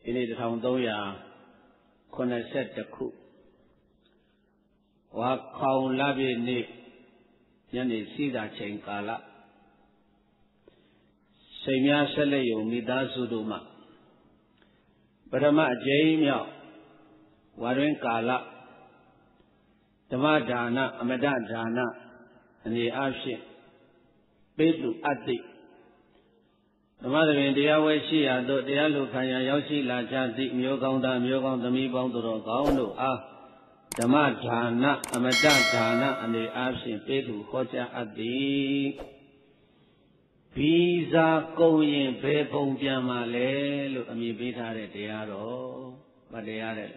ဒီနေ့1381ခုဝါခေါင်လပြည့်နေ့ညနေစီးသာချိန်ကာလစိတ်များဆက်လက်ယုံမိသားစုတို့မှပထမအကြိမ်မြောက်ဝါတွင်ကာလဓမ္မဒါနအမတဒါနအနေအချင်းပေးသူအတ္တိဓမ္မသဘင်တရားဝဲရှိရာသို့တရားလူခံရရောက်ရှိလာကြသည့်မျိုးကောင်းသားမျိုးကောင်းသမီးပေါင်းတို့ကောင်းတို့အားဓမ္မဒါနအမတဒါနအနေအချင်းပေးသူဟောကြားအပ်သည်ဘီဇာကုန်ရင်ဘယ်ပုံပြန်မှာလဲလို့အမည်ပေးထားတဲ့တရားတော်ဗတ်တရားတဲ့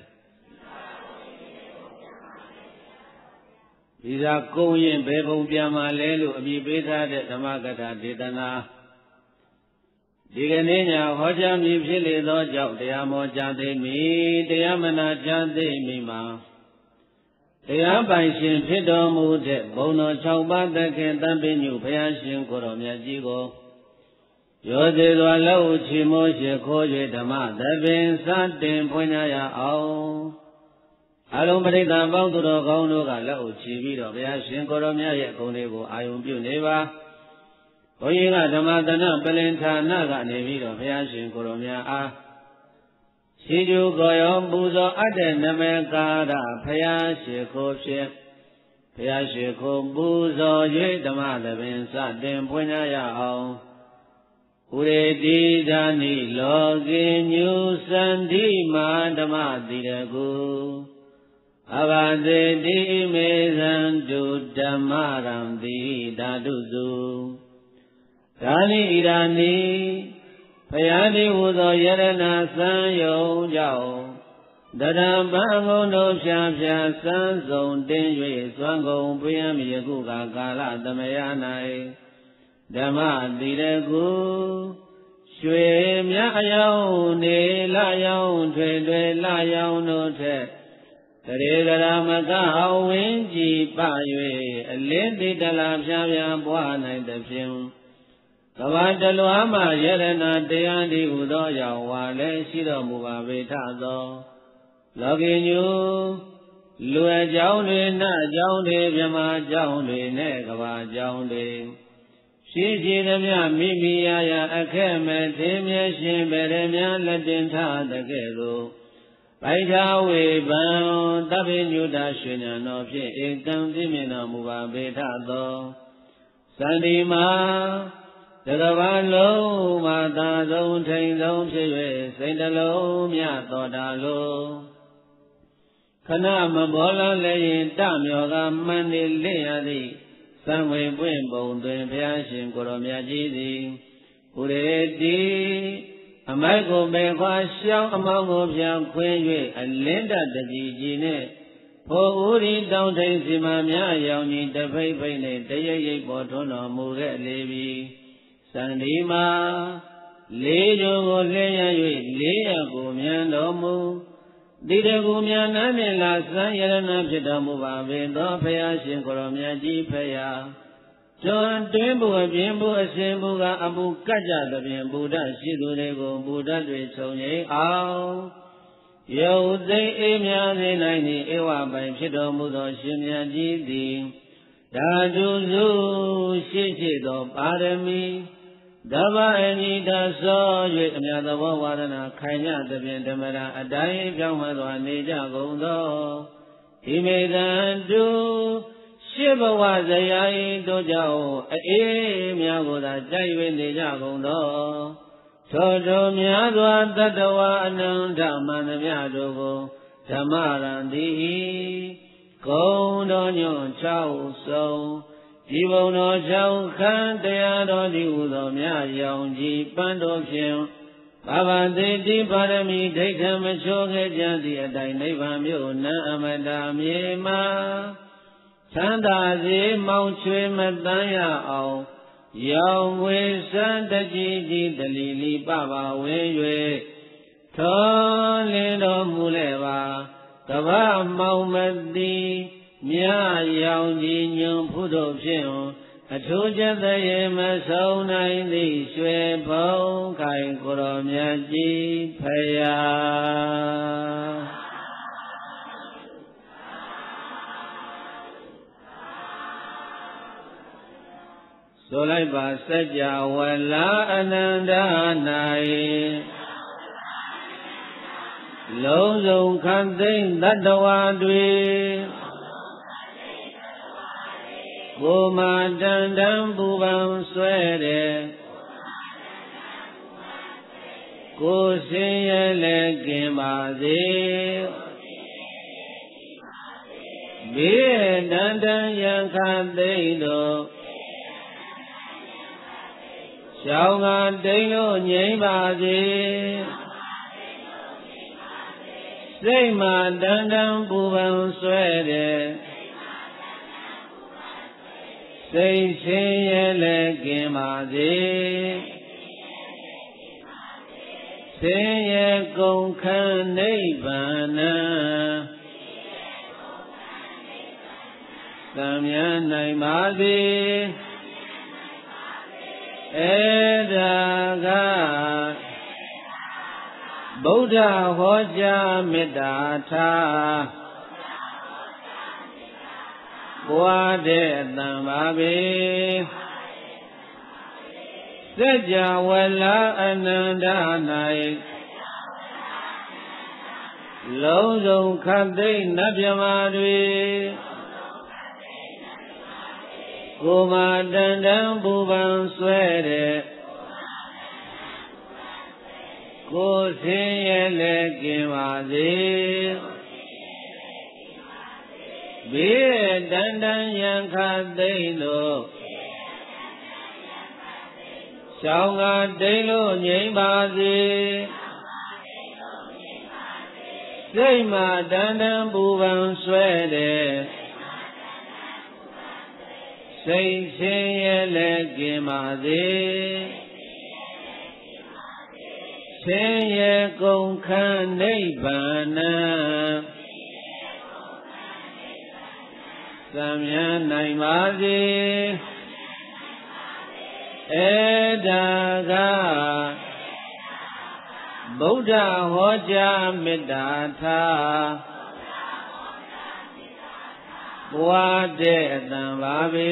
ဘီဇာကုန်ရင်ဘယ်ပုံပြန်မှာလဲလို့အမည်ပေးထားတဲ့ဓမ္မကထာဒေသနာဒီကနေ့ညဟောကြားမည်ဖြစ်လေသောကြောင့်တရားမောကြားသိမည်တရားမနာကြားသိမည်မှာတရားပိုင်ရှင်ဖြစ်တော်မူတဲ့ဘုံတော်6ပါးသခင်တန်ပညုဘုရားရှင်ကိုတော်မြတ်ကြီးကိုရောစေစွာလက်ဥချီမိုးရှိခိုး၍ဓမ္မသဘင်စတင်ဖွင့်ရအောင်အလုံးပရိသတ်ပေါင်းသူတော်ကောင်းတို့ကလက်ဥချီပြီးတော့ဘုရားရှင်ကိုတော်မြတ်ရဲ့ဂုဏ်တွေကိုအာယုံပြုနေပါဘုန်းကြီးကဓမ္မသနပလင်ဌာနကနေပြီးတော့ဘုရားရှင်ကိုတော်မြတ်အားရှိကျူကိုရောပူဇော်အပ်တဲ့နမေကာရဘုရားရှိခိုးဖြင့်ဘုရားရှိခိုးပူဇော်၍ဓမ္မသဘင်စတင်ဖွင့်ရအောင်ဥရေတိဓာနိလောကေညုစန္တိမာဓမ္မတိရကုအဘာသေတိမေဇန္တုဓမ္မရံတိဓာတုစုဓာနိဣရာနိဘုရားတိဟူသောယရဏစံယုံကြောင့်တရံပံငုံတို့ဖြာဖြာစံစုံတင်း၍သွမ်းကုန်ပြင်းမြယခုကာလသမယ၌ဓမ္မတိရကုရွှေမြအယောင်နေလယောင်ထွေထွေလယောင်တို့ထက်တရေကရမကဝင်းကြည်ပ၍အလင်းတိတလာဖြာဖြာပွားနိုင်သဖြင့်ကဘာတလွားမှယရဏတရားဒီဟုသောရောက်ဝါလည်းရှိတော်မူပါပေထသောလောကီညူလူအကြောင်းတွေနတ်အကြောင်းတွေမြမအကြောင်းတွေနဲ့ကဘာအကြောင်းတွေရှိရှိသမျှမိမိရာအခက်မဲ့သေမြဲရှင်ဗရမလက်တင်ထားတဲ့ကဲ့သို့ပိုက်ထာဝေဘံတပ္ပိညုတရွှေဉာဏ်တော်ဖြင့်ဧကံပြည့်မြင်တော်မူပါပေထသောစန္ဒီမာတကဘာလုံးမှာသာဆုံးထိန်ဆုံးဖြစ်၍စိတ်တလုံးမြတော်တာလို့ခဏမဘောလလည်းရင်တမြော်ကမှန်နေလင့်ရသည်သံဝေပွင့်ပုံတွင်ဘုရားရှင်ကိုရောမြတ်ကြီးသည်ဥရေတိအမိုက်ကိုပေခွာရှောင်းအမောင်းကိုဖြန့်ခွင်း၍အလင်းတတကြီးကြီးနှင့်ဖိုဥရီတောင်ထိန်စီမများရောင်ကြီးတဖိတ်ဖိတ်နှင့်တရိပ်ရိပ်ပေါ်ထွန်းတော်မူခဲ့လေပြီစန္ဒီမာလေးကျိုးကိုလျှရ၍လေးရကိုမြန်တော်မူတိတကူမြန်နှင့်လာစံယရဏဖြစ်တော်မူပါပေသောဘုရားရှင်ကိုရောမြတ်ကြီးဖရာကျွန်းတွင်းဘူးအပြင်ဘူးအစဉ်ဘူးကအပူကတ်ကြသဖြင့်ဘုဒ္ဓရှိသူတွေကိုဘုဒ္ဓတွေဆုံငိမ့်အောင်ယုတ်သိအေးများစေနိုင်သည့်ဧဝပိုင်ဖြစ်တော်မူသောရှင်မြတ်ကြီးသည်ဓာတုစုရှိသောပါရမီဓမ္မအနိဒသော၍အမြတ်သောဝါဒနာခိုင်ကြသဖြင့်ဓမ္မရာအတိုင်းပြောင်းမှသောနေကြကုန်သောဣမေတံတုရှစ်ဘဝဇယာဤတို့ကြောင့်အေးများကိုသာကြိုက်၍နေကြကုန်သောထိုများစွာတတ္တဝါအနန္တမန္တမြတို့ကိုဓမ္မရံတိဂုံတော်ညွန့်၆ဆုံးဒီဘုံတော်6ခန်းတရားတော်ဒီဟုသောမြတ်ရောင်ကြီးပန်းတော်ဖြင့်ဘာဝတိတိပါရမီဒိဋ္ဌံမချောခဲ့ကြသည့်အတိုင်းနိဗ္ဗာန်မြို့နံအမတမြေမှာချမ်းသာစေမောင်ချွေမတန်းရအောင်ရောင်ဝေစံတကြီးကြီးတလီလီပပဝေ၍ထောလင်းတော်မူလဲပါကဗ္ဗမောင်မတိမြရောင်ကြီးညွန်ဖုတို့ဖြင့်အထူးကျက်တဲ့မဆုံးနိုင်သည့်ရွှေဘုံခိုင်ကိုရောမြတ်ကြီးဖရာလိုက်ပါစัจ java လာအနန္တ၌လုံးစုံခန္သိမ့်တတ္တဝါတွေကိုမာတန်တံပူပန်ဆွဲတယ်ကိုယ်စင်ရဲ့လည်းကင်ပါစေဘေးတန်တန်ယံခသိမ့်တို့ရှောင်းကတိမ်လို့ငြိမ့်ပါစေစိတ်မှတန်တန်ပူပန်ဆွဲတယ်စိတ်ချင်းရဲ့လည်းကင်ပါစေဆင်းရဲကုန်ခန်းနိဗ္ဗာန်သံမြန်းနိုင်ပါစေအဲ့ဒါကဗုဒ္ဓဟောကြားမေတ္တာထားဘွားတဲ့အတန်ပါပဲစัจ java လာအနန္တ၌လုံးစုံခတ်သိမ့်နတ်မြမာတွေကိုမာတန်တံပူပန်ဆွဲတဲ့ကိုယ်ဆင်းရဲလည်းကင်ပါစေဘေးတန်တန်ယံခသိမ့်တို့ရှောင်းကတိမ်လို့ငြိမ့်ပါစေစိတ်မှတန်တန်ပူပန်ဆွဲတဲ့စိတ်ချင်းရဲ့လည်းကင်ပါစေဆင်းရဲကုန်ခန်းနိဗ္ဗာန်သံမြန်းနိုင်ပါစေအဲ့ဒါကဗုဒ္ဓဟောကြားမေတ္တာထားဘွားတဲ့အတန်ပါပဲ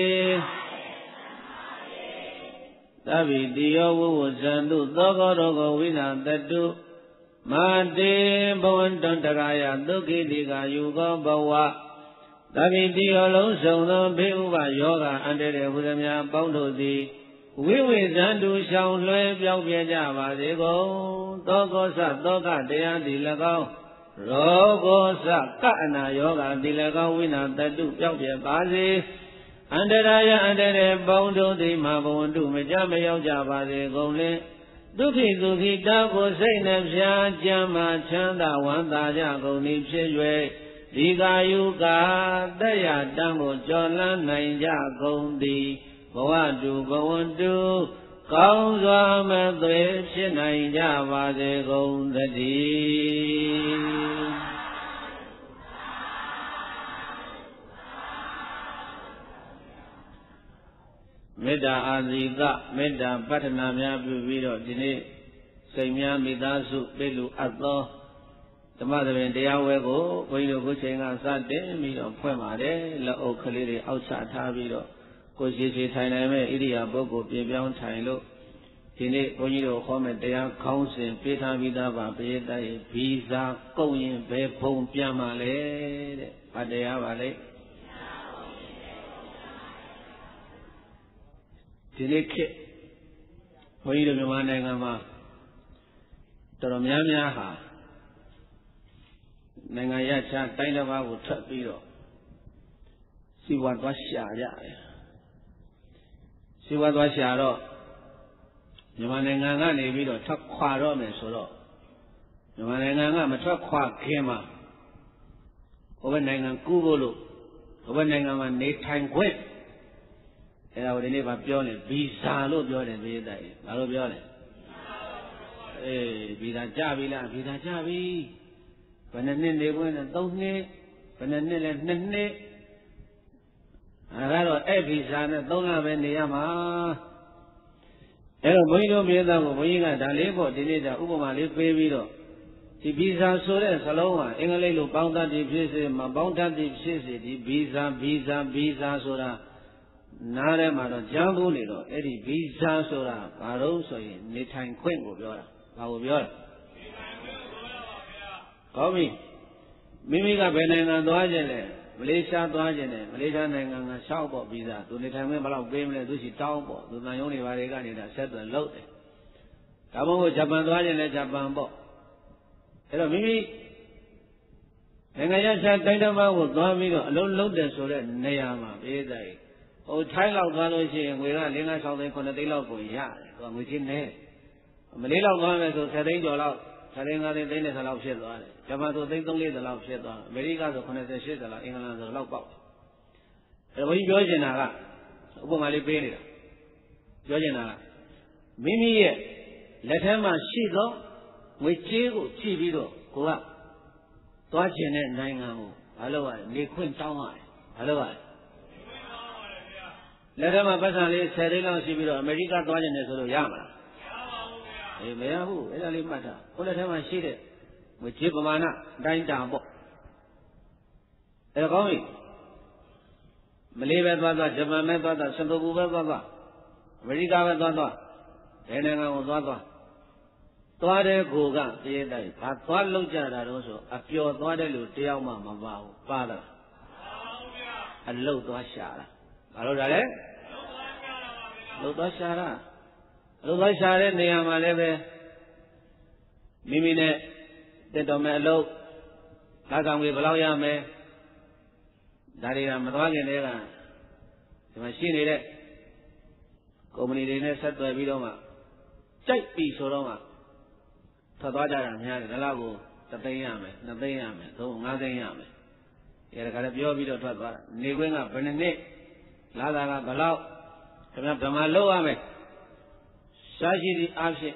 သဗ္ဗိတိယောဝဝဇန္တုသောကောရောဂဝိနာတတုမာတေဘဝန္တံတရာယဒုက္ခိတိကာယုကောဘဝသဗ္ဗိတိယောလုံးစုံသောဘေးဥပယောဂအန္တရာယ်ဟူသည်များပေါင်းတို့သည်ဝိဝေဇန္တုရှောင်လွှဲပြောင်းပြကြပါစေကုန်သောကောသသောကတရားသည်၎င်းရောဂောသကအနာယောဂသည်၎င်းဝိနာတတုပြောင်းပြပါစေအန္တရာယအန္တရေပေါင်းတို့သည်မဘဝန္တုမကြမရောက်ကြပါစေကုန်လေဒုက္ခိဒုက္ခိတာကိုစိတ်နှဖျားကြမ်းမှချမ်းသာဝမ်းသာကြကုန်သည်ဖြစ်၍ဒီကာယုကာတက်ရတမ်းကိုကြော်လန်းနိုင်ကြကုန်သည်ဘဝတုဘဝန္တုကောင်းစွာမသွေဖြစ်နိုင်ကြပါစေကုန်သတည်းမေတ္တာအာဇီကမေတ္တာပတ္ထနာများပြုပြီးတော့ဒီနေ့စိတ်များမိသားစုပြည့်လူအပ်သောဓမ္မသဘင်တရားဝဲကိုဘုန်းကြီးတို့ခုချိန်ကစတင်ပြီးတော့ဖွင့်ပါတယ်လက်အုပ်ကလေးတွေအောက်ချထားပြီးတော့ကိုရှိရှိထိုင်နိုင်မဲ့ဣရိယာပုဂ္ဂိုလ်ပြင်ပြောင်းထိုင်လို့ဒီနေ့ဘုန်းကြီးတို့ခေါ်မဲ့တရားခေါင်းစဉ်ပေးထားပြီးသားပါပရိသတ်ရဲ့ဗီဇာကုန်ရင်ဘယ်ဘုံပြန်มาလဲတဲ့။ဘာတရားပါလဲ။ဒီနေ့ခေတ်ဘုန်းကြီးတို့မြန်မာနိုင်ငံမှာတော်တော်များများဟာနိုင်ငံရခြားတိုင်းတစ်ပါးကိုထွက်ပြီးတော့စီဝါသွားရှာကြတယ်စီဝါသွားရှာတော့မြန်မာနိုင်ငံကနေပြီးတော့ထွက်ခွာတော့မယ်ဆိုတော့မြန်မာနိုင်ငံကမထွက်ခွာခင်မှာဟိုဘက်နိုင်ငံကူးဖို့လို့ဟိုဘက်နိုင်ငံမှာနေထိုင်ခွင့်အဲ့ဒါကိုဒီနေ့ပါပြောနေဗီဇာလို့ပြောတယ်ပြည်သားကြီးဘာလို့ပြောလဲအေးဗီဇာကြပြီလားဗီဇာကြပြီဘယ်နှစ်နှစ်နေခွင့်လဲ3နှစ်ဘယ်နှစ်နှစ်လဲ2နှစ်အဲဒါတော့အဲ့ဗီဇာနဲ့3လပဲနေရမှာအဲ့တော့ဘုန်းကြီးတို့ပြည်သားကိုဘုန်းကြီးကဒါလေးပေါ့ဒီနေ့ကျဥပမာလေးပေးပြီးတော့ဒီဗီဇာဆိုတဲ့စလုံးဟာအင်္ဂလိပ်လိုပေါင်းတတ်သည်ဖြစ်စေမပေါင်းတတ်သည်ဖြစ်စေဒီဗီဇာဆိုတာနားထဲမှာတော့ကြားဘူးနေတော့အဲ့ဒီဗီဇာဆိုတာဘာလို့ဆိုရင်နေထိုင်ခွင့်ကိုပြောတာဘာကိုပြောတာကောင်းပြီမိမိကဘယ်နိုင်ငံသွားခြင်းလဲမလေးရှားသွားခြင်းလဲမလေးရှားနိုင်ငံကရှောက်ပေါ့ဗီဇာသူနေထိုင်ခွင့်ဘယ်လောက်ပေးမလဲသူရှိတောင်းပေါ့သူတန်ရုံးတွေဘာတွေကနေတာဆက်သွယ်လုပ်တယ်ဒါမှမဟုတ်ဂျပန်သွားခြင်းလဲဂျပန်ပေါ့အဲ့တော့မိမိနိုင်ငံရခြားတိုင်းတစ်ပါးကိုသွားပြီးတော့အလုံးလုံးတယ်ဆိုတဲ့နေရာမှာပေးတဲ့ဟိုထိုင်းလောက်သွားလို့ရှိရင်ငွေက5-6 သိန်း9 သိန်းလောက်ကိုရတယ်သူကငွေချင်းနေမလေးလောက်သွားမယ်ဆို10 သိန်းကျော်လောက်10 သိန်း5 သိန်းသိန်းနဲ့လောက်ဖြစ်သွားတယ်ဂျပန်ဆိုသိန်း3-4 သိန်းလောက်ဖြစ်သွားတယ်အမေရိကဆို80-80လောက်အင်္ဂလန်ဆိုလောက်ပေါက်တယ်ဘုန်းကြီးပြောချင်တာကဥပမာလေးပေးနေတာပြောချင်တာကမိမိရဲ့လက်ထဲမှာရှိသောငွေကြေးကိုကြည့်ပြီးတော့ကိုကသွားကျင်တဲ့နိုင်ငံကိုဘာလို့ ရလဲနေခွင့်တောင်းရတယ်ဘာလို့ ရလဲလက်ထဲမှာပတ်စံလေး10 သိန်းလောက်ရှိပြီးတော့အမေရိကသွားကျင်တယ်ဆိုလို့ရမလားမရဘူးအဲ့ဒါလေးမှတ်တာကိုလက်ထဲမှာရှိတဲ့ငွေကြေးပမာဏအတိုင်းတာပေါ့အဲ့ကောင်းပြီမလေးပဲသွားဂျပန်ပဲသွားစင်ကာပူပဲသွားအမေရိကပဲသွားဘယ်နိုင်ငံကိုသွားတဲ့ကိုကပြည့်တဲ့ဘာသွားလောက်ကြတာတော့ဆိုအပျော်သွားတဲ့လူတယောက်မှမပါဘူးပါလားအလုတ်သွားရှာတာဘာလို့ဒါလဲလုတ်သွားရှာတာလုတ်သွားရှာတဲ့နေရာမှာလည်းပဲမိမိနဲ့တက်တော်မဲ့အလုတ်လက်ဆောင်ကြီးဘယ်လောက်ရမယ်ဒါတွေကမသွားခင်တည်းကဒီမှာရှိနေတဲ့ကုမ္ပဏီတွေနဲ့ဆက်သွယ်ပြီးတော့မှကြိုက်ပြီဆိုတော့မှထွက်သွားကြတာများတယ်ဒါလောက်ကို3 သိန်းရမယ်2 သိန်းရမယ်3 5 သိန်းရမယ်ဒီကလည်းပြောပြီးတော့ထွက်သွားတာနေခွင့်ကဘယ်နှစ်လာတာကဘယ်လောက်ခင်ဗျာဗမာလောက်ရမယ်ရှားရှိသည့်အားဖြင့်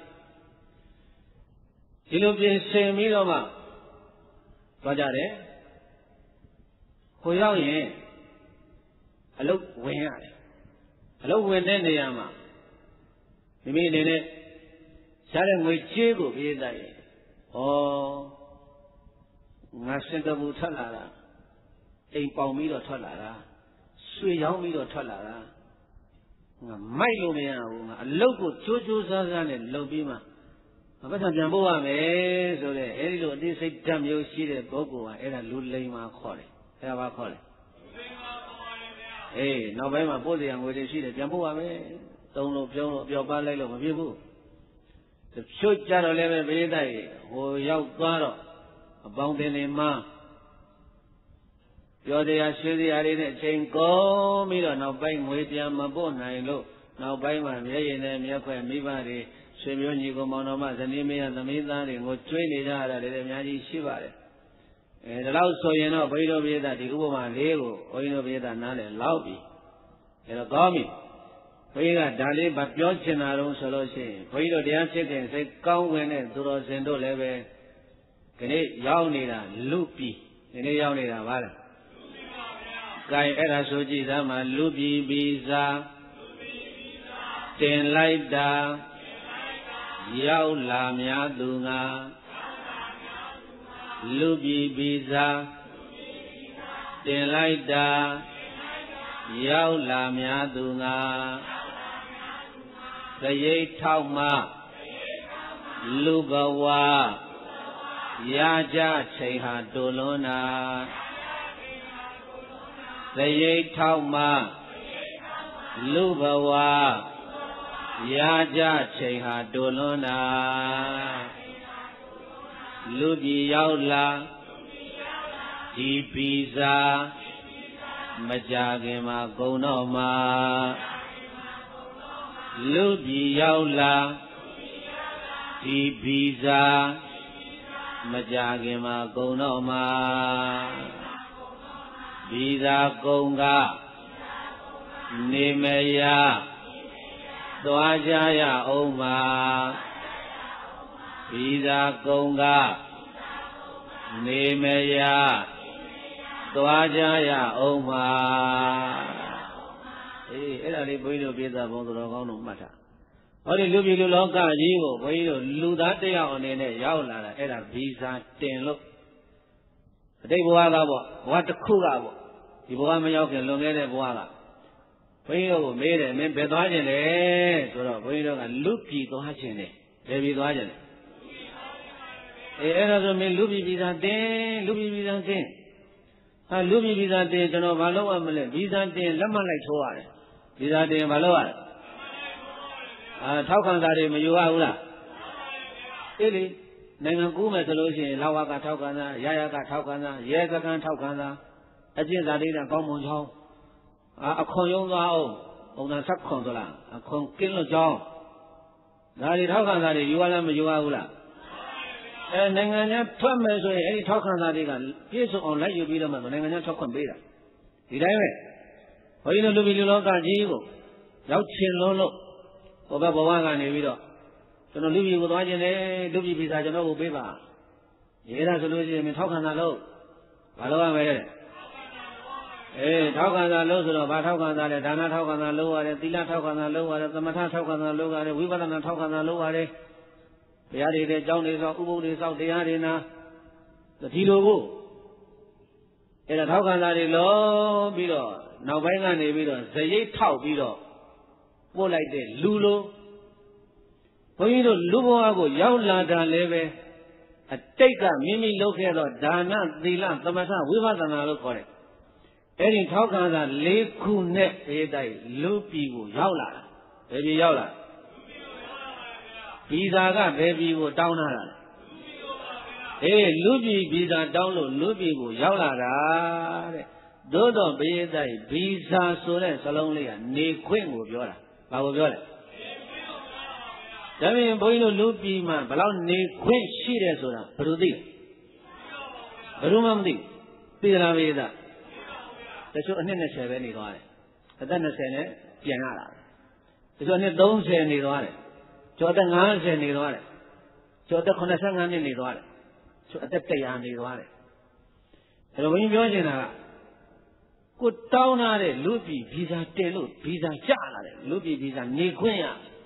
ဒီလိုပြင်ဆင်ပြီးတော့မှသွားကြတယ်ဟိုရောက်ရင်အလုတ်ဝင်ရတယ်အလုတ်ဝင်တဲ့နေရာမှာမိမိအနေနဲ့ရှားတဲ့ငွေကြေးကိုပေးတတ်ရင်ငါစင်ကာပူထွက်လာတာအိမ်ပေါင်ပြီးတော့ထွက်လာတာရွှေရောင်းပြီးတော့ထွက်လာတာငါမိုက်လို့မရဘူးငါအလုတ်ကိုကြိုးစားနဲ့လုပ်ပြီးမှပတ်စံပြန်ပို့ရမယ်ဆိုတဲ့အဲဒီလိုအသိစိတ်ဓာတ်မျိုးရှိတဲ့ပုဂ္ဂိုလ်ကအဲ့ဒါလူလိမ်မှာခေါ်တယ်အဲ့ဒါဘာခေါ်လဲနောက်ပိုင်းမှာပို့စရာငွေတွေရှိတယ်ပြန်ပို့ရမယ်သုံးလို့ပြုံးလို့အပျော်ပါလိုက်လို့မဖြစ်ဘူးတချို့ကြတော့လည်းပဲဘေးတိုက်ဟိုရောက်သွားတော့အပေါင်းတင်နေမှပြောတရားရွှေတရားတွေနဲ့အချိန်ကုန်ပြီးတော့နောက်ပိုင်းငွေပြန်မပို့နိုင်လို့နောက်ပိုင်းမှာမျက်ရည်နဲ့မျက်ခွက်မိဘတွေဆွေမျိုးညီကိုမောင်တော်မဇနီးမယားသမီးသားတွေကိုကျွေးနေကြရတာလည်းအများကြီးရှိပါတယ်ဒါလောက်ဆိုရင်တော့ဘုန်းကြီးတို့ပြည်သားဒီဥပမာလေးကိုဘုန်းကြီးတို့ပြည်သားနားလည်လောက်ပြီဒါတော့ကောင်းပြီဘုန်းကြီးကဒါလေးမပြောချင်တာတော့ဆိုလို့ရှိရင်ဘုန်းကြီးတို့တရားဖြစ်ခင်စိတ်ကောင်းဝင်တဲ့သူတော်စင်တို့လည်းပဲဒီနေ့ရောက်နေတာလူပြီဒီနေ့ရောက်နေတာဗါလားကဲအဲ့ဒါဆိုကြည့်သားမှာလူပြီပြီးစားတင်လိုက်တာရောက်လာများသူငါလူပြီပြီးစားတင်လိုက်တာရောက်လာများသူငါသရိတ်ထောက်မှလူဘဝရာကြချိန်ဟာတူလွန်းတာသရိတ်ထောက်မှလူဘဝရာကြချိန်ဟာတူလွန်းတာလူပြည်ရောက်လာဒီဗီဇာမကြခင်မှာဂုံတော့မှာလူပြည်ရောက်လာဒီဗီဇာမကြခင်မှာဂုံတော့မှာဗီဇာဂုံကနေမရသွားကြရအောင်မှာဗီဇာဂုံကနေမရသွားကြရအောင်မှာအဲ့ဒါလေးဘုန်းကြီးတို့ပြည်သားဘုံတော်ကောင်းတို့မှတ်ထားဟောဒီလူပြည်လူလောကကြီးကိုဘုန်းကြီးတို့လူသားတယောက်အနေနဲ့ရောက်လာတာအဲ့ဒါဗီဇာတင်လို့အတိတ်ဘဝကပေါ့ဘဝတစ်ခုကပေါ့ဒီဘဝမရောက်ခင်လွန်ခဲ့တဲ့ဘဝကဘုန်းကြီးတို့ကိုမေးတယ်မင်းဘယ်သွားခြင်းလဲဆိုတော့ဘုန်းကြီးတို့ကလူပြည်သွားခြင်းတယ်ဘယ်ပြည်သွားခြင်းလဲအဲ့ဒါဆိုမင်းလူပြည်ပြည်သာတင်လူပြည်ပြည်သာတင်လူပြည်ပြည်သာတင်ကျွန်တော်ဘာလုပ်ရမလဲပြည်သာတင်လက်မှတ်လိုက်ထိုးရတယ်ပြည်သာတင်ဘာလုပ်ရလဲထောက်ခံစာတွေမယူရဘူးလားအေးလေနိုင်ငံကူးမယ်ဆိုလို့ရှိရင်လာဝကထောက်ခံစာရရကထောက်ခံစာရဲစခန်းထောက်ခံစာအကျင့်စာရိတ္တကောင်းမွန်ချောင်းအခွန်ရုံးသွားအောင်ပုံစံဆက်ခွန်ဆိုလားအခွန်ကင်းလို့ကြောင်းဒါတွေထောက်ခံစာတွေယူရလားမယူရဘူးလားနိုင်ငံခြားထွက်မယ်ဆိုရင်အဲ့ဒီထောက်ခံစာတွေကပြည့်စုံအောင်လိုက်ယူပြီးတော့မှနိုင်ငံခြားထွက်ခွင့်ပေးတာဒီတိုင်းပဲဘုန်းကြီးတို့လူပြည်လူလောကကြီးကိုရောက်ချင်လို့ဘဝဘဝကနေပြီးတော့ကျွန်တော်လူပြည်ကိုသွားခြင်းလေလူပြည်ပြည်စာကျွန်တော်ကိုပေးပါရေးတာဆိုလို့ရှိရင်ထောက်ခံစာလို့ဘာလို့ရမလဲထောက်ခံစာလို့ဆိုတော့ဘာထောက်ခံစာလဲဒါနထောက်ခံစာလို့ရတယ်သီလထောက်ခံစာလို့ရတယ်သမထထောက်ခံစာလို့ရတယ်ဝိပဿနာထောက်ခံစာလို့ရတယ်ဘုရားတွေတဲ့ကျောင်းတွေဆောက်ဥပုသ်တွေဆောက်တရားတွေနာဒီလိုကိုအဲ့ဒါထောက်ခံစာတွေလို့ပြီးတော့နောက်ပိုင်းကနေပြီးတော့ဇရိတ်ထောက်ပြီးတော့ပို့လိုက်တဲ့လူလိုဘုန်းကြီးတို့လူဘဝကိုရောက်လာတာလည်းပဲအတိတ်ကမိမိလုပ်ခဲ့တော့ဒါနသီလသမထဝိပဿနာလို့ခေါ်တယ်အဲ့ဒီထောက်ခံစာ၄ခုနဲ့အေးတိုက်လူပြည်ကိုရောက်လာတာဘယ်ပြည်ရောက်လာဗီဇာကဘယ်ပြည်ကိုတောင်းလာတာလူပြည်ဗီဇာတောင်းလို့လူပြည်ကိုရောက်လာတာတဲ့သို့တော့ဘေးတိုက်ဗီဇာဆိုတဲ့စလုံးလေးကနေခွင့်ကိုပြောတာဘာကိုပြောလဲဒါပြင်ဘုန်းကြီးတို့လူပြည်မှာဘယ်လောက်နေခွင့်ရှိတယ်ဆိုတာဘယ်လိုသိလဲဘယ်လိုမှမသိသိလားဘေးသားတချို့အနှစ်20ပဲနေသွားတယ်အသက်20နဲ့ပြန်ရတာတချို့အနှစ်30နေသွားတယ်ကျော်အသက်50နေသွားတယ်ကျော်အသက်85နှစ်နေသွားတယ်ကျော်အသက်100နေသွားတယ်အဲ့တော့ဘုန်းကြီးပြောချင်တာကကိုတောင်းထားတဲ့လူပြည်ဗီဇာတင်လို့ဗီဇာကျလာတယ်လူပြည်ဗီဇာနေခွင့်ရ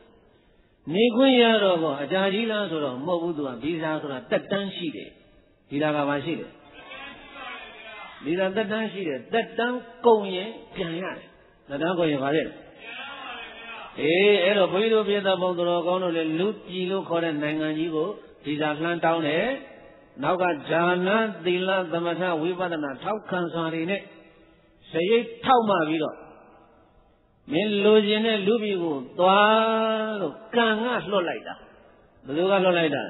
တော့ကောအကြာကြီးလားဆိုတော့မဟုတ်ဘူးသူကဗီဇာဆိုတာတက်တန်းရှိတယ်ဗီဇာကဘာရှိတယ်ဗီဇာတက်တန်းရှိတယ်တက်တန်းကုန်ရင်ပြန်ရတယ်တက်တန်းကုန်ရင်ဘာလဲအဲ့တော့ဘုန်းကြီးတို့ပြည်သားဘုံတော်ကောင်းတို့လည်းလူပြည်လို့ခေါ်တဲ့နိုင်ငံကြီးကိုဗီဇာလှမ်းတောင်းတယ်နောက်ကဇာနသီလသမထဝိပဿနာထောက်ခံစာတွေနဲ့စရိတ်ထောက်မှပြီးတော့မင်းလိုချင်တဲ့လူပြည်ကိုသွားလို့ကံကလွတ်လိုက်တာဘယ်သူကလွတ်လိုက်တာ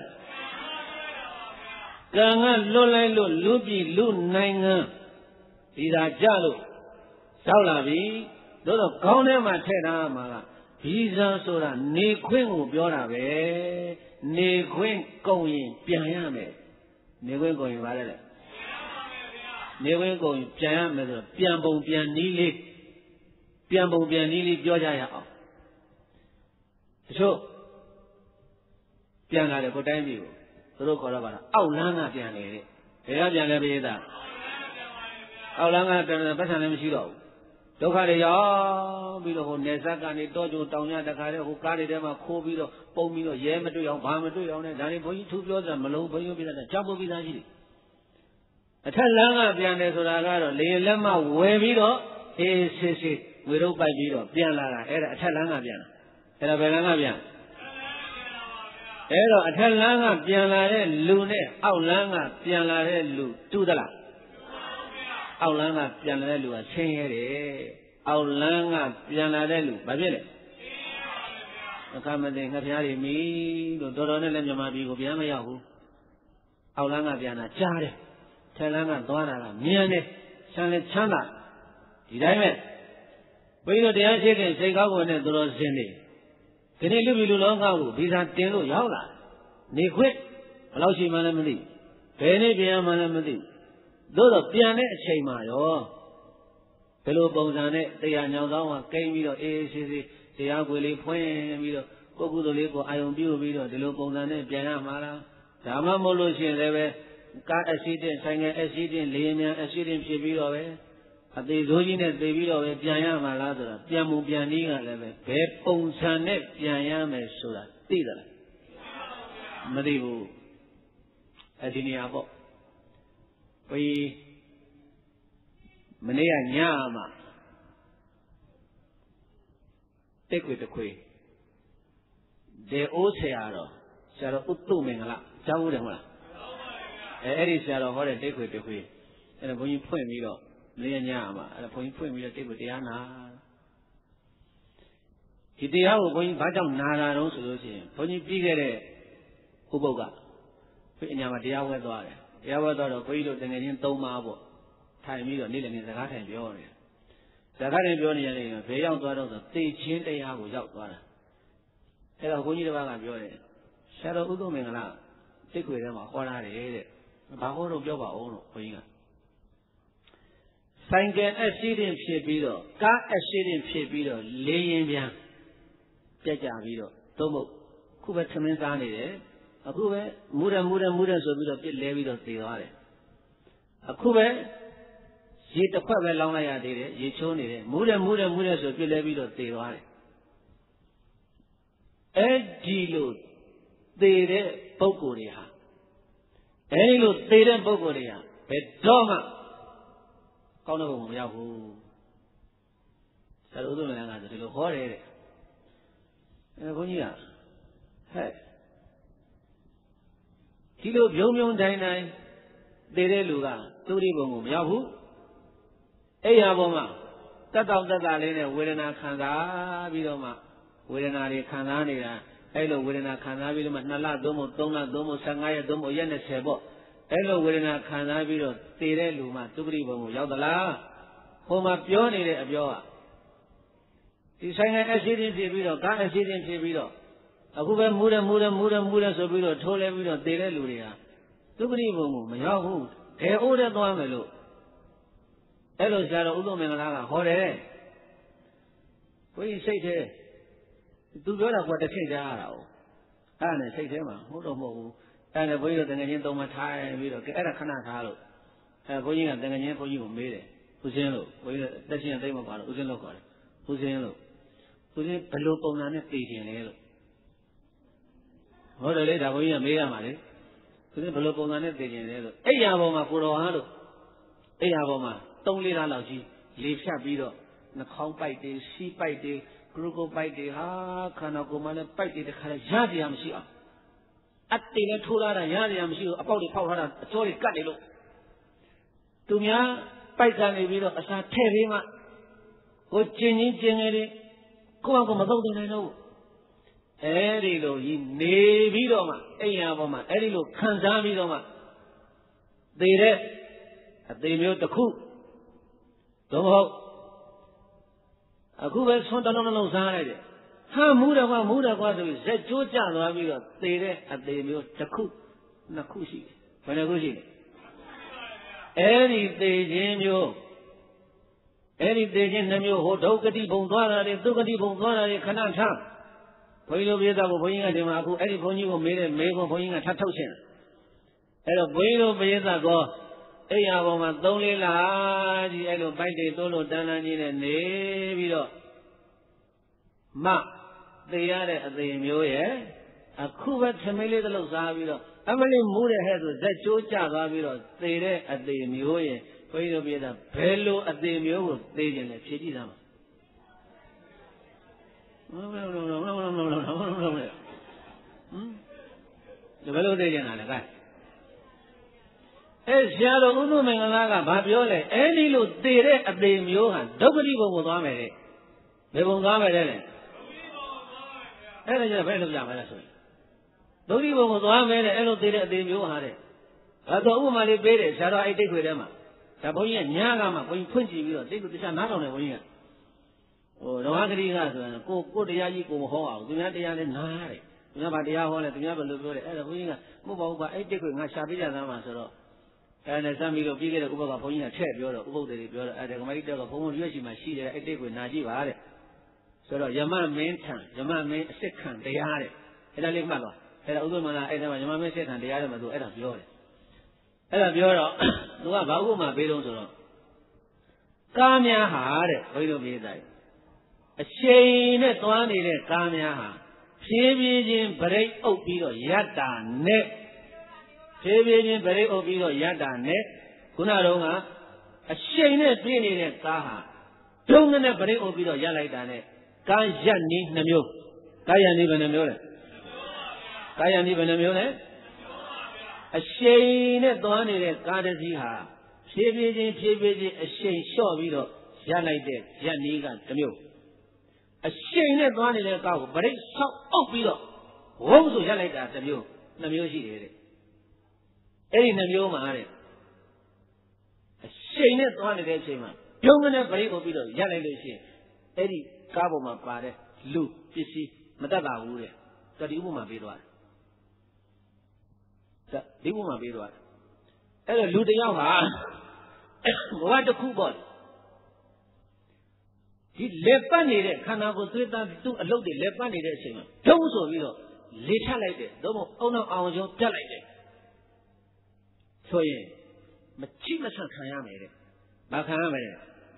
ကံကလွတ်လိုက်လို့လူပြည်လူနိုင်ငံဒီသာကြလို့ရောက်လာပြီသို့တော့ခေါင်းထဲမှာထည့်ထားမှာကဗီဇာဆိုတာနေခွင့်ကိုပြောတာပဲနေခွင့်ကုန်ရင်ပြန်ရမယ်နေခွင့်ကုန်ရင်ဘာလဲနေခွင့်ကုန်ရင်ပြန်ရမယ်ဆိုတော့ပြန်ပုံပြန်နည်းလေးပြောကြရအောင်တချို့ပြန်လာတယ်ကိုတိုင်းပြည်ကိုသူတို့ခေါ်တော့ပါလားအောက်လမ်းကပြန်လေတဲ့ဘယ်ကပြန်လဲပြေးသားအောက်လမ်းကပြန်တယ်ပတ်စံလည်းမရှိတော့ဘူးဒုက္ခတွေရောက်ပြီးတော့ဟိုနေဆက်ကနေတောကျုံတောင်ရတခါတည်းဟိုကားတွေထဲမှာခိုးပြီးတော့ပုံပြီးတော့ရဲမတွေ့အောင်ဘာမတွေ့အောင်နဲ့ဒါတွေဘုန်းကြီးထူပြောစရာမလုံးဘုန်းကြီးပြတာကြောက်ဖို့ပြီးသားရှိတယ်အထက်လမ်းကပြန်တယ်ဆိုတာကတော့လေလက်မဝယ်ပြီးတော့အေးဆေးဝေရုပ်ပိုက်ပြီးတော့ပြန်လာတာအဲ့ဒါအထက်လမ်းကပြန်လာအဲ့ဒါဘယ်လမ်းကပြန်အဲ့တော့အထက်လမ်းကပြန်လာတဲ့လူနဲ့အောက်လမ်းကပြန်လာတဲ့လူတူသလားအောက်လမ်းကပြန်လာတဲ့လူကဆင်းရဲတယ်အောက်လမ်းကပြန်လာတဲ့လူဘာဖြစ်လဲအခါမသိငှက်ပြားတွေမိလို့တော်တော်နဲ့လည်းမြန်မာပြည်ကိုပြန်မရောက်ဘူးအောက်လမ်းကပြန်လာကြားတယ်ထက်လမ်းကသွားတာကမြန်တယ်ဆန်းလည်းချမ်းသာဒီတိုင်းပဲဘုန်းကြီးတို့တရားရှိခင်စိတ်ကောင်းဝင်တဲ့သူတော်စင်တွေဒီနေ့လူပြည်လူလောကကိုဗီဇာတင်လို့ရောက်လာနေခွင့်ဘယ်လောက်ရှိမှလည်းမသိဘယ်နေ့ပြန်မှလည်းမသိသို့တော့ပြန်တဲ့အချိန်မှာရောဘယ်လိုပုံစံနဲ့တရားညောင်ဆောင်ကကိန်းပြီးတော့အေးဆေးဆေးတရားကိုယ်လေးဖွင့်ပြီးတော့ကိုယ်ကုသိုလ်လေးကိုအာယုံပြုပြီးတော့ဒီလိုပုံစံနဲ့ပြန်ရမှာလားဒါမှမဟုတ်လို့ရှိရင်လည်းပဲကားအက်ဆီဒင့်ဆိုင်ငယ်အက်ဆီဒင့်လေယာဉ်မြန်အက်ဆီဒင့်ဖြစ်ပြီးတော့ပဲအသေးစိုးကြီးနဲ့သေပြီးတော့ပဲပြန်ရမှာလားဆိုတာပြန်မှုပြန်နည်းကလည်းပဲဘယ်ပုံစံနဲ့ပြန်ရမယ်ဆိုတာသိသလားမသိဘူးဒီနေရာပေါ့ဘီမနေ့ကညမှာ take with the quay. The Oceano, Shadow Utu Mingala, Jawudama. Eddie Shadow, what a take with the quay. And when you point me up, Leanyama, and when you point me up, take with the Anna. He did how when you back down Nana, no solution. When you figure it, Uboga, in Yamadia was there. Yawada, Guido, and in Tomabo, time you don't need any the Latin Bionian. The Latin Bionian, the young daughter of the teaching they have without water. Hello, when you have a Bionian. Shadow Udumina, take with them a horror, Bahoro Jova own, Sangan a seeding Shebido, got a seeding Shebido, laying behind. Jaja Vido, Tomo, Kuba Tamenzani, a Kuba, Muda, so we don't get levied of the other. A Kuba, see the Papa Longaya did it, you shown it, Muda, so you levied of the other. Edilo, they did Bogoria. Edilo, they did Bogoria, but Doma, Kono Yahoo. Saludo and the little horror. Gonia, hey, Kilo Yomion Dine, Dede Luga, Turibum, Yahoo, Eyaboma, Tata Dalena, Wilena Kanda, Vidoma, Wilena Kanania, Elo Wilena Canavidum, Nala Domo, Dona Domo, Sangaya Domo, Yenesebo, Elo Wilena Canavido, Tere Luma, Turibum, Yadala, Homa Pioni of Yoa. He sang an accident in Vido, got accident in Vido. A Kuba Muda, so Vido, told Evido, Dele Luria. Tubri, Yahoo, they ordered Domelo. Elo Shadow Udomela, Hore. What do you say there? Do you know what the things are? And I say to him, Hodo, and a way of the Nanian Doma Thai, Vido, get a canal. Going at the Nanian for you, made it. Uzeno, that's your name about Uzeno. Uzeno. Putting a loop on a teaching. What a later we are made a money. Putting a loop on a teaching. Ayaboma Purohado. Ayaboma, don't let allergy, leave Shabido, the cow bite day, sheep bite day, Grugo bite day, Kanagomana bite day, the Karajiam Shia. At the Tula Yadiam Shia about the power, sorry, Cadilo. To me, Paikan Vido, as I tell him, what changing. Go on, I know. Erilo, Nevidoma, Ayaboma, Erilo, Kanzavidoma. They read at the mute the coup. Don't a coup has found another side. Ha Muda was said Georgia, they read at the mute the coup. Nakushi, Panagushi. Eri de Jimio. Any day in the new Hodokati Bongara, Dukati Bongara, Kanata. Poilo Veda, Boying Demaku, any Ponyo made a maple Boying a Tatoshin. And a Poilo Veda go, Ayaboma, Dole La, the Elo Bite, Dolo Danani, and Nevido. Ma, they are at the Mue, a Kuba Tamile de Losavido. Emily Moody has that Georgia Vavido, they there at the Mue. Wait a bit, a fellow at the mule, they didn't pity them. No. The fellow they didn't have that. As Shadow Udumanga, Babiole, any look there at the mule, and nobody will go it. They won't go at it. That is a friend of Yamaha. Nobody will go at the mule, had it. I thought woman paid it, Shadow I take with them. Taboya Nyagama, when Quincy will take the San not on a wing. Oh, no agri has go the Yaji go home, do not the other night. Never the hour at the other look at a wing, move over 8 degree, not Shabia Namasoro. And as some people figure over a point a chair, you're over the at the Commander of Home Yoshima, she 8 degree Najiva. So Yaman main time, Yaman main second, they are it. And I live Mala, and Udumana, and Yaman second, the other do Adam Yore. Ella Biora, no Baguma Bedon. Kamia had, wait a minute. A shame at one in a Kamia. Shaving break opido yada net. Shaving break opido yada net. Kunaronga. A shame at being in a Taha. Don't break opido yada net. ကာယနိနှမျိုးကာယနိဘယ်နှမျိုးလဲကာယနိဘယ်နှမျိုးလဲအရှိန်နဲ့သွားနေတဲ့ကားတစ်စီးဟာဖြည်းဖြည်းချင်းအရှိန်လျှော့ပြီးတော့ရလိုက်တဲ့ရက်နည်းကတစ်မျိုးအရှိန်နဲ့သွားနေတဲ့ကားကိုဗရိတ်ဆောက်အုပ်ပြီးတော့ဝုန်းဆိုရလိုက်တာတစ်မျိုးနှစ်မျိုးရှိတယ်တဲ့အဲ့ဒီနှစ်မျိုးမှာတဲ့အရှိန်နဲ့သွားနေတဲ့အချိန်မှာပြုံးကနေဗရိတ်အုပ်ပြီးတော့ရလိုက်လို့ရှိရင်အဲ့ဒီကားပေါ်မှာပါတဲ့လူပစ္စည်းမတတ်ပါဘူးတဲ့တတိဥပမာပေးသွားတယ်ဒီဥပမာပေးသွားတယ်အဲ့တော့လူတစ်ယောက်ဟာဘဝတစ်ခုပေါ့ဒီလက်ပတ်နေတဲ့ခန္ဓာကိုယ်သွေးသားသူ့အလုပ်တွေလက်ပတ်နေတဲ့အချိန်မှာဒုံးဆိုပြီးတော့လေထလိုက်တယ်သို့မဟုတ်အုံနောက်အောင်ကျော်ပြတ်လိုက်တယ်ဆိုရင်မချိမဆန့်ခံရမယ်တဲ့ဘာခံရမလဲ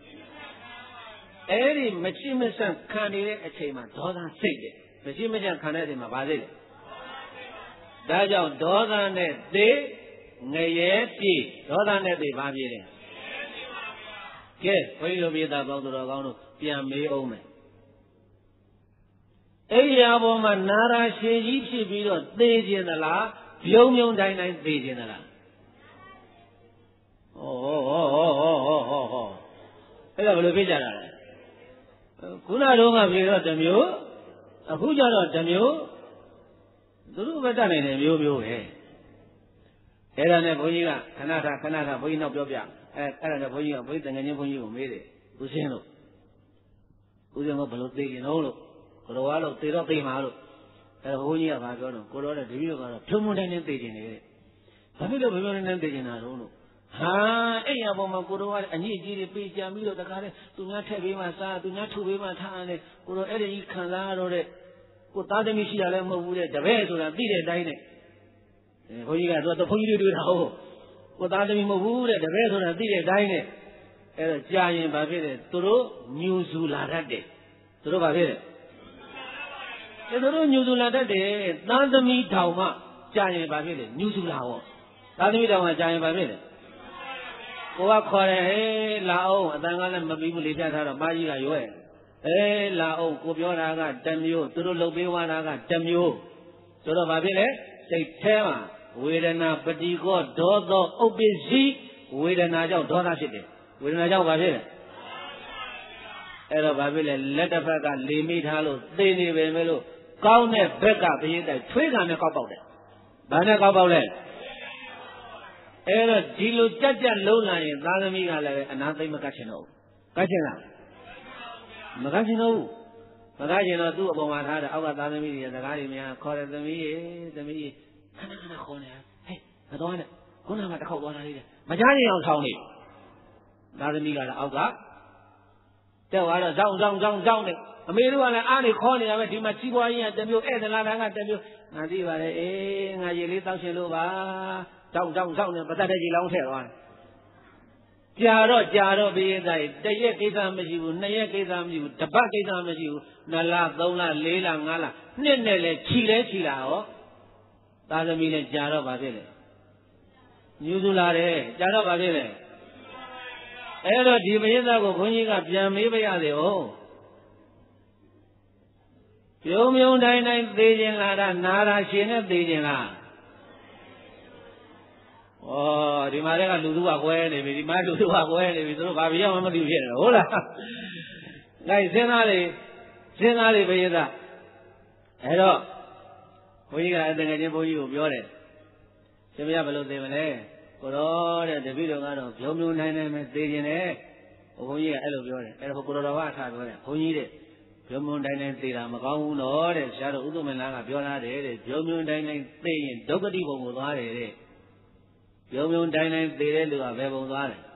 အဲ့ဒီမချိမဆန့်ခံနေတဲ့အချိန်မှာဒေါသစိတ်တယ်မချိမဆန့်ခံတဲ့အချိန်မှာဘာစိတ်လဲဒါကြောင့်ဒေါသနဲ့သေငရဲပြေဒေါသနဲ့သေဘာပြေလဲကဲဘုန်းကြီးတို့ပြေတာပေါင်းတော်ကောင်းတို့ပြန်မေးအောင်မယ်အဲ့ဒီအပေါ်မှာနာရာရှည်ကြီးဖြစ်ပြီးတော့သေခြင်းသလားပြုံးပြုံးတိုင်းတိုင်းသေခြင်းသလားဟောအဲ့ဒါဘယ်လိုဖြစ်ကြတာလဲခုနတုန်းကပြေတော့တစ်မျိုးအခုကျတော့တစ်မျိုးသူတို့ပဲတတ်နိုင်တယ်မျိုးပဲအဲ့ဒါနဲ့ဘုန်းကြီးကခဏထားဘုန်းကြီးနောက်ပြောပြအဲ့ဒါနဲ့ဘုန်းကြီးကဘုန်းကြီးတန်ငယ်ချင်းဘုန်းကြီးကိုမေးတယ်ဦးစင်းတို့ဘယ်လိုသိကြတော့လို့ကိုတော်ကတော့သေတော့သိမှာလို့အဲ့ဘုန်းကြီးကဘာပြောတော့ကိုတော်တဲ့တပည့်တော်ကတော့ဖြုံမွန်းတိုင်းသိကျင်တယ်ဘာဖြစ်လို့ဖြုံမွန်းတိုင်းသိကျင်တာတော့လို့ဟာအဲ့ရပေါ်မှာကိုတော်ကအညစ်အကြေးတွေပေးကြံပြီးတော့တခါတည်းသူများထက်ပေးမှစားသူများထုတ်ပေးမှထားတယ်ကိုတော်အဲ့ဒီခံစားရတော့တဲ့ကိုသားသမီးရှိတာလည်းမဟုတ်ဘူးတဲ့တပည့်ဆိုတာသိတဲ့အတိုင်းနဲ့ဘုန်းကြီးကတော့ဘုန်းကြီးတွေတွေ့တာဟုတ်ကိုသားသမီးမဟုတ်ဘူးတဲ့တပည့်ဆိုတာသိတဲ့အတိုင်းနဲ့အဲ့တော့ကြာရင်ဘာဖြစ်လဲသူတို့ညူစုလာတတ်တယ်သူတို့ဘာဖြစ်လဲသူတို့ညူစုလာတတ်တယ်သားသမီးတောင်မှကြာရင်ဘာဖြစ်လဲညူစုလာဟောသားသမီးတောင်မှကြာရင်ဘာဖြစ်လဲကိုကခေါ်တယ်ဟေးလာအောင်အတန်ကလည်းမပြီးဘူးလေပြထားတော့ပါကြီးကရွယ်လာအောင်ကိုပြောတာကတစ်မျိုးသူတို့လုပ်ပေးသွားတာကတစ်မျိုးဆိုတော့ဘာဖြစ်လဲစိတ်แท้မှာဝေဒနာပฏิကောဒေါသောဥပ္ပစ္စည်းဝေဒနာကြောင့်ဒေါသဖြစ်တယ်ဝေဒနာကြောင့်ဘာဖြစ်လဲအဲ့တော့ဘာဖြစ်လဲလက်တစ်ဖက်ကလေမိထားလို့သိနေပဲမဲ့လို့ကောင်းတဲ့ဘက်ကဘရင်တိုက်ထွေးကံနဲ့ကောက်ပေါက်တယ်ဘာနဲ့ကောက်ပေါက်လဲအဲ့တော့ဒီလိုကြက်လုံးလာရင်သားသမီးကလည်းအနာသိမ့်မကတ်ချင်တော့ဘူးကတ်ချင်လားမကတ်ချင်တော့ဘူးမကတ်ချင်တော့သူ့အပေါ်မှာထားတယ်အောက်ကသားသမီးတွေစကားတွေများခေါ်တယ်သမီးရေခဏခဏခေါ်နေဟဲ့မတော်နဲ့ခုနကတစ်ခေါက်သွားတာလေးတယ်မကြားရင်အောင်ထောင်းနေသားသမီးကလည်းအောက်ကတက်သွားတော့ကြောင်းနေအမေတို့ကလည်းအားနေခေါ်နေတာပဲဒီမှာကြီးပွားကြီးကတစ်မျိုးဧည့်သလားကတစ်မျိုးငါသိပါတယ်အေးငါရေလေးတောက်ရှင်လို့ပါကြောင်းနေပတတ်တဲ့ကြီးလောင်းထည့်သွားတယ်ကြာတော့ဘေးသားတရက်ကိစ္စမရှိဘူးနှစ်ရက်ကိစ္စမရှိဘူးတစ်ပတ်ကိစ္စမရှိဘူး2လ3လ4လ5လနှစ်နဲ့လဲခြီလာဟောသားသမီးနဲ့ကြာတော့ဘာဖြစ်လဲညူစုလာတယ်ကြာတော့ဘာဖြစ်လဲအဲ့တော့ဒီပရိသတ်ကိုဘုန်းကြီးကပြန်မေးပြရတယ်ဟုတ်ပြုံးတိုင်းသေခြင်းလားဒါနာရာရှင်နဲ့သေခြင်းလားဩဒီမှာလည်းကလူသူကကွဲနေပြီဒီမှာလူသူကကွဲနေပြီသူတို့ဘာပြောမှမသိဖြစ်နေဟုတ်လားဒါစဉ်းစားလေပရိသတ်အဲ့တော့ဘုန်းကြီးကအတန်ငယ်ချင်းဘုန်းကြီးကိုပြောတယ်ရှင်မရဘယ်လိုသိမလဲကိုတော်တဲ့တပည့်တော်ကတော့ပြုံးတိုင်းပဲသေခြင်းနဲ့ဘုန်းကြီးကအဲ့လိုပြောတယ်အဲ့တော့ကိုတော်ကထားပြောတယ်ဘုန်းကြီးတဲ့ပြုံးတိုင်းသေတာမကောင်းဘူးတော့တဲ့ဆရာတော်ဥဒ္ဓမင်းလားကပြောလာတယ်တဲ့ပြုံးတိုင်းသေရင်ဒုက္ခတိဘုံကိုသွားတယ်တဲ့ပြုံးတိုင်းသေတဲ့လူကဘယ်ဘုံသွားလဲ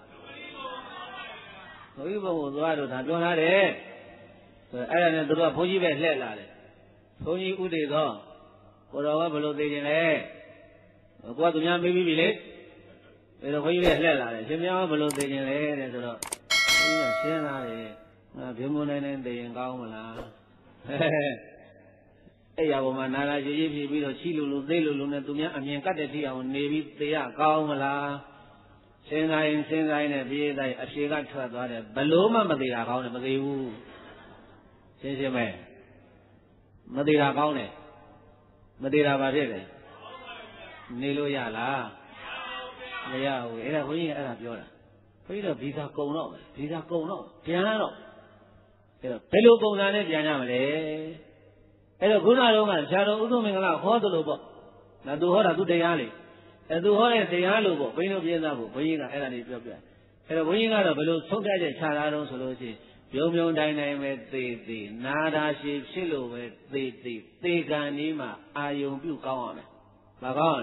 ဒုက္ခဘုံကိုသွားတော့ဒါပြောလာတယ်အဲ့ဒါနဲ့သူတို့ကဘုန်းကြီးပဲလှည့်လာတယ်ဘုန်းကြီးဥဒေသောကိုတော်ကဘယ်လိုသေခြင်းလဲကိုကသူများမေးပြီးပြီလေဒါတော့ဘုန်းကြီးလည်းလှည့်လာတယ်ရှင်များဘယ်လိုသိခြင်းလဲတဲ့ဆိုတော့ဘုန်းကြီးကရှင်းလာတယ်ငါပြုံးတိုင်းသိရင်ကောင်းမလားအဲ့ရပေါ်မှာနာလာရည်ရည်ဖြစ်ပြီးတော့ချီလူသိလူနဲ့သူများအမြင်ကတ်တဲ့ထိအောင်နေပြီးသိရကောင်းမလားစဉ်းစားရင်နဲ့ပြေးတိုင်းအဖြေကထွက်သွားတယ်ဘလို့မှမသိတာကောင်းတယ်မသိဘူး xin mẹ mà đi ra bao này mà đi ra bao thế này nê lô ya là nê ya ôi ấy là có gì ấy làပြောlà bây giờ visa công nó tiền nó cái lô công ra này tiền nhà mà đấy cái đó cũng là đâu mà cha đâu cũng mình là khó tôi bộ là tôi khó là tôi đầy ăn đi tôi khó là đầy ăn luôn bộ bây giờ bây giờ bộ bây giờ cái là điပြောcái đó bây giờ là bây giờ sống cái gì cha ra đâu số đâu chứ biểu miêu đại này về tì na đa sĩ xí lô về tì cái này mà ai dùng biểu cao mà bà con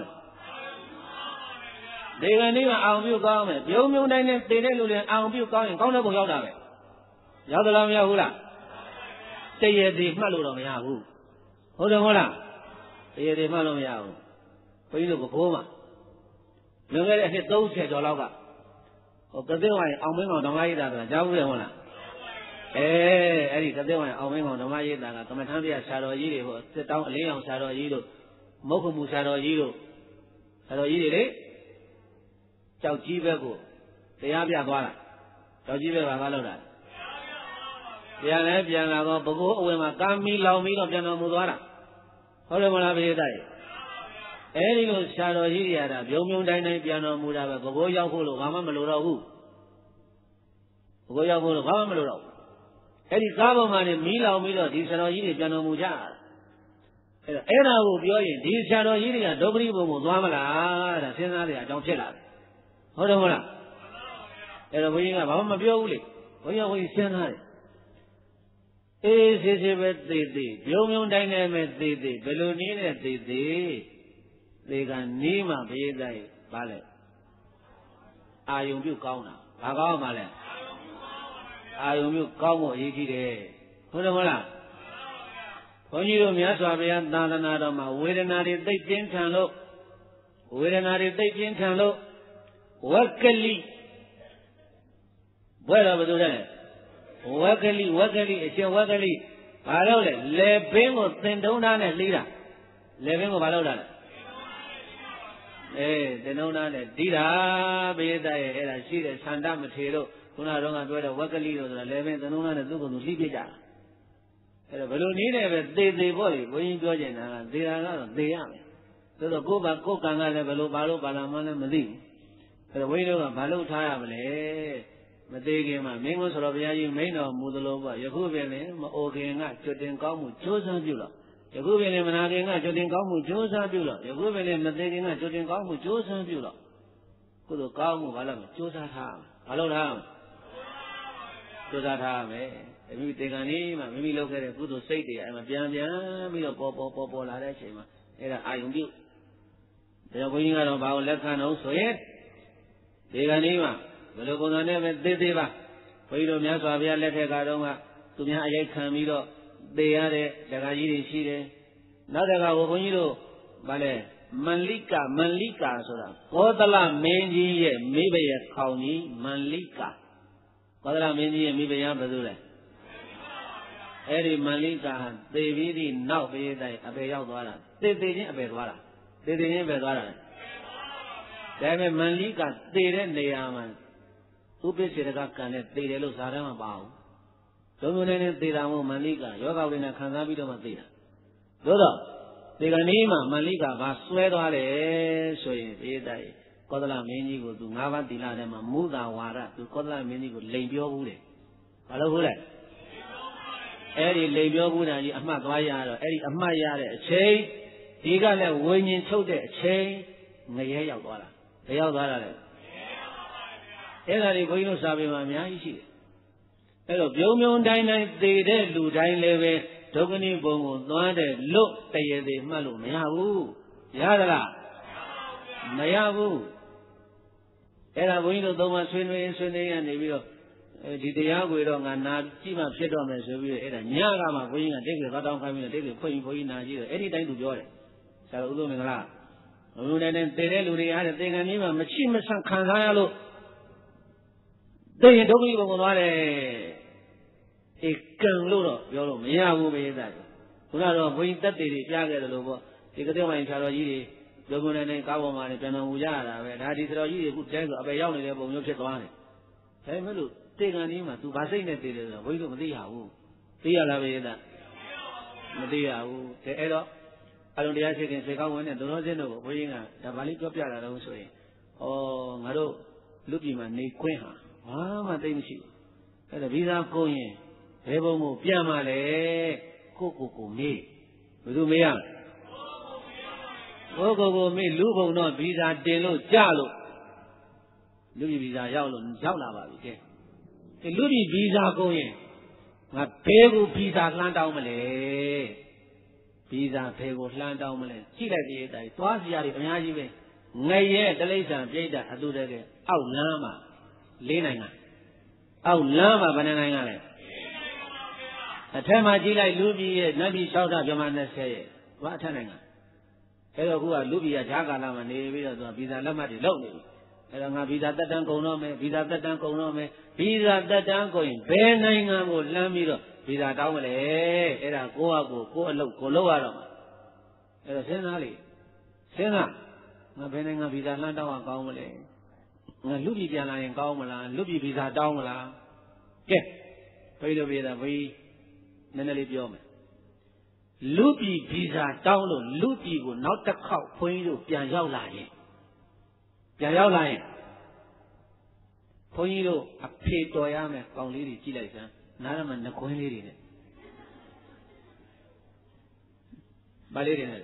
tì cái này mà ai biểu cao mà biểu miêu đại này tì này luôn liền ai biểu cao thì cao nó cũng giao được giao được làm giao hula tì gì mà luôn làm giao hulaဟုတ်တယ်မဟုတ်လားတရားတွေမှလို့မရဘူးဘုန်းကြီးတို့ကဘိုးမှာလွန်ခဲ့တဲ့နှစ်30ကျော်လောက်ကဟိုကသိဝိုင်းအောင်မင်းကောင်ဓမ္မရေးတာဆိုတာကြားဘူးလေဟုတ်လားအဲ့ဒီကသိဝိုင်းအောင်မင်းကောင်ဓမ္မရေးတာကကမ္မထမ်းပြဆရာတော်ကြီးတွေဟိုစစ်တောင်းအလင်းအောင်ဆရာတော်ကြီးတို့မုတ်ခမှုဆရာတော်ကြီးတို့ဆရာတော်ကြီးတွေလေကြောက်ကြီးဘက်ကိုတရားပြသွားတာကြောက်ကြီးဘက်ကဘာလုပ်တာပြန်လဲပြန်လာတော့ဘကိုးအဝင်မှာကာမီလောင်ပြီးတော့ပြန်တော်မူသွားတာဟုတ်တယ်မလားပြေးတိုက်အဲဒီလိုဆရာတော်ကြီးတွေရတာပြုံပြုံတိုင်းတိုင်းပြန်တော်မူတာပဲဘကိုးရောက်ဖို့လို့ဘာမှမလိုတော့ဘူးဘကိုးရောက်ဖို့လို့ဘာမှမလိုတော့ဘူးအဲဒီကားပေါ်မှာနေမီးလောင်ပြီးတော့ဒီဆရာတော်ကြီးတွေပြန်တော်မူကြတာအဲ့ဒါကိုပြောရင်ဒီဆရာတော်ကြီးတွေကဒုက္ခရိဘုံကိုသွားမလားဒါစဉ်းစားရအကြောင်းဖြစ်လာတယ်ဟုတ်တယ်မဟုတ်လားအဲ့တော့ဘုန်းကြီးကဘာမှမပြောဘူးလေဘုန်းကြီးကစဉ်းစားတယ်အေးစေပဲသိပြုံပြုံတိုင်းတိုင်းပဲသိဘယ်လိုနည်းနဲ့သိသေကနီးမှဘေးတိုက်ပါလေအာယုံပြုကောင်းတာဘာကောင်းမှလဲအာယုံပြုကောင်းဖို့အရေးကြီးတယ်ဟုတ်တယ်မဟုတ်လားဘုန်းကြီးတို့မြတ်စွာဘုရားသာသနာတော်မှာဝေဒနာတွေသိပြင်းထန်လို့ဝက်ကလိဘွဲတော့ဘယ်လိုလဲဝက်ကလိအရှင်ဝက်ကလိဘာလို့လဲလေပင်ကိုသင်တုံးသားနဲ့လှီးတာလေပင်ကိုဘာလို့လဲသင်တုံးသားနဲ့ဒီတာဘေးသားရဲ့အဲ့ဒါရှိတဲ့ဆန္ဒမထေလို့ခုနကတော့ပြောတဲ့ဝက်ကလိလို့ဆိုတာလေပင်သင်တုံးသားနဲ့သူ့ကိုယ်သူလှီးပြကြတာအဲ့တော့ဘယ်လိုနည်းနဲ့ပဲသေပေါ့လေဘုန်းကြီးပြောချင်တာကသေတာကတော့သေရမယ်ဆိုတော့ကိုယ်ကံကလည်းဘယ်လိုပါလို့ပါလာမှလည်းမသိဘူးအဲ့တော့ဘုန်းကြီးတို့ကဘာလို့ထားရမလဲမသေးခင်မှာမင်းကိုဆိုတော့ဘုရားကြီးမိန်တော်မူသလိုပေါ့ယခုပင်လည်းမအိုခင်ကကျွတ်တင်ကောင်းမှုကြိုးစားပြုလို့ယခုပင်လည်းမနာခင်ကကျွတ်တင်ကောင်းမှုကြိုးစားပြုလို့ယခုပင်လည်းမသေးခင်ကကျွတ်တင်ကောင်းမှုကြိုးစားပြုလို့ကုသိုလ်ကောင်းမှုဘာလို့ကြိုးစားထားဘာလို့ထားကြိုးစားထားမယ်မိမိတေခံနေမှမိမိလုပ်ခဲ့တဲ့ကုသိုလ်စိတ်တွေအဲ့မှာပြန်ပြီးတော့ပေါ်လာတဲ့အချိန်မှာအဲ့ဒါအာယုံပြုဒါကြောင့်ဘုန်းကြီးကတော့ဘာကိုလက်ခံတော့ဆိုရင်တေခံနေမှဘယ်လိုပုံစံနဲ့ပဲသေးပါဘုန်းကြီးတို့မြတ်စွာဘုရားလက်ထက်ကတော့ကသူများအရိုက်ခံပြီးတော့သေရတဲ့တရားကြီးတွေရှိတယ်နောက်တစ်ခါဘုန်းကြီးတို့ဗာလဲမန္လိကာဆိုတာကောသလမင်းကြီးရဲ့မိဘရဲ့ခေါင်းကြီးမန္လိကာကောသလမင်းကြီးရဲ့မိဘရဘယ်သူလဲအဲ့ဒီမန္လိကာဟာသေပြီးသည့်နောက်ဘေးတိုင်းအပေရောက်သွားတာသေချင်းအပေသွားတာသေချင်းပဲသွားတာဒါပေမဲ့မန္လိကာသေတဲ့နေရာမှာဥပိ္ပစေတကကံနဲ့သေတယ်လို့ဇာတ်မှာမပါဘူး။သုံးမျိုးနဲ့သေတာမို့မန္လိကာယောဂဝိညာဉ်ခံစားပြီးတော့မှသေတာ။သို့တော့ဒီကနေ့မှမန္လိကာဘာဆွဲသွားတယ်ဆိုရင်ဒီတိုင်ကောသလမင်းကြီးကိုသူ၅ပါးသီလထဲမှာမူတာဝါဒသူကောသလမင်းကြီးကိုလိန်ပြောဘူးတယ်။ဘာလို့ဟုတ်လဲ။အဲ့ဒီလိန်ပြောဘူးတာကြီးအမှတ်သွားရတော့အဲ့ဒီအမှတ်ရတဲ့အချိန်ဒီကလည်းဝိညာဉ်ထုတ်တဲ့အချိန်ငရဲရောက်သွားတာ။ဘယ်ရောက်သွားတာလဲ။အဲ့ဒါတွေဘုန်းကြီးတို့စာပေမှာအများကြီးရှိတယ်။အဲ့တော့ပြုံပြုံတိုင်းတိုင်းသေတဲ့လူတိုင်းလည်းပဲဒုက္ခနိဘုံကိုသွားတဲ့လွတ်တရေသေးမှတ်လို့မရဘူး။ရသလား။မရဘူး။အဲ့ဒါဘုန်းကြီးတို့သုံးပါဆွေးနွေးရနေပြီးတော့ဒီတရားကိုတော့ငါနာကြည့်မှဖြစ်တော့မယ်ဆိုပြီးတော့အဲ့ဒါညကမှဘုန်းကြီးကတိတ်ကတောင်းခိုင်းပြီးတော့တိတ်ကဖွင့်ဘုန်းကြီးနာကြည့်တော့အဲ့ဒီတိုင်းသူပြောတယ်။ဆရာတော်ဦးသွမင်္ဂလာဘုံတိုင်းတိုင်းသေတဲ့လူတွေအားတဲ့သင်္ကန်းကြီးမှမရှိမဆန့်ခံစားရလို့သိရင်ဒုက္ခဘုံကိုသွားတယ်ဧကံလို့တော့ပြောလို့မရဘူးမေးသားကြီးခုနတော့ဘုန်းကြီးတက်တေတွေကြားခဲ့တယ်လို့ပေါ့ဒီကတိဝိုင်းဆရာတော်ကြီးတွေလုံုံနေကားပေါ်မှာနေပြန်တော်မူကြရတာပဲဒါဒီဆရာတော်ကြီးတွေခုတဲဆိုအပေရောက်နေတဲ့ပုံမျိုးဖြစ်သွားတယ်ဒါပေမဲ့လို့တေကံကြီးမှာသူဗာစိတ်နဲ့တေတယ်ဆိုတော့ဘုန်းကြီးတို့မသိရဘူးတသိရလားဗျာမသိရဘူးတဲ့အဲ့တော့အလုံးတရားရှိခင်စေကောင်းဝင်တဲ့သူတော်စင်းတို့ကိုဘုရားကဒါဗာလိပြောပြတာတော့ဆိုရင်ဩငါတို့လူပြည်မှာနေခွင့်ဟာဘာမှသိမရှိဘူးအဲ့ဒါဗီဇာကုန်ရင်ဘယ်ဘုံကိုပြန်มาလဲကိုမေးဘယ်သူမေးရကိုမေးလူဘုံတော့ဗီဇာတင်လို့ကြလို့လူပြည်ဗီဇာရောက်လာပါပြီတဲ့ဒီလူပြည်ဗီဇာကုန်ရင်ငါဘယ်ကိုဗီဇာလှမ်းတောင်းမလဲဗီဇာဘယ်ကိုလှမ်းတောင်းမလဲကြည့်လိုက်ပြီးတိုင်းသွားစီရတယ်အများကြီးပဲငရဲတလိษံပြိတ္တအတူတည်းအောက်လမ်းမှာ၄နိုင်ငံအောက်လမ်းမှာဘယ်နိုင်ငံလဲအထက်မှာကြည့်လိုက်လူပြည်ရဲ့နတ်ပြည်6ဓာတ်ပြမ20ရဲ့ဘာအထက်နိုင်ငံအဲ့တော့ခုကလူပြည်ကဈာကာလမှာနေပြီးတော့သူကဗီဇာလက်မှတ်တွေလုပ်နေပြီအဲ့တော့ငါဗီဇာတက်တန်းကုန်တော့မယ်ဗီဇာတက်တန်းကုန်တော့မယ်ဗီဇာတက်တန်းကုန်ရင်ဘယ်နိုင်ငံကိုလှမ်းပြီးတော့ဗီဇာတောင်းမလဲအဲ့ဒါကိုယ့်အလုပ်ကိုလုပ်ရတော့မှာအဲ့တော့စဉ်းစားငါဘယ်နိုင်ငံဗီဇာလှမ်းတောင်းအောင်ကောင်းမလဲငါလူပြည်ပြန်လာရင်ကောင်းမလားလူပြည်ဗီဇာတောင်းမလားကဲဘယ်လိုပြေတာဘီနည်းနည်းလေးပြောမယ်လူပြည်ဗီဇာတောင်းလို့လူပြည်ကိုနောက်တစ်ခေါက်ခွင်းတို့ပြန်ရောက်လာရင်ဘုန်းကြီးတို့အဖေတော်ရမယ်ကောင်းလေးတွေကြည့်လိုက်စမ်းနားရမှာနှခွင်းလေးတွေနဲ့ဗာလေးတွေနဲ့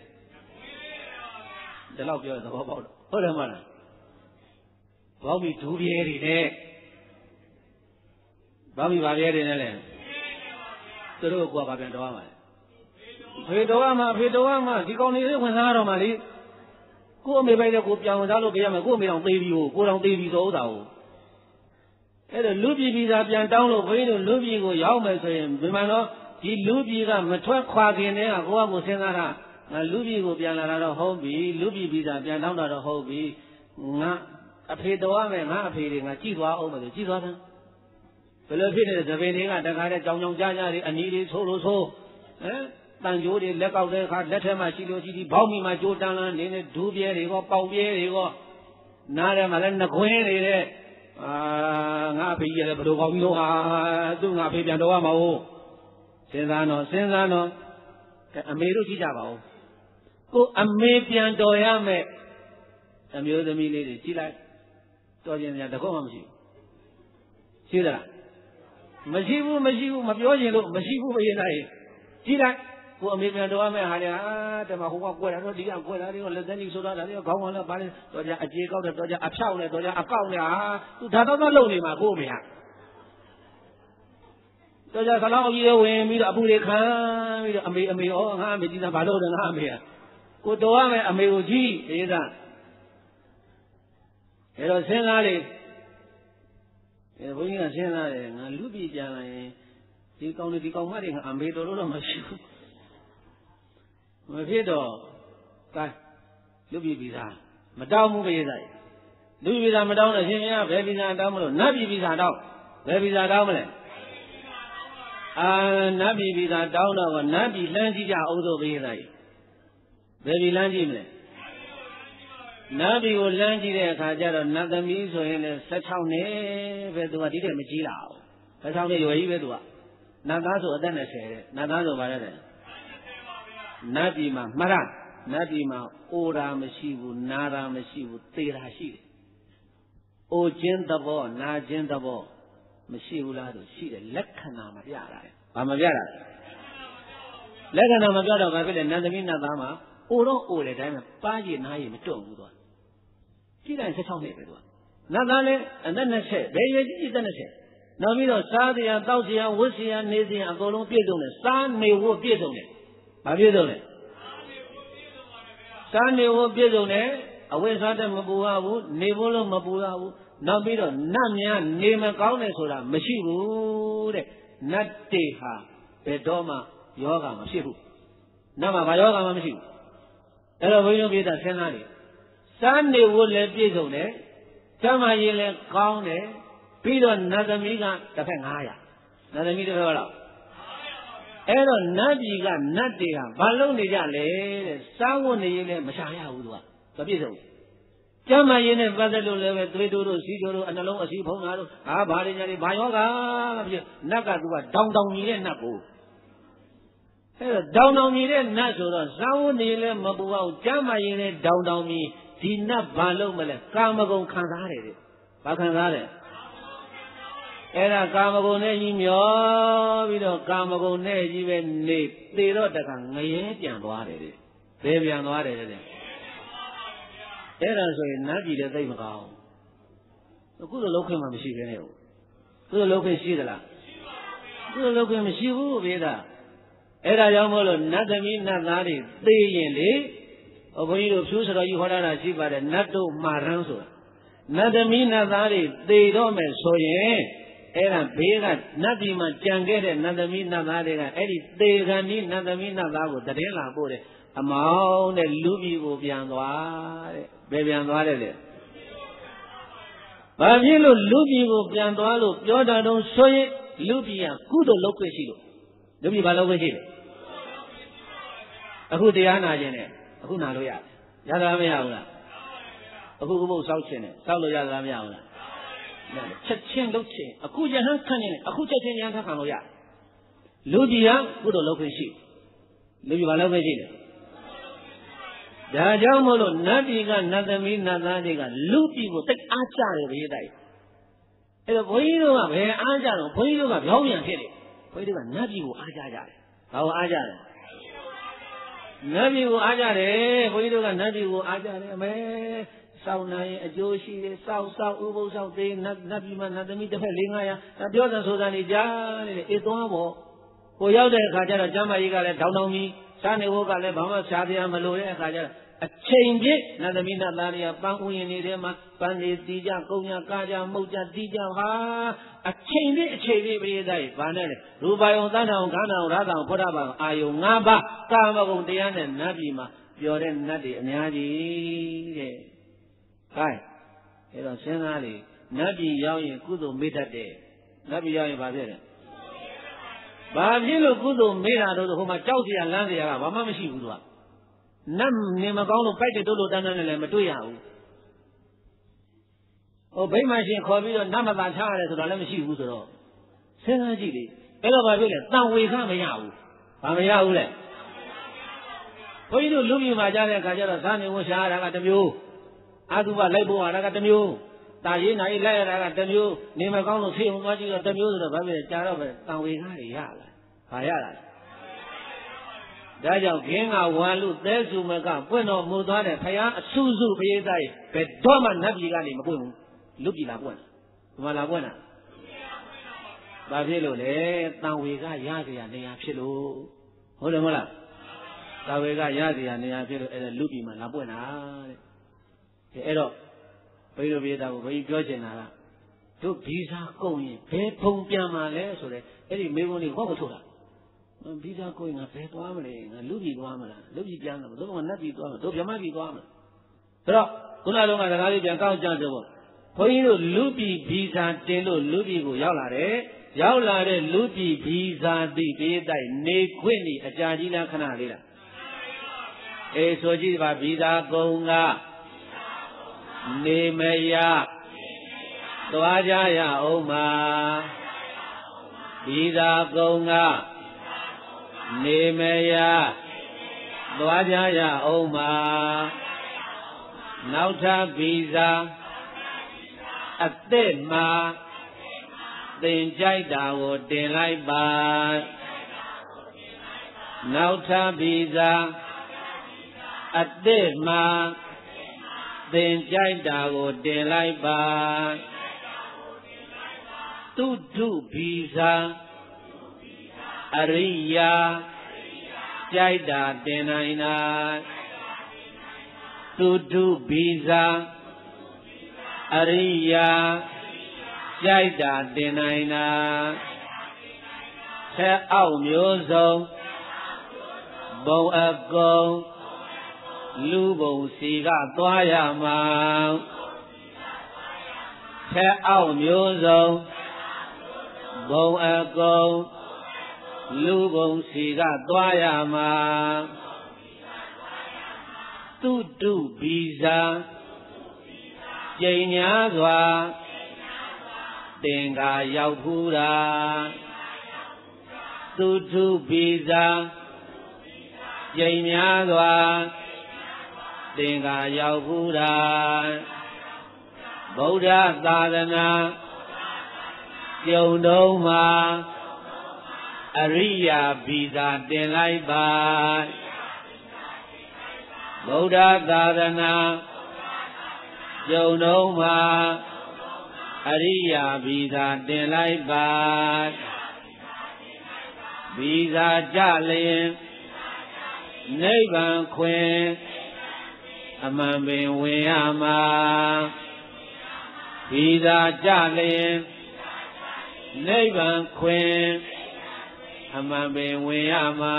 ဒီလောက်ပြောတဲ့သဘောပေါက်တော့ဟုတ်တယ်မလားဘောက်ပြီးဒူးပြဲတွေနဲ့ဘောက်ပြီးဗာပြဲတွေနဲ့လေသူတို့ကဘာပြန်တော်ရမှာလဲဖေတော်ရမှာဒီကောင်းလေးဝင်စားတော့မှလေကို့အမေပိုက်တဲ့ကိုပြောင်းစားလို့ပြရမယ်ကို့အမေတော်သေးပြီကိုတော်သေးပြီဆိုဥစ္စာကိုအဲ့တော့လူပြည်ပြည်သာပြန်တောင်းလို့ဘုန်းကြီးတို့လူပြည်ကိုရောက်မယ်ဆိုရင်ဒီမှာတော့ဒီလူပြည်ကမထွက်ခွာခင်တည်းကကိုယ့်အကိုစဉ်းစားတာငါလူပြည်ကိုပြန်လာတာတော့ဟုတ်ပြီလူပြည်ပြည်သာပြန်တောင်းတာတော့ဟုတ်ပြီငါအဖေတော်ရမယ်ငါအဖေတွေငါကြည့်သွားအောင်မယ်ဆိုကြည့်သွားတယ်ဘယ်လိုဖြစ်နေတဲ့သပင်တွေကတခါတည်းကြောင်ကြားတွေအနီးတွေဆိုးလို့ဆိုးတန်ကြိုးတွေလက်ကောက်တဲ့အခါလက်ထဲမှာရှိလို့ရှိပြီးဘောက်မီမှာကြိုးတန်းလန်းနေတဲ့ဒူးပြဲတွေကပေါင်ပြဲတွေကနားထဲမှာလည်းနှခွင်းနေတဲ့ငါအဖေကြီးလည်းဘယ်လိုကောင်းပြီးတော့သူ့ငါအဖေပြန်တော်ရမှာဟုတ်စဉ်းစားတော့အမေတို့ကြည့်ကြပါဦးကိုအမေပြန်တော်ရမယ်အမျိုးသမီးလေးတွေကြည့်လိုက်တော်ခြင်းများတကောမှမရှိဘူးရှိသလားမရှိဘူးမပြောချင်လို့မရှိဘူးပဲရေးလိုက်ကြည့်လိုက်ကိုအမေပြန်တော်ရမယ်ဟာလေတမဟိုကကွက်တာတော့ဒီကကွက်တာတွေကလက်သန်းကြီးဆိုတာဒါတွေကခေါင်းကလည်းပါလေတော်ကြအခြေကောက်တယ်တော်ကြအဖြောက်တယ်တော်ကြအကောက်တယ်ဟာသူဒါတော့လုံနေမှာကိုအမေဟာတော်ကြဆလောင်းအကြီးတွေဝင်ပြီးတော့အပူတွေခံပြီးတော့အမေဩငါအမေကြီးသားဘာလို့လဲငါအမေဟာကိုတော်ရမယ်အမေကိုကြည့်အေးသားအဲ့တော့စဉ်းစားလေဘုန်းကြီးကစဉ်းစားတယ်ငါလူပြည်ပြန်လာရင်ဒီကောင်းမတွေငါအမေတော်လို့တော့မရှိဘူးမဖြစ်တော့ကဲလူပြည်ဗီဇာမတောင်းဘူးပြေးစားလူပြည်ဗီဇာမတောင်းလို့ရှင်ရှင်ကဘယ်ဗီဇာတောင်းမလို့နတ်ပြည်ဗီဇာတောင်းဘယ်ဗီဇာတောင်းမလဲနတ်ပြည်ဗီဇာတောင်းတော့နတ်ပြည်လှမ်းကြည့်ကြအောင်ဆိုပြေးစားဘယ်ပြည်လှမ်းကြည့်မလဲနတ်ပြည်ကိုလှမ်းကြည့်တဲ့အခါကျတော့နတ်သမီးဆိုရင်လည်း16နှစ်ပဲသူကဒီတဲ့မကြီးလာအောင်16နှစ်ရွယ်ကြီးပဲသူကနတ်သားဆိုအသက်20တဲ့နတ်သားဆိုပါတဲ့နတ်ပြည်မှာမှတ်ရနတ်ပြည်မှာအိုတာမရှိဘူးနာတာမရှိဘူးသေတာရှိတယ်အိုခြင်းသဘောနာခြင်းသဘောမရှိဘူးလားဆိုရှိတယ်လက္ခဏာမပြတာလေဘာမပြတာလက္ခဏာမပြတော့ဘာဖြစ်လဲနတ်သမီးနတ်သားမှာအိုတော့အိုတယ်တိုင်းမှာပါးရည်နားရည်မတွန့်ဘူးသူကကြည့်လိုက်16နှစ်ပဲသူကနတ်သားလည်းအသက်20ဘယ်ရွယ်ကြီးအသက်20နောက်ပြီးတော့စားစရာတောက်စရာဝတ်စရာနေစရာအကုန်လုံးပြည့်စုံတယ်စားနေဝတ်ပြည့်စုံတယ်ဘာပြည့်စုံလဲစားနေဝတ်ပြည့်စုံတယ်အဝိစားတဲ့မပူရဘူးနေဖို့လို့မပူရဘူးနောက်ပြီးတော့နတ်များနေမကောင်းတယ်ဆိုတာမရှိဘူးတဲ့နတ်တေဟာဘယ်တော့မှယောဂမဖြစ်ဘူးနတ်မှာဘာယောဂမှမရှိဘူးအဲ့တော့ဘုန်းကြီးတို့ပြည်သားစဉ်းစားနေစားနေဝတ်လည်းပြည့်စုံတယ်ကျမ်းမာရေးလည်းကောင်းတယ်ပြီးတော့နတ်သမီးကတစ်ဖက်900နတ်သမီးတစ်ဖက်တော့အဲ့တော့နတ်ပြည်ကနတ်တွေကဘာလုပ်နေကြလဲတဲ့စားဝတ်နေရေးလည်းမရှာရဘူးသူကပြည့်စုံကျမ်းမာရေးနဲ့ပတ်သက်လို့လည်းပဲသွေးတိုးတို့စီးတိုးတို့အနှလုံးအစီးဖုံးတာတို့ဘာတွေညာတွေဘာယောဂမဖြစ်နတ်ကသူကတောင်ကြီးတဲ့နတ်ကို down me then natural, sound nearly Mabu, Jama in it, down me, did not balloon, Kamago Kanare. Bakanare. Era Kamago Nejimio, we don't Kamago Nej even need, they don't take a water. Baby and water. Era so Nabi the same cow. The good local machine. Good local Shidala. Good local machine, Veda. Era Yamolo, Natami, Natari, they of you choose or you hold on a ship at a Nato Maranso. Natami, Natari, they don't mess so ye. Era Bega, Natima, Jangere, Natami, Natari, Eddie, they can need Natami, Natago, the Dela Bode. Among the Luby will be on the baby and water. But you look Luby will be on the Alu, Yoda don't show it, Luby and good location. Luby Balogi. A good Diana Jene, a good Naluya, Yadamiana, a good South Chene, Saulo Yadamiana. Chin Luchi, a good Yahan Canyon, a good Yankanoya. Ludia, good location. Luby Balogi. Dajamolo, Nabiga, Nadami, Nadadiga, Lupi will take Achar every day. And the Poino of Ajaro, Poino of Yomian City, Poino Nabi will Ajar. How Ajar? Nabi will Ajar, Poino and Nabi will Ajar, South Nai, Joshi, South Ubo, South Day, Nabima, Nadami, the Lingaya, Jordan Sodani Jan, Etomo, Poyada Kajara, Jamaica, down on me, Sani Woka, Bama, Sadia, Maloya, Kajara. A change it, Nadamina Laria, Bangu in Idema, Bandi, Dija, Konya, Kaja, Moja, Dija, ha, a change it, every day, Banner, Rubayo, Dana, Gana, Raga, Poraba, Ayo, Naba, Kama, Diana, Nabima, Yoren, Nadi, Nadi. Hi, it was Senali, Nabi Yawi, Kudu, Midade, Nabi Yawi Badere. Babilo Kudu, Mira, whom I Chausi and Landia, Mamashi Udua. Nam Nimagano Pike Dolo Dana and Matuya. Obey my shin, Corbin, Namaba Chara to the Lamashi Udro. Senagili, Ella Villa, now we come out. Amayaule. For you to look you, my Jana Kajara, Sani, Mushara, I got the mule. Aduba Lebo, I got the mule. Diana, I got the mule. Nimagano, see what you got the mule, the Baby Jara, now we got Yala. Ayala. Daja Genga Walu, Desumaka, Bueno Mudane, Paya, Suzu, Payday, Petoma Nabigani, Mabun, Luki La Buena, Malabuena. Babilo, now we got Yadi and Neapilo. Hold on, now we got Yadi and Neapilo and Luki Malabuena. Edo, Payo Vida, very Georgiana. To Pisa going, Pepon Piamale, so that any Maboni Hokotola. Pisa going a pet family, a Luby Guamala, Luby Piano, don't want Nabi Guama, don't Yamaki Guama. Pero, Kunalonga, the Galibian Count. For you, Luby Pisa, Telo, Luby Yalare, Yalare, Luby Pisa, the Beda, Ne Quini, a Jardina Canalina. E Sojiva Vida Gonga, Nemeya, Toajaya Oma, Vida Gonga. Nemeya, Dwajaya Oma, Nauta Visa, Atema, Then Jaida would delight by Nauta Visa, Atema, Then Jaida would delight by Tutu Visa. Ariya Jaida Denaina Tutu Biza Ariya Jaida Denaina Se Ao Myozo Bo Ago Lubo Siga Toyama Se Ao Myozo Bo Ago Lubong Siga Dwayama Tutu Biza Jainyazwa Tenga Yaupura Tutu Biza ချိန်များစွာသင်္ကာရောက်ဖူးတာဗုဒ္ဓသာသနာကျုံတော်မှာအရိယာဗီဇာတင်လိုက်ပါဗုဒ္ဓသာသနာကျုံတော်မှာအရိယာဗီဇာတင်လိုက်ပါဗီဇာကြလျင်နိဗ္ဗာန်ခွင်အမှန်ပင်ဝင်ရမှာဗီဇာကြလျင်နိဗ္ဗာန်ခွင်အမှန်ပင်ဝင်ရမှာ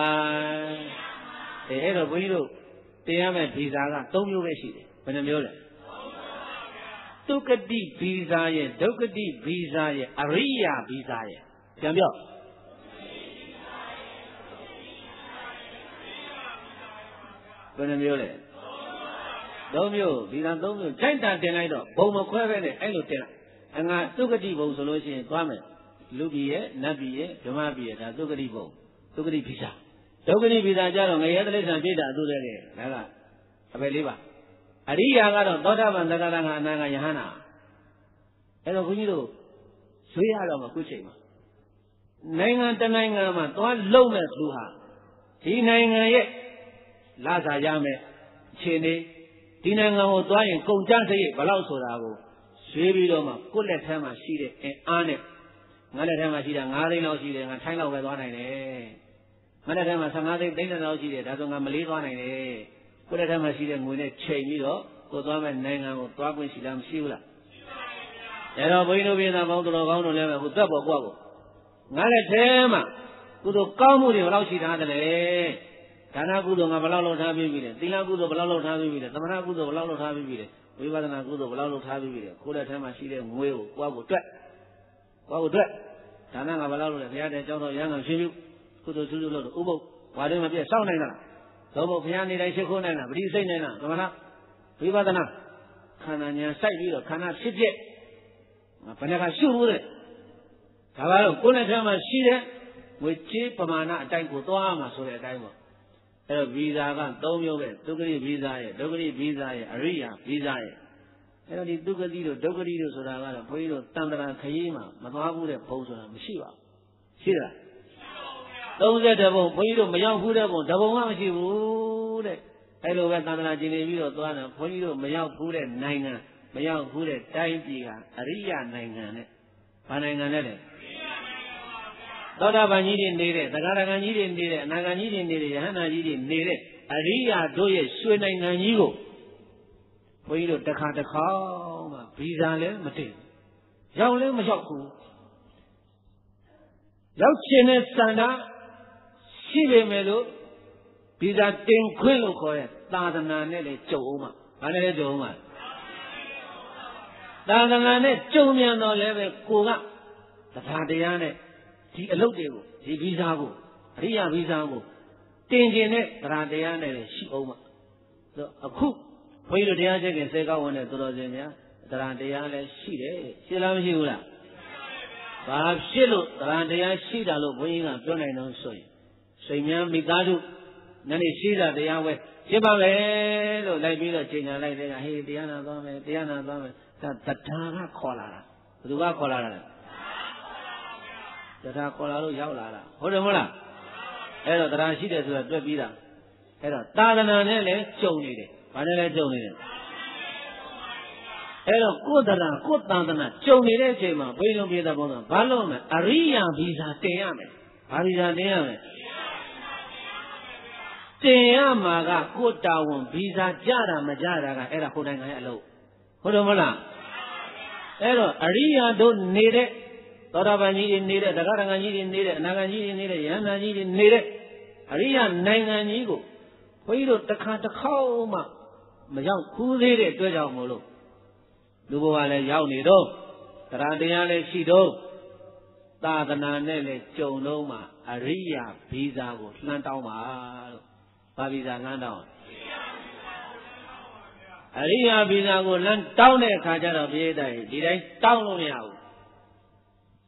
အဲ့တော့ဘုန်းကြီးတို့တင်ရမယ့်ဗီဇာက၃မျိုးပဲရှိတယ်ဘယ်နှမျိုးလဲသုကတိဗီဇာရဲ့ဒုက္ခတိဗီဇာရဲ့အရိယာဗီဇာရဲ့ပြန်ပြောဘယ်နှမျိုးလဲ၃မျိုးဗီဇာ၃မျိုးကြိုက်တာတင်လိုက်တော့ဘုံမခွဲပဲနဲ့အဲ့လိုတင်လိုက်အငါသုကတိဘုံဆိုလို့ရှိရင်သွားမယ်လူပြည်ရဲ့နတ်ပြည်ရဲ့ဓမ္မပြည်ရဲ့ဒါသုကတိဘုံသုကတိဗီဇာဒုက္ခတိဗီဇာကြတော့ငရဲတိရစ္ဆာန်ပြည့်တာအတူတည်းလေဒါကအပဲလေးပါအရိယာကတော့သောတာပန်သက္ကရာကအနာဂယဟန္တာအဲ့တော့ခွန်ကြီးတို့ရွေးရတော့မှခုချိန်မှာနိုင်ငံတနိုင်ငံမှာသွားလုံမဲ့သူဟာဒီနိုင်ငံရဲ့လာစာရမယ်အခြေအနေဒီနိုင်ငံကိုသွားရင်ကုန်ကျစရိတ်ဘယ်လောက်ဆိုတာကိုရွေးပြီးတော့မှကိုယ့်လက်ထဲမှာရှိတဲ့အင်အားနဲ့ငါလက်ထဲမှာရှိတာ9သိန်းလောက်ရှိတယ်ငါထိုင်းလောက်ပဲသွားနိုင်တယ်ငါလက်ထဲမှာ15သိန်း3000လောက်ရှိတယ်ဒါဆိုငါမလေးသွားနိုင်တယ်ကိုယ့်လက်ထဲမှာရှိတဲ့ငွေနဲ့ချိန်ပြီးတော့ကိုသွားမဲ့နိုင်ငံကိုသွားခွင့်ရှိလားမရှိဘူးလားအဲ့တော့ဘုန်းကြီးတို့ပြည်သားပေါင်းတော်ကောင်းတို့လည်းပဲဟိုသက်ပေါ်ကွာကိုငါလက်ထဲမှာကုသိုလ်ကောင်းမှုတွေဘယ်လောက်ရှိထားတယ်လဲဒါနကုသိုလ်ငါဘယ်လောက်လုပ်ထားပြီးပြီလဲသီလကုသိုလ်ဘယ်လောက်လုပ်ထားပြီးပြီလဲသမထကုသိုလ်ဘယ်လောက်လုပ်ထားပြီးပြီလဲဝိပဿနာကုသိုလ်ဘယ်လောက်လုပ်ထားပြီးပြီလဲကိုယ့်လက်ထဲမှာရှိတဲ့ငွေကိုကွာကိုတွက်ဒါနကဘယ်လောက်လုပ်လဲဘုရားတဲ့ကျောင်းတော်ရဟန်းကရှင်ပြုကုသိုလ်စုစုလို့ဥပုပ်ဝါဒင်းမပြည့်စောင့်နိုင်လားသောဘုရားနေတိုင်းရှိခိုးနိုင်လားပရိစိတ်နိုင်လားသမထဝိပဿနာခန္ဓာဉာဏ်စိုက်ပြီးတော့ခန္ဓာဖြစ်ဖြစ်ဘယ်နှခါရှုလို့လဲဒါပါတော့ကိုယ်နဲ့ထဲမှာရှိတဲ့ငွေကြေးပမာဏအတိုင်းကိုသွားမှာဆိုတဲ့အတိုင်းပေါ့အဲ့တော့ဗီဇာက၃မျိုးပဲသုကတိဗီဇာရဲ့ဒုက္ခတိဗီဇာရဲ့အရိယာဗီဇာရဲ့အဲ့တော့ဒီသုကတိတို့ဒုက္ခတိတို့ဆိုတာကတော့ဘုန်းကြီးတို့တန်တရာခရီးမှာမသွားဘူးတဲ့ဘုံဆိုတာမရှိပါဘူးရှိလား30ဘုံဘုန်းကြီးတို့မရောက်ဘူးတဲ့ဘုံတဘုံကမရှိဘူးတဲ့အဲ့လိုပဲတန်တရာကျင်နေပြီးတော့သွားတယ်ဘုန်းကြီးတို့မရောက်ဘူးတဲ့နိုင်ငံမရောက်ဘူးတဲ့တိုင်းပြည်ကအရိယာနိုင်ငံနဲ့ဘာနိုင်ငံနဲ့လဲသောတာပန်ကြီးတွေနေတဲ့သဂရဂန်ကြီးတွေနေတဲ့အနာဂန်ကြီးတွေနေတဲ့ယဟန္တာကြီးတွေနေတဲ့အရိယာတို့ရဲ့ရွှေနိုင်ငံကြီးကိုဘုန်းကြီးတို့တစ်ခါမှဗီဇာလည်းမတင်ရောက်လည်းမရောက်ဘူးရောက်ခြင်းနဲ့စန္ဒရှိပေမဲ့လို့ဗီဇာတင်ခွင့်လို့ခေါ်တဲ့သာသနာနဲ့လည်းကြုံအောင်မှာဘာနဲ့လဲကြုံအောင်မှာသာသနာနဲ့ကြုံမြန်တော့လည်းပဲကိုကတရားတရားနဲ့ဒီအလုပ်တွေကိုဒီဗီဇာကိုအရိယာဗီဇာကိုတင်ခြင်းနဲ့တရားတရားနဲ့လည်းရှိအောင်မှာအခုဘုန်းကြီးတို့တရားချက်ခင်စေကောင်းဝင်တဲ့သူတော်စင်များတရားတရားလည်းရှိတယ်ရှိလားမရှိဘူးလားဘာဖြစ်လို့တရားတရားရှိတာလို့ဘုန်းကြီးကပြောနိုင်တော့ဆိုရင်စိတ်များမိသားစုညနေရှိတာတရားဝဲရှင်းပါမယ်လို့လိုက်ပြီးတော့ချိန်ညာလိုက်တဲ့ကဟေးတရားနာသွားမယ်တရားနာသွားမယ်ဒါတရားကခေါ်လာတာဘယ်သူကခေါ်လာတာလဲတရားခေါ်လာလို့ရောက်လာတာဟုတ်တယ်မဟုတ်လားအဲ့တော့တရားရှိတယ်ဆိုတာတွေ့ပြီးတာအဲ့တော့သာသနာနဲ့လည်းကြုံနေတယ်ဘာနဲ့လဲကြုံနေတယ်အဲ့တော့ကိုယ်တရားကိုယ်သာသနာကြုံနေတဲ့အချိန်မှာဘုန်းကြီးတို့ပြည်သားပေါင်းကဘာလို့မလဲအရိယာဗီဇာတင်ရမယ်ဘာဗီဇာတင်ရမလဲတင်ရမှာကကိုယ်တာဝန်ဗီဇာကြတာမကြတာကအဲ့ဒါကိုယ်နိုင်ငံရဲ့အလုပ်ဟုတ်တယ်မဟုတ်လားအဲ့တော့အရိယာတို့နေတဲ့သောတာပန်ကြီးတွေနေတဲ့သဂရဂန်ကြီးတွေနေတဲ့အနာဂန်ကြီးတွေနေတဲ့ယဟန္တာကြီးတွေနေတဲ့အရိယာနိုင်ငံကြီးကိုဘုန်းကြီးတို့တစ်ခါမှမရောက်ခူးသေးတဲ့အတွက်ကြောင့်မို့လို့လူဘဝလည်းရောက်နေတော့တရားတရားလည်းရှိတော့သာသနာနဲ့လည်းကြုံတော့မှအရိယာဗီဇာကိုလှမ်းတောင်းပါလို့ဘာဗီဇာလှမ်းတောင်းအရိယာဗီဇာကိုလှမ်းတောင်းတဲ့အခါကျတော့ပြိဿရဲ့ဒီတိုင်းတောင်းလို့မရဘူး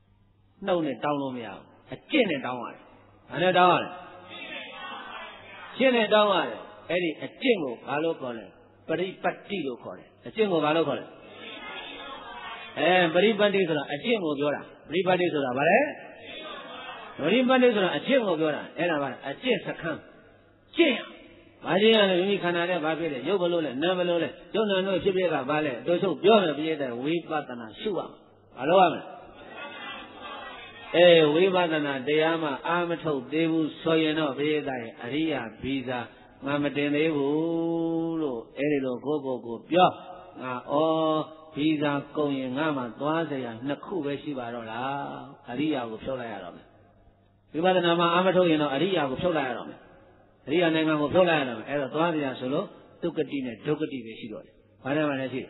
နှုတ်နဲ့တောင်းလို့မရဘူးအကျင့်နဲ့တောင်းရတယ်ဘာနဲ့တောင်းရလဲရှင်းတဲ့တောင်းရတယ်အဲ့ဒီအကျင့်ကိုဘာလို့ခေါ်လဲပရိပတ်တိလို့ခေါ်တယ်အကျင့်ကိုဘာလို့ခေါ်လဲပရိပတ်တိဆိုတာအကျင့်ကိုပြောတာပရိပတ်တိဆိုတာဘာလဲပရိပတ်တိဆိုတာအကျင့်ကိုပြောတာအဲ့ဒါကအကျင့်စခန်းကျင့်ဘာကျင့်ရလဲမိမိခန္ဓာနဲ့ဘာဖြစ်လဲရုပ်ဘလို့လဲနာမ်ဘလို့လဲယုံနာတို့ဖြစ်ဖြစ်ကဘာလဲတို့ချုပ်ပြောမယ်ပြည့်တဲ့ဝိပဿနာရှုရမှာဘာလို့ရမလဲဝိပဿနာတရားမှအာမထုတ်သေးဘူးဆိုရင်တော့ပြည့်တဲ့အရိယာဘီဇာငါမတင်သေးဘူးလို့အဲ့ဒီလိုကိုပြောငါဘီဇာကုန်ရင်ငါမှသွားเสียနှစ်ခုပဲရှိပါတော့လားအရိယာကိုဖြုတ်လိုက်ရတော့မယ်ဝိပဿနာမှာအာမထုတ်ရင်တော့အရိယာကိုဖြုတ်လိုက်ရတော့မယ်အရိယာနိုင်ငံကိုဖြုတ်လိုက်ရတော့မယ်အဲ့တော့သွားเสียဆိုလို့ဒုက္ကတိနဲ့ဒုက္ကတိပဲရှိတော့တယ်ဘာနဲ့မှလည်းရှိတယ်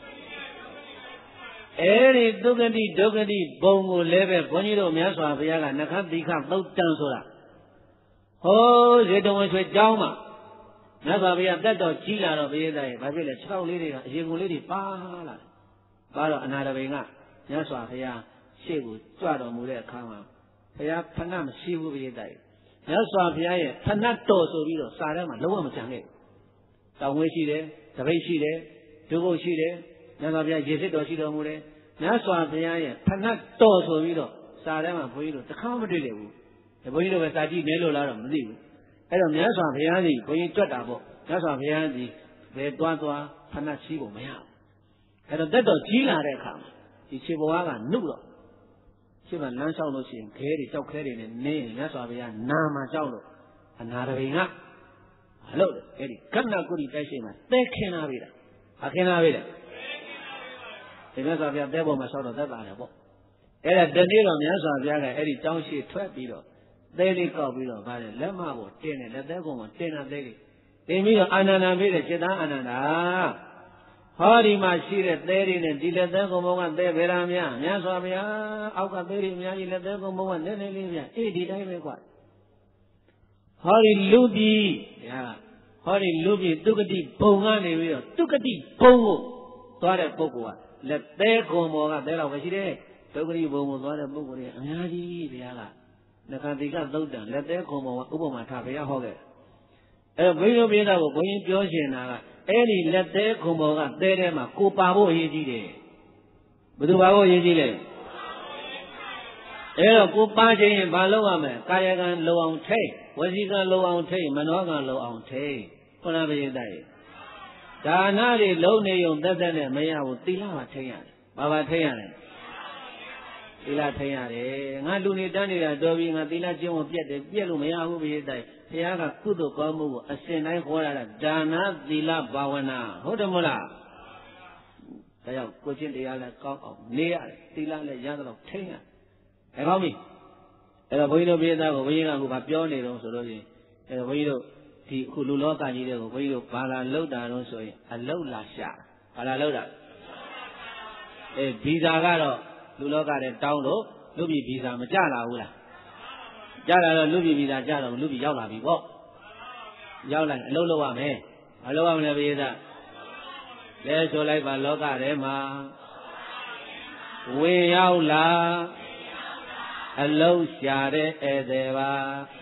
အဲ့ဒီဒုက္ကတိဒုက္ကတိဘုံကိုလည်းပဲဘုန်းကြီးတို့မြတ်စွာဘုရားကနခတိခသုတ်တံဆိုတာဟိုးဇေတဝန်ဆွေကျောင်းမှာမြတ်စွာဘုရားတက်တော်ကြီးလာတော့ဘုရားရဲ့ဘာဖြစ်လဲ6လေးတွေကအရေကုန်လေးတွေပါလာပါတော့အနာတပိန်ကမြတ်စွာဘုရားရှေ့ကိုကြွတော်မူတဲ့အခါမှာဘုရားဖဏမရှိဘူးဘုရားရဲ့မြတ်စွာဘုရားရဲ့ဖဏတော်ဆိုပြီးတော့စာထဲမှာလုံးဝမကြံခဲ့တောင်ဝဲရှိတယ်တပိတ်ရှိတယ်ဒုက္ခရှိတယ်မြတ်စွာဘုရားရေစစ်တော်ရှိတော်မူတယ်မြတ်စွာဘုရားရဲ့ဖဏတော်ဆိုပြီးတော့စာထဲမှာဘုန်းကြီးတို့တခါမတွေ့လေဘူးဘုန်းကြီးတို့ပဲစာကြည့်နေလို့လားတော့မသိဘူးအဲ့တော့မြတ်စွာဘုရားကြီးဘုန်းကြီးကြွတ်တာပေါ့မြတ်စွာဘုရားကြီးဘယ်သွားဖဏရှိဖို့မရဘူးအဲ့တော့တက်တော်ကြီးလာတဲ့အခါမှာဒီခြေဘဝကနှုတ်တော့ခြေမှာလမ်းလျှောက်လို့ရှိရင်ခဲတွေကြောက်ခဲတွေနဲ့နေမြတ်စွာဘုရားနာမှာကြောက်လို့အနာတပိန်ကမလုပ်တယ်အဲ့ဒီကဏ္ဍကုတိတိုက်ရှိမှာတဲခင်းလာပြီလားအခင်းလာပြီလားဒီမြတ်စွာဘုရားတဲပေါ်မှာလျှောက်တော့သက်သာတယ်ပေါ့အဲ့ဒါတနေ့တော့မြတ်စွာဘုရားကအဲ့ဒီတောင်းရှိထွက်ပြီးတော့သဲလေးကောက်ပြီးတော့ဗါတယ်လက်မပေါ်တင်းတယ်လက်သေးကုန်းပေါ်တင်းတာသဲလေးတင်ပြီးတော့အာနန္ဒာပေးတယ်จิตသားအာနန္ဒာဟောဒီမှာရှိတဲ့သဲတွေနဲ့ဒီလက်သေးကုန်းပေါ်ကသဲဗေဒာများမြတ်စွာဘုရားအောက်ကသဲတွေအများကြီးလက်သေးကုန်းပေါ်ကနည်းနည်းလေးပြအေးဒီတိုင်းပဲကွာဟောဒီလူပြည်ဟောဒီလူပြည်တုကတိဘုံကနေပြီးတော့တုကတိဘုံကိုသွားတဲ့ပုဂ္ဂိုလ်ကလက်သေးကုန်းပေါ်ကသဲတော်ပဲရှိတယ်တုကတိဘုံကိုသွားတဲ့ပုဂ္ဂိုလ်တွေအများကြီးဘုရားကနခတိကသုတ်တံလက်သေးခုံပေါ်မှာဥပမာထားဘုရားဟောခဲ့အဲ့ဘုန်းကြီးတို့ပြည်သားကိုဘုန်းကြီးပြောရှင်တာကအဲ့ဒီလက်သေးခုံပေါ်ကသဲထဲမှာကိုပါဖို့အရေးကြီးတယ်ဘယ်သူပါဖို့အရေးကြီးလဲအဲ့တော့ကိုပါခြင်းရင်ဘာလုပ်ရမလဲကာယကံလုံအောင်ထိတ်ဝစီကံလုံအောင်ထိတ်မနောကံလုံအောင်ထိတ်ခொနပရိသတ်ရေဒါနတွေလုံးနေုံသက်သက်နဲ့မရဘူးသီလမှာထိတ်ရတယ်ဘာထိတ်ရလဲသီလထိန်ရတယ်ငါလူနေတန်းနေတာတော်ပြီငါသီလကျင့်ဖို့ပြက်လို့မရဘူးဘုရားတိုင်ဘုရားကကုသိုလ်ကောင်းမှုကိုအစဉ်တိုင်းခေါ်ရတာဒါနသီလဘာဝနာဟုတ်တယ်မဟုတ်လားဒါကြောင့်ကိုချင်းတရားလည်းကောင်းအောင်နေရတယ်သီလလည်းရတော့ထိန်ရအဲကောင်းပြီအဲ့တော့ဘုန်းကြီးတို့ဘုရားကိုဘုန်းကြီးကအခုပြောနေတော့ဆိုလို့ရှိရင်အဲ့တော့ဘုန်းကြီးတို့ဒီအခုလူလောကကြီးတွေကိုဘုန်းကြီးတို့ဘာလာလောက်တာတော့ဆိုရင်အလောက်လာရှာဘာလာလောက်တာဗီဇာကတော့လူလောကတဲ့တောင်းလို့လူပြည်ဗီဇာမကြလာဘူးလားကြလာတော့လူပြည်ဗီဇာကြတော့လူပြည်ရောက်လာပြီပေါ့ရောက်လာအလုပ်လုပ်ရမယ်အလုပ်ရမလဲဘုရားလဲဆိုလိုက်ပါလောကထဲမှာဝင်ရောက်လာအလုပ်ရှာတဲ့ဧည့်သည်ပါ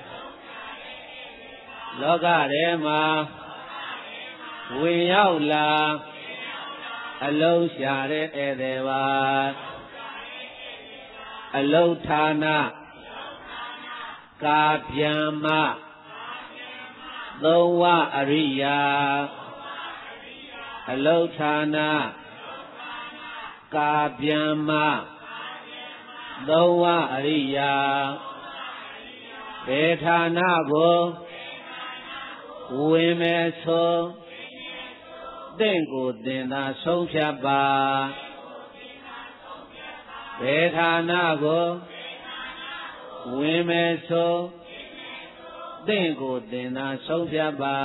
လောကထဲမှာဝင်ရောက်လာအလုပ်ရှာတဲ့ဧည့်သည်ပါအလုဌာနကာဗျံမသုံးဝအရိယာအလုဌာနကာဗျံမသုံးဝအရိယာဘေဌာနကိုဝင်မဲ့ဆိုတင့်ကိုတင်သာဆုံးဖြတ်ပါဘေဌာနကိုဝင်မဲ့ဆိုတင့်ကိုတင်သာဆုံးဖြတ်ပါ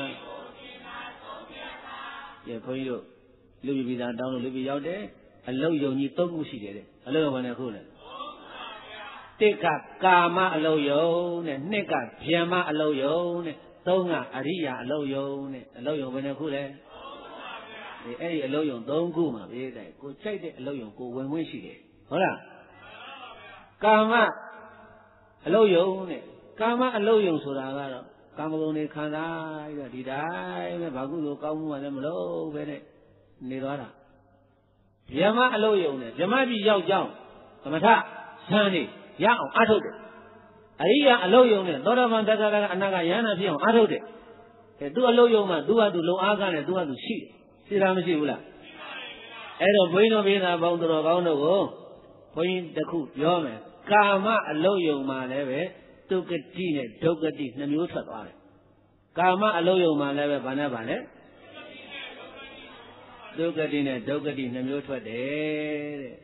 ကျေခွန်ကြီးတို့လူပြည်ပြည်သားတောင်းလို့လူပြည်ရောက်တယ်အလုတ်ယုံကြီး၃ခုရှိတယ်တဲ့အလုတ်ဘယ်နှခုလဲတစ်ကကာမအလုတ်ယုံနဲ့နှစ်ကဗျမအလုတ်ယုံနဲ့သုံးကအရိယာအလုတ်ယုံနဲ့အလုတ်ယုံဘယ်နှခုလဲအဲ့ဒီအလုတ်ယုံ၃ခုမှာပြေးတယ်ကိုကြိုက်တဲ့အလုတ်ယုံကိုဝင်ဝင်ရှိတယ်ဟုတ်လားကာမအလုတ်ယုံနဲ့ကာမအလုတ်ယုံဆိုတာကတော့ကာမဂုဏ်တွေခံစားပြီးတော့ဒီတိုင်းပဲဘာကုသိုလ်ကောင်းမှုမှလည်းမလုပ်ပဲနဲ့နေသွားတာဗြဟ္မအလုပ်ယုံနဲ့ဗြဟ္မကြီးရောက်ကြောင်းသမထဇန်နေရအောင်အားထုတ်တယ်အရိယာအလုပ်ယုံနဲ့သောတာပန်သက္ကရာကအနာကယန္နာဖြစ်အောင်အားထုတ်တယ်သူအလုပ်ယုံမှာသူကသူလုံအားကနဲ့သူကသူရှိတယ်ရှိတာမရှိဘူးလားအဲ့တော့ဘုန်းကြီးတို့ဘိသာပေါင်းတော်ကောင်းတို့ကိုဘုန်းကြီးတစ်ခုပြောမယ်ကာမအလုပ်ယုံမှာလည်းပဲဒုက္ကတိနဲ့ဒုက္ကတိနှစ်မျိုးထွက်သွားတယ်ကာမအလုပ်ယုံမှာလည်းပဲဘာနဲ့ဘာလဲဒုက္ကတိနဲ့ဒုက္ကတိနှစ်မျိုးထွက်တယ်တဲ့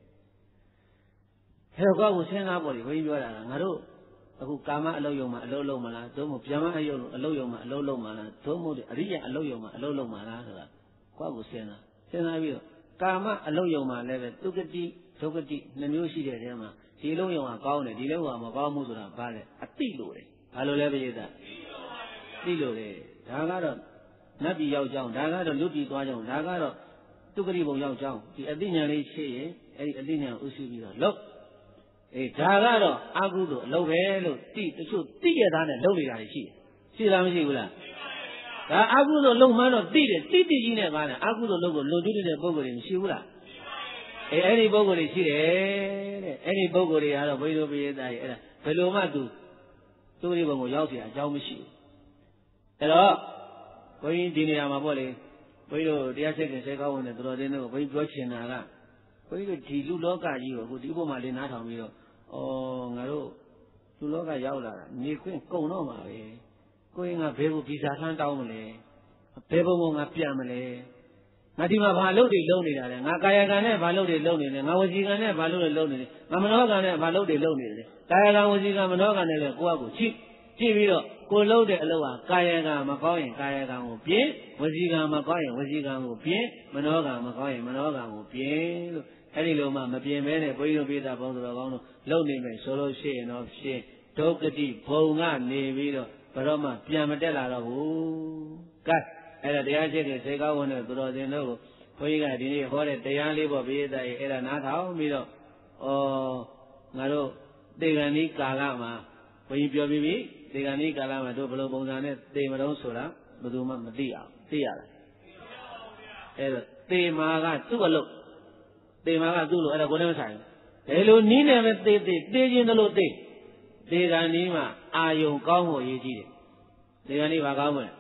အဲ့တော့ကိုစဉ်းစားပေါ်လေဘုန်းကြီးပြောတာကငါတို့အခုကာမအလုပ်ယုံမှာအလုပ်လုပ်မလားသို့မဟုတ်ဗျမအလုပ်ယုံမှာအလုပ်လုပ်မလားသို့မဟုတ်အရိယအလုပ်ယုံမှာအလုပ်လုပ်မလားဆိုတာကိုစဉ်းစားပြီးတော့ကာမအလုပ်ယုံမှာလည်းပဲဒုက္ကတိဒုက္ကတိနှစ်မျိုးရှိတဲ့နေရာမှာဒီလုံးယုံကကောင်းတယ်ဒီလုံးကမကောင်းဘူးဆိုတာဘာလဲအတိလို့တယ်ဘာလို့လဲပရိသတ်တိလို့တယ်ဒါကတော့နတ်ပြည်ရောက်ကြောင်းဒါကတော့လူပြည်သွားကြောင်းဒါကတော့ဒုက္ကတိဘုံရောက်ကြောင်းဒီအတိညာလေးရှိရင်အဲ့ဒီအတိညာဥရှိပြီးတော့လုပ်ဒါကတော့အကုသို့အလုပ်ပဲလို့တချို့တိရသားနဲ့လုပ်နေတာရှိတယ်ရှိလားမရှိဘူးလားဒါအကုသို့လုပ်မှန်းတော့တိတယ်တိကြီးနဲ့ပါနဲ့အကုသို့လုပ်ကိုလွန်ကျူးတဲ့ပုဂ္ဂိုလ်တွေမရှိဘူးလားအဲ့ဒီပုဂ္ဂိုလ်တွေရှိတယ်တဲ့အဲ့ဒီပုဂ္ဂိုလ်တွေကတော့ဘုရားတို့ပြည့်သားရဲ့အဲ့ဒါဘယ်လိုမှသူဒီဘုံကိုရောက်เสียအကြောင်းမရှိဘူးအဲ့တော့ဘုန်းကြီးဒီနေရာမှာပေါ့လေဘုန်းကြီးတို့တရားစိတ်ခင်စေကောင်းဝင်တဲ့တော်တော်တင်းတို့ဘုန်းကြီးပြောချင်တာကဘုန်းကြီးတို့ဒီလူလောကကြီးကိုအခုဒီဘုံမှာလေးနားထောင်ပြီးတော့ငါတို့လူလောကရောက်လာတာနေခွင့်ကုန်တော့မှာပဲကိုယ်ငါဘယ်ကိုဗီဇာထမ်းတောင်းမလဲဘယ်ဘုံဘုံငါပြန်မလဲငါဒီမှာဘာလုပ်တွေလုပ်နေတာလဲငါကာယကံနဲ့ဘာလုပ်တွေလုပ်နေလဲငါဝစီကံနဲ့ဘာလုပ်တွေလုပ်နေလဲငါမနောကံနဲ့ဘာလုပ်တွေလုပ်နေလဲကာယကံဝစီကံမနောကံနဲ့လည်းကိုယ့်အကူကြည့်ပြီးတော့ကိုလုပ်တဲ့အလုပ်ဟာကာယကံမကောင်းရင်ကာယကံကိုပြင်ဝစီကံမကောင်းရင်ဝစီကံကိုပြင်မနောကံမကောင်းရင်မနောကံကိုပြင်လို့အဲ့ဒီလိုမှမပြင်မဲနဲ့ဘုန်းကြီးတို့ပိဿဘုံတော်ကောင်းတို့လုပ်နေမယ်ဆိုလို့ရှိရင်တော့ဖြင့်ဒုက္ကတိဘုံကနေပြီးတော့ဘယ်တော့မှပြန်မတက်လာတော့ဘူးကဲအဲ့ဒါတရားရှိတဲ့စေကောင်းဝင်တဲ့သူတော်စင်တို့ကိုဘုန်းကြီးကဒီနေ့ဟောတဲ့တရားလေးပေါ့ပိဿရဲ့အဲ့ဒါနားထောင်ပြီးတော့ငါတို့သေကံဤကာလမှာဘုန်းကြီးပြောပြီးပြီသေကံဤကာလမှာတို့ဘယ်လိုပုံစံနဲ့သေမလို့ဆိုတာဘယ်သူမှမသိအောင်သိရလားအဲ့တော့သေမာကသူ့အလုပ်သေမာကသူ့လို့အဲ့ဒါကိုယ်နဲ့ဆိုင်ဘယ်လိုနည်းနဲ့ပဲသေခြင်းတလို့သေကံဤမှာအာယုံကောင်းဖို့အရေးကြီးတယ်သေကံဤဘာကောင်းမလဲ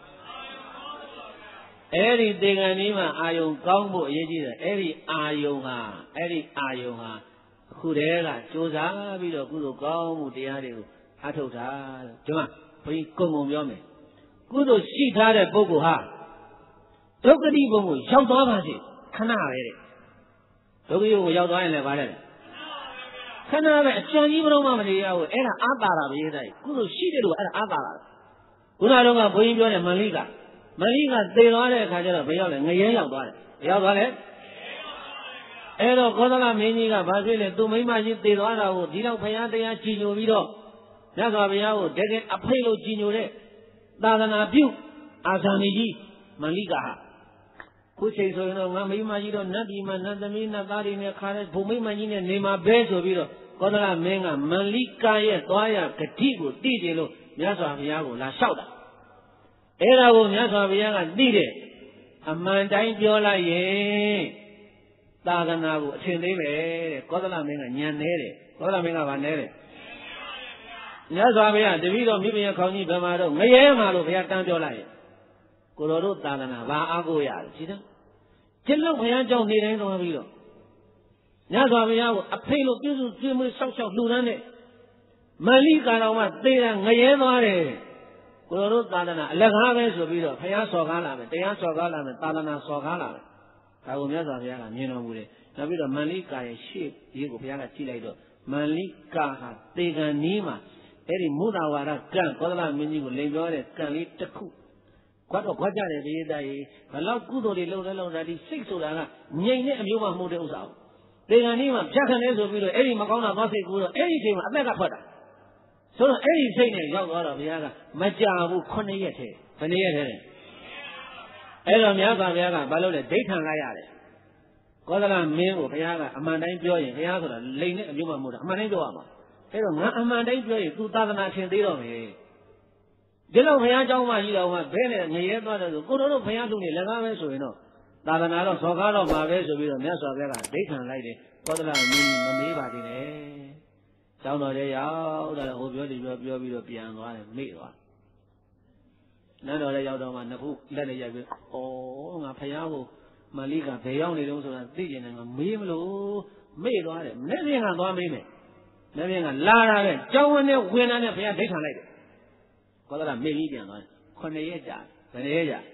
အဲ့ဒီသေကံဤမှာအာယုံကောင်းဖို့အရေးကြီးတယ်အဲ့ဒီအာယုံဟာအခုတည်းကကြိုးစားပြီးတော့ကုသိုလ်ကောင်းမှုတရားတွေကိုအားထုတ်တာဒီမှာဘုန်းကြီးကုံပြောမယ်ကုသိုလ်ရှိထားတဲ့ပုဂ္ဂိုလ်ဟာဒုက္ခတိဘုံကိုရောက်သွားပါစေခဏပဲတဲ့ဒုက္ခတိဘုံကိုရောက်သွားရင်လည်းဗါတယ်ခဏပဲအကျဉ်းကြီးမလို့မနေရဘူးအဲ့ဒါအာသာတာပဲတဲ့ကုသိုလ်ရှိတယ်လို့အဲ့ဒါအာသာတာခုနကတော့ဘုန်းကြီးပြောတယ်မန္လိကသေသွားတဲ့အခါကျတော့ဘယ်ရောက်လဲငရဲရောက်သွားတယ်ရောက်သွားလဲအဲ့တော့ကောသလမင်းကြီးကဘာဖြစ်လဲသူမိမကြီးသေသွားတာကိုဒီလောက်ဘုရားတရားကြည်ညိုပြီးတော့မြတ်စွာဘုရားကိုတကယ်အဖိတ်လို့ကြည်ညိုတဲ့သာသနာပြုအာဇာနည်ကြီးမန္လိကဟာခုချိန်ဆိုရင်တော့ငါမိမကြီးတော့နတ်ပြည်မှာနတ်သမီးနတ်သားတွေနဲ့ခါတဲ့ဘုံမိမကြီးနဲ့နေမှာပဲဆိုပြီးတော့ကောသလမင်းကမန္လိကရဲ့သွားရဂတိကိုသိတယ်လို့မြတ်စွာဘုရားကိုလာလျှောက်တာအဲ့ဒါကိုမြတ်စွာဘုရားကသိတယ်အမှန်တိုင်းပြောလိုက်ရင်သာသနာကိုအထင်သေးပဲတဲ့ကောသလမင်းကညံနေတယ်ကောသလမင်းကဗာနေတယ်မြတ်စွာဘုရားတပည့်တော်မိဘခေါင်းကြီးဗမာတော့ငရဲမှာလို့ဘုရားတန်းပြောလိုက်ကိုတော်တို့သာသနာဘာအားကိုရတယ်ရှိတယ်ကျင့်လို့ဘုရားကြောင့်နေတိုင်းသွားပြီးတော့မြတ်စွာဘုရားကိုအဖိတ်လို့ပြုစုကျွေးမွေးဆောက်ရှောက်လှူဒန်းတဲ့မန္လိကာတော်မှာသေတာငရဲသွားတယ်ကိုတော်တို့သာသနာအလကားပဲဆိုပြီးတော့ဘုရားစော်ကားလာမယ်တရားစော်ကားလာမယ်သာသနာစော်ကားလာမယ်ဒါကိုမြတ်စွာဘုရားကမြင်တော်မူတယ်နောက်ပြီးတော့မန္လိကာရဲ့ရှေ့ရေးကိုဘုရားကကြည့်လိုက်တော့မန္လိကာဟာသေကံနီးမှာအဲ့ဒီမုဒ္ဒဝါဒကံကောသလမင်းကြီးကိုလိန်ပြောတဲ့ကံလေးတစ်ခုခွတ်တော့ခွတ်ကြတယ်ဒီသားကြီးဘလောက်ကုသိုလ်တွေလုပ်လဲလုပ်တာဒီစိတ်ဆိုတာကငြိမ်တဲ့အမျိုးမှမဟုတ်တဲ့ဥစ္စာကိုသေကံနီးမှာဖြတ်ခံလဲဆိုပြီးတော့အဲ့ဒီမကောင်းတာသွားစိတ်ကူတော့အဲ့ဒီအချိန်မှာအသက်ကထွက်တာဆိုတော့အဲ့ဒီစိတ်နဲ့ရောက်သွားတော့ဘုရားကမကြာဘူး9 ရက်ထဲဘယ်နှစ်ရက်ထဲလဲအဲ့တော့မြတ်စွာဘုရားကဘာလို့လဲဒိဋ္ဌံကရတယ်ကောသလမင်းကိုဘုရားကအမှန်တိုင်းပြောရင်ဘုရားဆိုတာလိန်တဲ့အမျိုးမှမဟုတ်တာအမှန်တိုင်းပြောရမှာအဲ့တော့ငါအမှန်တိုင်းပြောရင်သူသာသနာရှင်သေးတော့မယ်ဒီလိုဘုရားเจ้าမကြီးတော်ကဘဲနဲ့ငရဲသွားတယ်ဆိုကိုတို့ဘုရားလူနေလက်ကားပဲဆိုရင်တော့သာသနာတော့စော်ကားတော့မှာပဲဆိုပြီးတော့မြတ်စွာဘုရားကဒိဋ္ဌံလိုက်တယ်ကောသလမင်းမမေးပါသေးနဲ့ကျောင်းတော်ထဲရောက်တယ်ဟိုပြောပြီးတော့ပြန်သွားတယ်မေ့သွားနန်းတော်ထဲရောက်တော့မှနှစ်ခုလက်နဲ့ရိုက်ပြီးဩငါဘုရားကိုမလိကဘယ်ရောက်နေတုံးဆိုတာသိကျင်တယ်ငါမေးမလို့မေ့သွားတယ်မနေ့ကသွားမေးမယ်မနေ့ကလာတာပဲကျောင်းဝင်နဲ့ဝင်လာနဲ့ဘုရားဒိဋ္ဌံလိုက်တယ်ကောသလမေ့ပြီးပြန်သွားတယ်9 ရက်ကြာဘယ်ရက်ကြာ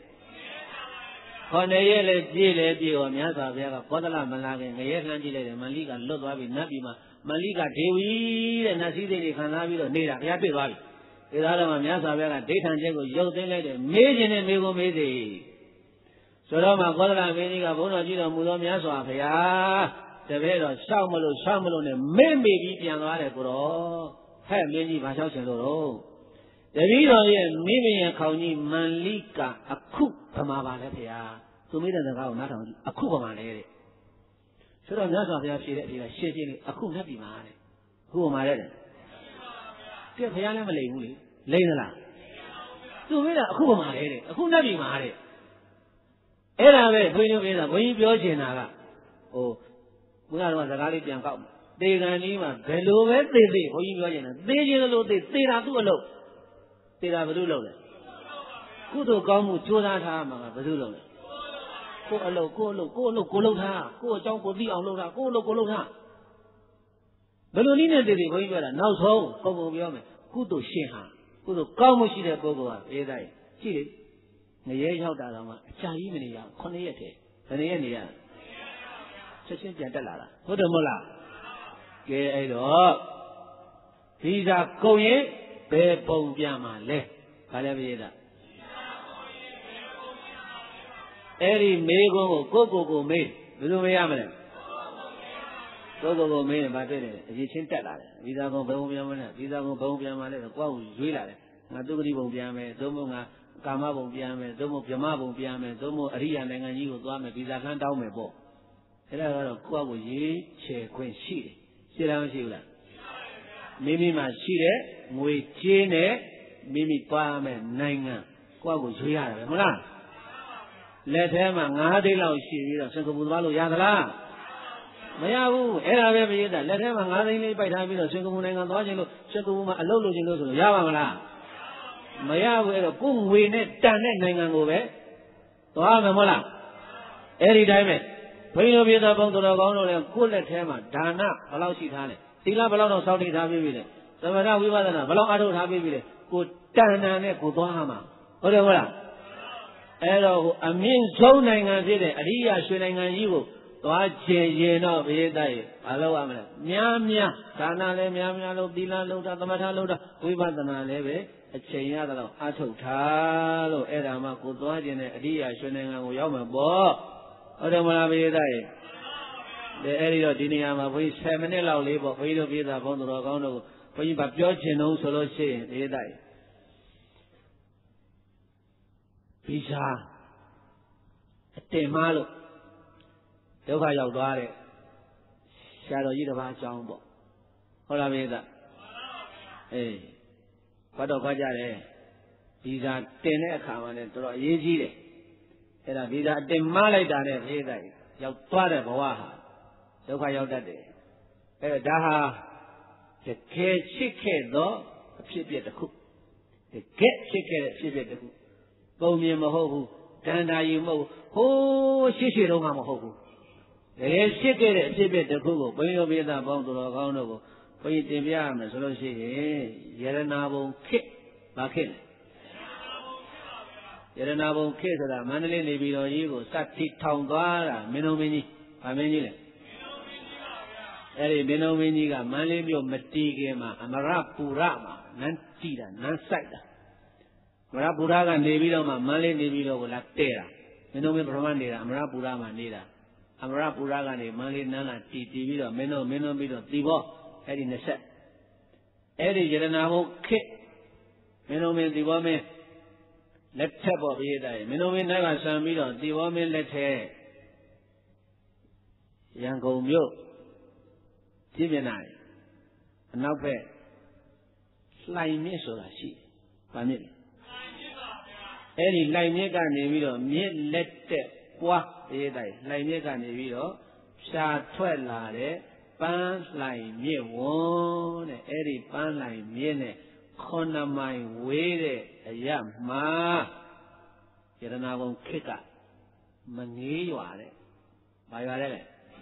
9 ရက်လေပြည့်ရောမြတ်စွာဘုရားကကောသလမလာခင်ငရဲလှမ်းကြည့်လိုက်တယ်မလိကလွတ်သွားပြီနတ်ပြည်မှာမလိကဒေဝီတဲ့နတ်စည်းစိမ်တွေခံစားပြီးတော့နေတာဘုရားတွေ့သွားပြီဒီသားတော်မှာမြတ်စွာဘုရားကဒိဋ္ဌံချက်ကိုရုပ်သိမ်းလိုက်တယ်မေးခြင်းနဲ့မေးကုန်မေးစေဆိုတော့မှကောသလမင်းကြီးကဘုန်းတော်ကြည့်တော်မူသောမြတ်စွာဘုရားတပည့်တော်ရှောက်မလို့နဲ့မေ့ပြီးပြန်သွားတယ်ကိုတော့ဟဲ့မင်းကြီးဘာလျှောက်ချင်လို့တော့တပည့်တော်ရဲ့မိမရဲ့ခေါင်းကြီးမန္လိကအခုဗမာပါလဲဖေဟာသူမိတဲ့စကားကိုနားထောင်ကြည့်အခုဗမာလဲတဲ့ဆိုတော့မြတ်စွာဘုရားဖြေတဲ့အဖြေကရှင်းရှင်းလေးအခုနဲ့ပြီမှာတဲ့အခုဗမာလဲတဲ့ကဲဘုရားလည်းမလိမ်ဘူးလေလိမ်သလားသူမိတာအခုဗမာလဲတဲ့အခုနဲ့ပြီမှာတဲ့အဲ့ဒါပဲဘုန်းကြီးပြောတာဘုန်းကြီးပြောချင်တာကဟိုဘုရားတော်ကစကားလေးပြန်ကောက်သေကံကြီးမှာဘယ်လိုပဲသေဘုန်းကြီးပြောချင်တာသေခြင်းလို့သေတာသူ့အလုပ်သေတာဘယ်လိုလုပ်လဲကုသိုလ်ကောင်းမှုကြိုးစားထားမှာကဘယ်လိုလုပ်လဲကိုအလုပ်ကိုလုပ်ထားကိုအကြောင်းကိုသိအောင်လုပ်ထားကိုအလုပ်ကိုလုပ်ထားဘယ်လိုနည်းနဲ့သေဘုန်းကြီးပြောတာနောက်ဆုံးပုံပြောမယ်ကုသိုလ်ရှင်ဟာကုသိုလ်ကောင်းမှုရှိတဲ့ပုဂ္ဂိုလ်ဟာအေးတိုင်းကြည့်လေငရဲရောက်တာတော့မှအကြာကြီးမနေရဘူး9 ရက်တည်းဘယ်နှစ်ရက်နေရချက်ချင်းပြန်တက်လာတာဟုတ်တယ်မဟုတ်လားကဲအဲ့တော့ဒီသာကုန်ရင်ဘယ်ပုံပြန်မှာလဲဘာလဲပြေးတာအဲ့ဒီမေးခွန်းကိုကိုမေးဘယ်လိုမေးရမလဲကိုမေးရင်ဘာတွေ့လဲအရေးချင်းတက်လာတယ်ဒီသာကုန်ဘယ်ပုံပြန်မလဲဒီသာကုန်ဘယ်ပုံပြန်မှာလဲဆိုကိုယ့်ကိုရွေးလာတယ်ငါသုဂတိပုံပြန်မယ်သို့မဟုတ်ငါကာမဘုံပြန်မယ်သို့မဟုတ်ဗြဟ္မဘုံပြန်မယ်သို့မဟုတ်အရိယာနိုင်ငံကြီးကိုသွားမယ်ဗီဇာခန်းတောင်းမယ်ပေါ့အဲ့ဒါကတော့ကိုယ့်ကိုရွေးချယ်ခွင့်ရှိတယ်ရှိလားမရှိဘူးလားမိမိမှာရှိတဲ့ငွေကြေးနဲ့မိမိသွားမယ်နိုင်ငံကိုယ့်ကိုရွေးရတယ်ပဲမဟုတ်လားလက်ထဲမှာ9 သိန်းလောက်ရှိပြီးတော့စင်ကာပူသွားလို့ရသလားမရဘူးအဲ့ဒါပဲပြည့်တာလက်ထဲမှာ9 သိန်းလေးပိုက်ထားပြီးတော့စင်ကာပူနိုင်ငံသွားခြင်းလို့စင်ကာပူမှာအလုပ်လုပ်ခြင်းလို့ဆိုလို့ရပါမလားမရဘူးအဲ့တော့ကိုယ်ငွေနဲ့တန်တဲ့နိုင်ငံကိုပဲသွားမယ်မဟုတ်လားအဲ့ဒီတိုင်းပဲဘုန်းကြီးတို့ပြည်သားပေါင်းတော်ကောင်းတို့လည်းကိုယ်လက်ထဲမှာဒါနဘယ်လောက်ရှိထားလဲသီလဘယ်လောက်တော့စောင့်တည်ထားပြီးပြီလဲသမထဝိပဿနာဘယ်လောက်အားထုတ်ထားပြီးပြီလဲကိုတန်တန်နဲ့ကိုသွားမှာဟုတ်တယ်မဟုတ်လားအဲ့တော့အမြင့်ဆုံးနိုင်ငံဖြစ်တဲ့အရိယာရွှေနိုင်ငံကြီးကိုသွားချင်ရင်တော့ဘုရားသားရေဘာလို့ရမလဲများဒါနလည်းများလို့သီလလုံးတာသမထလုံးတာဝိပဿနာလည်းပဲအချိန်ရတော့အထုတ်ထားလို့အဲ့ဒါမှကိုသွားခြင်းနဲ့အရိယာရွှေနိုင်ငံကိုရောက်မှာပေါ့ဟုတ်တယ်မလားဘုရားသားရေအဲ့ဒီတော့ဒီနေရာမှာဘုန်းကြီး10 မိနစ်လောက်လေးပေါ့ဘုန်းကြီးတို့ပြည်သားဘုန်းတော်ကောင်းတို့ကိုဘုန်းကြီးဗပြောချင်တော့ဆိုလို့ရှိရင်ဘုရားသားရေဗီဇာအတင်မားလို့ဒုက္ခရောက်သွားတဲ့ဆရာတော်ကြီးတစ်ပါးအကြောင်းပေါ့ဟုတ်လားမင်းသားအေးဘာတော့ခွာကြတယ်ဗီဇာတင်တဲ့အခါမှာလည်းတော်တော်အရေးကြီးတယ်အဲ့ဒါဗီဇာအတင်မားလိုက်တာနဲ့မင်းသားရောက်သွားတဲ့ဘဝဟာဒုက္ခရောက်တတ်တယ်အဲ့ဒါဟာတကယ်ချစ်ခဲ့သောအဖြစ်အပျက်တစ်ခုတကယ်ချစ်ခဲ့တဲ့အဖြစ်အပျက်တစ်ခုပုံမြင်မဟုတ်ဘူးတန်တာယူမဟုတ်ဟိုးရှိတော့မှမဟုတ်ဘူးတကယ်ရှိခဲ့တဲ့အဖြစ်အပျက်တစ်ခုကိုဘုန်းကြီးပြည်သားပေါင်းတော်ကောင်းတို့ကိုဘုန်းကြီးတင်ပြရမယ်ဆိုလို့ရှိရင်ယရနာဘုံခေတ်ဘာခေတ်လဲယရနာဘုံခေတ်ဆိုတာမန္တလေးနေပြည်တော်ကြီးကိုစတိထောင်သွားတာမင်းတော်မင်းကြီးဗာမင်းကြီးလေအဲ့ဒီမင်းတော်မင်းကြီးကမန္တလေးမြို့မတီးခင်မှာအမရပူရမှာနန်းကြည့်တာနန်းဆိုင်တာအမရပူရကနေပြီးတော့မှမန္တလေးနေပြီးတော့ကိုလာတဲ့တာမင်းတော်မင်းပထမနေတာအမရပူရမှာနေတာအမရပူရကနေမန္တလေးနန်းလာတီးပြီးတော့မင်းတော်ပြီးတော့တီဘောအဲ့ဒီ20အဲ့ဒီယရနာဘုံခေတ်မင်းတော်မင်းတီဘောမင်းလက်ထက်ပေါ်ပြီးတဲ့မင်းတော်မင်းနောက်ကဆံပြီးတော့တီဘောမင်းလက်ထက်ရန်ကုန်မြို့ပြည့်ပြနာအနောက်ဘက်လှိုင်မြစ်ဆိုတာရှိတယ်။ဗာမြစ်လေ Eri lai mieka neviro miet lette qua edai lai mieka neviro sa thue la de pan lai miet won eri pan lai miet ne khona mai we de aya ma Yadana won khika mangi ywa de ba ywa de le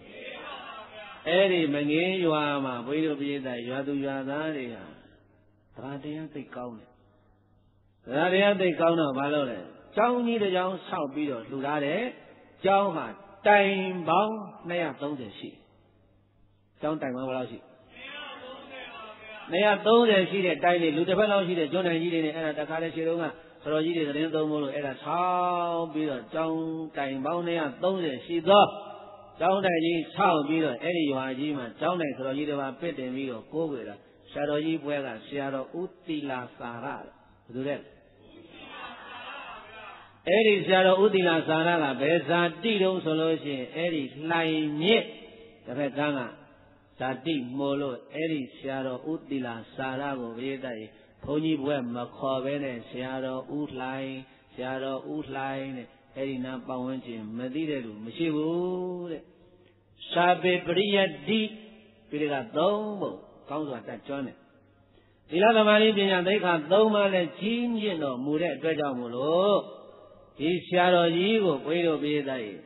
eri mangi ywa ma boi do pi dai ywa tu ywa da de ha tara taya thai kaung ne tara taya thai kaung do ba lo le chaung ji de chaung sauk pi do lu la de chaung ha toin baung 230 ရှိကျောင်းတိုင်ပေါင်းဘယ်လောက်ရှိ230ရှိတဲ့တိုင်လေးလူတစ်ဖက်လောက်ရှိတဲ့ကျွန်းတိုင်ကြီးတွေနဲ့အဲ့ဒါတခါလေခြေတုံးကဆရာကြီးတွေသတင်းသုံးဖို့လို့အဲ့ဒါဆောင်းပြီးတော့ကျောင်းတိုင်ပေါင်း230ရှိသောကျောင်းတိုင်ကြီးဆောက်ပြီးတော့အဲ့ဒီရွာကြီးမှာကျောင်းတိုင်ဆရာကြီးတွေပါပစ်တင်ပြီးတော့ကိုးကွယ်တာဆရာတော်ကြီးပွဲကဆရာတော်ဦးသီလာစာရဘယ်သူလဲအဲ့ဒီဆရာတော်ဦးသီလာစာရကဘယ်ဇာတိတုံးဆိုလို့ရှိရင်အဲ့ဒီလှိုင်မြစ်တစ်ဖက်ကန်းကဇာတိမို့လို့အဲ့ဒီဆရာတော်ဦးသီလာစာရကိုပြည့်တဲ့ဘုန်းကြီးဘွဲ့မခေါ်ဘဲနဲ့ဆရာတော်ဦးလှိုင်ဆရာတော်ဦးလှိုင်တဲ့အဲ့ဒီနာပတ်ဝန်းကျင်မသိတဲ့လူမရှိဘူးတဲ့စာပေပရိယတ္တိပိဋက3ပုံကောင်းစွာတတ်ကျွမ်းတယ်သီလသမာဓိပညာသိက္ခာ3ပါးနဲ့ကြီးမြင့်တော်မူတဲ့အတွက်ကြောင့်မို့လို့ဒီဆရာတော်ကြီးကိုဘုန်းကြီးတို့ပြည့်တဲ့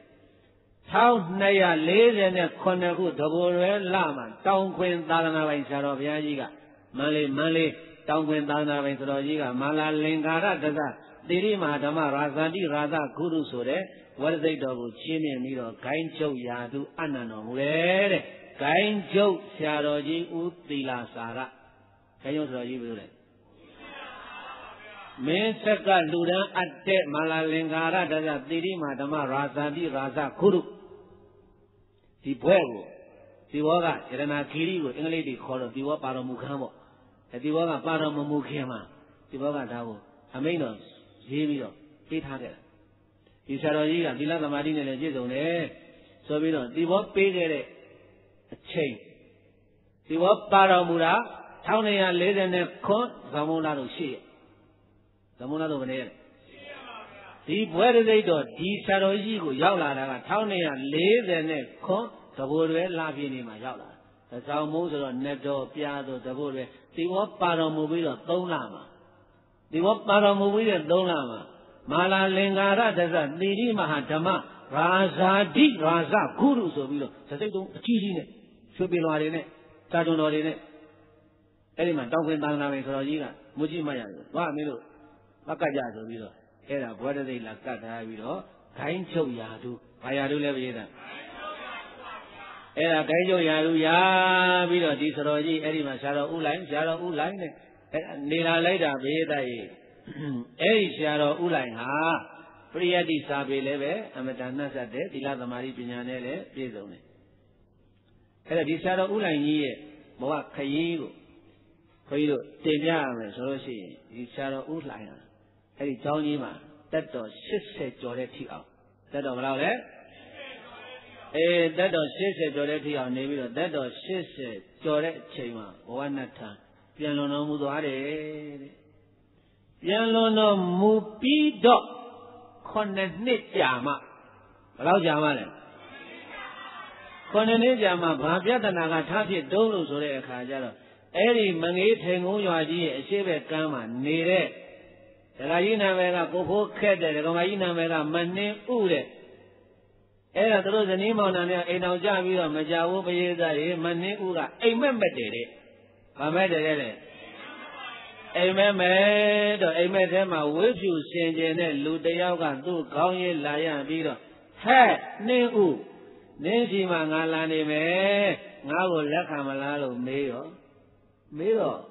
1249ခုတဘူရွယ်လမှာတောင်ခွင်သာသနာပိုင်ဆရာတော်ဘုရားကြီးကမန္လေးတောင်ခွင်သာသနာပိုင်ဆရာတော်ကြီးကမာလာလင်္ကာရတသသီရိမဟာဓမ္မရာဇာတိရာသဂုရုဆိုတဲ့ဝရသိတ်တော်ကိုချင်းမြင်ပြီးတော့ဂိုင်းချုပ်ရာသူအနန္တော်မူတယ်တဲ့ဂိုင်းချုပ်ဆရာတော်ကြီးဦးသီလာစာရဂိုင်းချုပ်ဆရာတော်ကြီးဘယ်လိုလဲမင်းဆက်ကလူတန်းအပ်တဲ့မာလာလင်္ကာရတသသီရိမဟာဓမ္မရာဇာတိရာသဂုရုဒီဘွဲကိုဒီဘောကယရနာခီရီကိုအင်္ဂလိပ်တွေခေါ်တော့ဒီဘောပါတော်မူခန်းပေါ့ဒီဘောကပါတော်မမူခင်မှာဒီဘောကဒါကိုအမိန့်တော်ရေးပြီးတော့ပေးထားခဲ့တာဒီဆရာတော်ကြီးကသီလသမာဓိနဲ့လည်းပြည့်စုံတယ်ဆိုပြီးတော့ဒီဘောပေးခဲ့တဲ့အချိန်ဒီဘောပါတော်မူတာ1240ခွန်းဇောင်းမုန်းလာလို့ရှိရဲ့ဇောင်းမုန်းလာလို့ဘယ်နဲ့လဲဒီဘွဲတသိက်တော့ဒီဆရာတော်ကြီးကိုရောက်လာတာက1240ခွန်းတဘူရွယ်လာပြည့်နေမှာရောက်လာတာဇောင်းမုန်းဆိုတော့နှစ်တော်ပြားတော့တဘူရွယ်ဒီဘောပါတော်မူပြီးတော့3လမှာဒီဘောပါတော်မူပြီးတဲ့3လမှာမာလာလင်္ကာရတသသီရိမဟာဓမ္မရာဇာတိရာဇဂုရုဆိုပြီးတော့သစိတ်တုံးအကြီးကြီးနဲ့ရွှေပင်လွာတွေနဲ့တာတွန်တော်တွေနဲ့အဲ့ဒီမှာတောင်ခွင်သာသနာပိုင်ဆရာကြီးကမူကြီးမရတယ်ဘာမင်းတို့မကတ်ကြဆိုပြီးတော့အဲ့ဒါဘွဲတသိက်လာကတ်ထားပြီးတော့ဂိုင်းချုပ်ရာသူဘာရာသူလဲပြေးတာအဲ့ဒါဂိုင်းချုပ်ရာသူရာပြီးတော့ဒီဆရာကြီးအဲ့ဒီမှာဆရာတော်ဦးလိုင်းနဲ့နေလာလိုက်တာဘေးသားကြီးအဲ့ဒီဆရာတော်ဦးလိုင်းဟာပရိယတ္တိစာပေလည်းပဲအမတန်နှက်ဆက်တယ်သီလသမာဓိပညာနဲ့လည်းပြည့်စုံတယ်အဲ့ဒါဒီဆရာတော်ဦးလိုင်းကြီးရဲ့ဘဝခရီးကိုခွေးတို့တင်ပြရမယ်ဆိုလို့ရှိရင်ဒီဆရာတော်ဦးလိုင်းဟာအဲ့ဒီကျောင်းကြီးမှာတက်တော်80ကျော်တဲ့ထိအောင်တက်တော်ဘယ်လောက်လဲတက်တော်80ကျော်တဲ့ထိအောင်နေပြီးတော့တက်တော်80ကျော်တဲ့အချိန်မှာဘဝနတ်ထံပြန်လွန်တော်မူသွားတယ်တဲ့ပြန်လွန်တော်မူပြီးတော့9နှစ်ကြာမှဘယ်လောက်ကြာမှလဲ9နှစ်ကြာမှဘာပြဿနာကထားဖြစ်တုံးလို့ဆိုတဲ့အခါကျတော့အဲ့ဒီမငေးထိန်ကုန်းရွာကြီးရဲ့အရှိဘက်ကမ်းမှာနေတဲ့ဒကာကြီးနာမည်ကကိုဖိုးခက်တဲ့ဒကာမကြီးနာမည်ကမနှင်းဥတဲ့အဲ့ဒါတို့ဇနီးမောင်နှံများအိမ်တော်ကြပြီးတော့မကြဘူးပရိသတ်ရေမနှင်းဥကအိမ်မက်မက်တယ်တဲ့ဘာမဲ့တယ်တဲ့အိမ်မက်မဲ့တော့အိမ်မက်ထဲမှာဝိဖြူစင်ကြယ်တဲ့လူတယောက်ကသူ့ခေါင်းရည်လာရပြီးတော့ဟဲ့နှင်းဥနင်းစီမှာငါလာနေမယ်ငါ့ကိုလက်ခံမလားလို့မေးတော့မ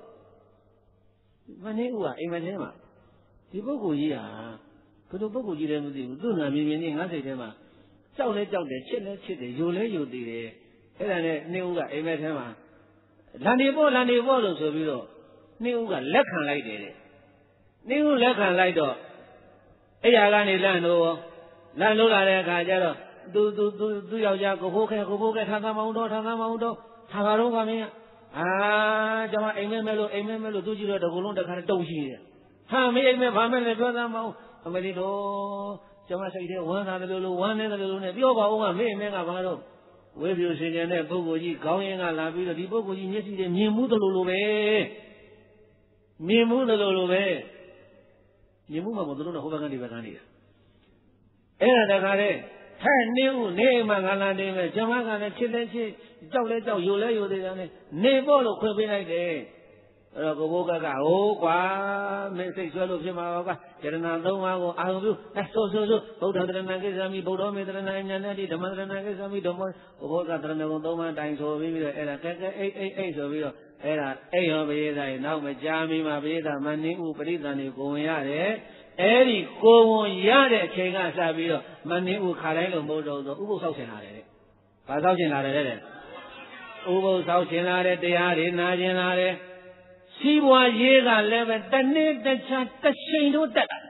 နှင်းဥကအိမ်မက်ထဲမှာဒီပုဂ္ဂိုလ်ကြီးဟာဘယ်လိုပုဂ္ဂိုလ်ကြီးလဲမသိဘူးသူ့နာမြင်မြင်နဲ့ငါစိတ်ထဲမှာကြောက်လဲကြောက်တယ်ချစ်လဲချစ်တယ်ယိုလဲယိုသေးတယ်အဲ့ဒါနဲ့နှင်းဥကအိမ်မက်ထဲမှာလန်နေဖို့လို့ဆိုပြီးတော့နှင်းဥကလက်ခံလိုက်တယ်တဲ့နှင်းဥလက်ခံလိုက်တော့အဲ့ရကနေလန့်လို့လာတဲ့အခါကျတော့သူယောက်ျားကိုဖိုးခဲထားသားမအောင်တော့ထားပါတော့ကမင်းကျွန်မအိမ်မက်မဲ့လို့သူကြည့်တော့တကူလုံးတခါတုံရှိတယ်ဟာမင်းအိမ်မက်ဘာမဲ့လဲပြောသားမအောင်အမလီတော့ကျမစိတ်ထဲဝမ်းသာတယ်လို့ဝမ်းနေတယ်လို့နဲ့ပြောပါဦးကမင်းကဘာလို့ဝေပြူရှင်ကျင်တဲ့ပုဂ္ဂိုလ်ကြီးခေါင်းရင်းကလာပြီးတော့ဒီပုဂ္ဂိုလ်ကြီးမျက်စိတွေမြင်မှုသလိုလိုပဲမြင်မှုသလိုလိုပဲမြင်မှုမှာဘုသူတို့ကဟိုဘက်ကနေဘက်ကနေတာအဲ့ဒါတခါတည်းဟဲ့နေဦးနေမှငါလာနေမယ်ကျမကလည်းချစ်လဲချစ်ကြောက်လဲကြောက်ယိုလဲယိုသေးတယ်နဲ့နေဖို့လို့ခွင့်ပေးလိုက်တယ်အဲ့တော့ကိုဘိုးကဟိုးကွာမင်းစိတ်ဆွဲလို့ဖြစ်မှာပါကွာယရဏသုံးပါးကိုအာရုံပြုဆိုဗုဒ္ဓတရဏကိစ္ဆာမိဗုဒ္ဓမေတရဏဉာဏ်နဲ့ဓမ္မတရဏကိစ္ဆာမိဓမ္မကိုဘိုးကတရဏဂုံသုံးပါးတိုင်ဆိုပြီးတော့အဲ့ဒါကဲအိတ်ဆိုပြီးတော့အဲ့ဒါအိတ်ဟောပရိသတ်နောက်မကြာမီမှာပရိသတ်မနှင်းဥပရိသတ်နေကိုဝင်ရတယ်အဲ့ဒီကိုဝင်ရတဲ့အချိန်ကစပြီးတော့မနှင်းဥခါတိုင်းလို့မဟုတ်တော့ဥပုသ်ဆောက်ရှင်လာတယ်တဲ့ဘာဆောက်ရှင်လာတယ်တဲ့ဥပုသ်ဆောက်ရှင်လာတဲ့တရားတွေနာကျင်လာတယ်စီးပွားရေးကလည်းပဲတနေ့တခြားတစ်ချိန်တို့တက်တာ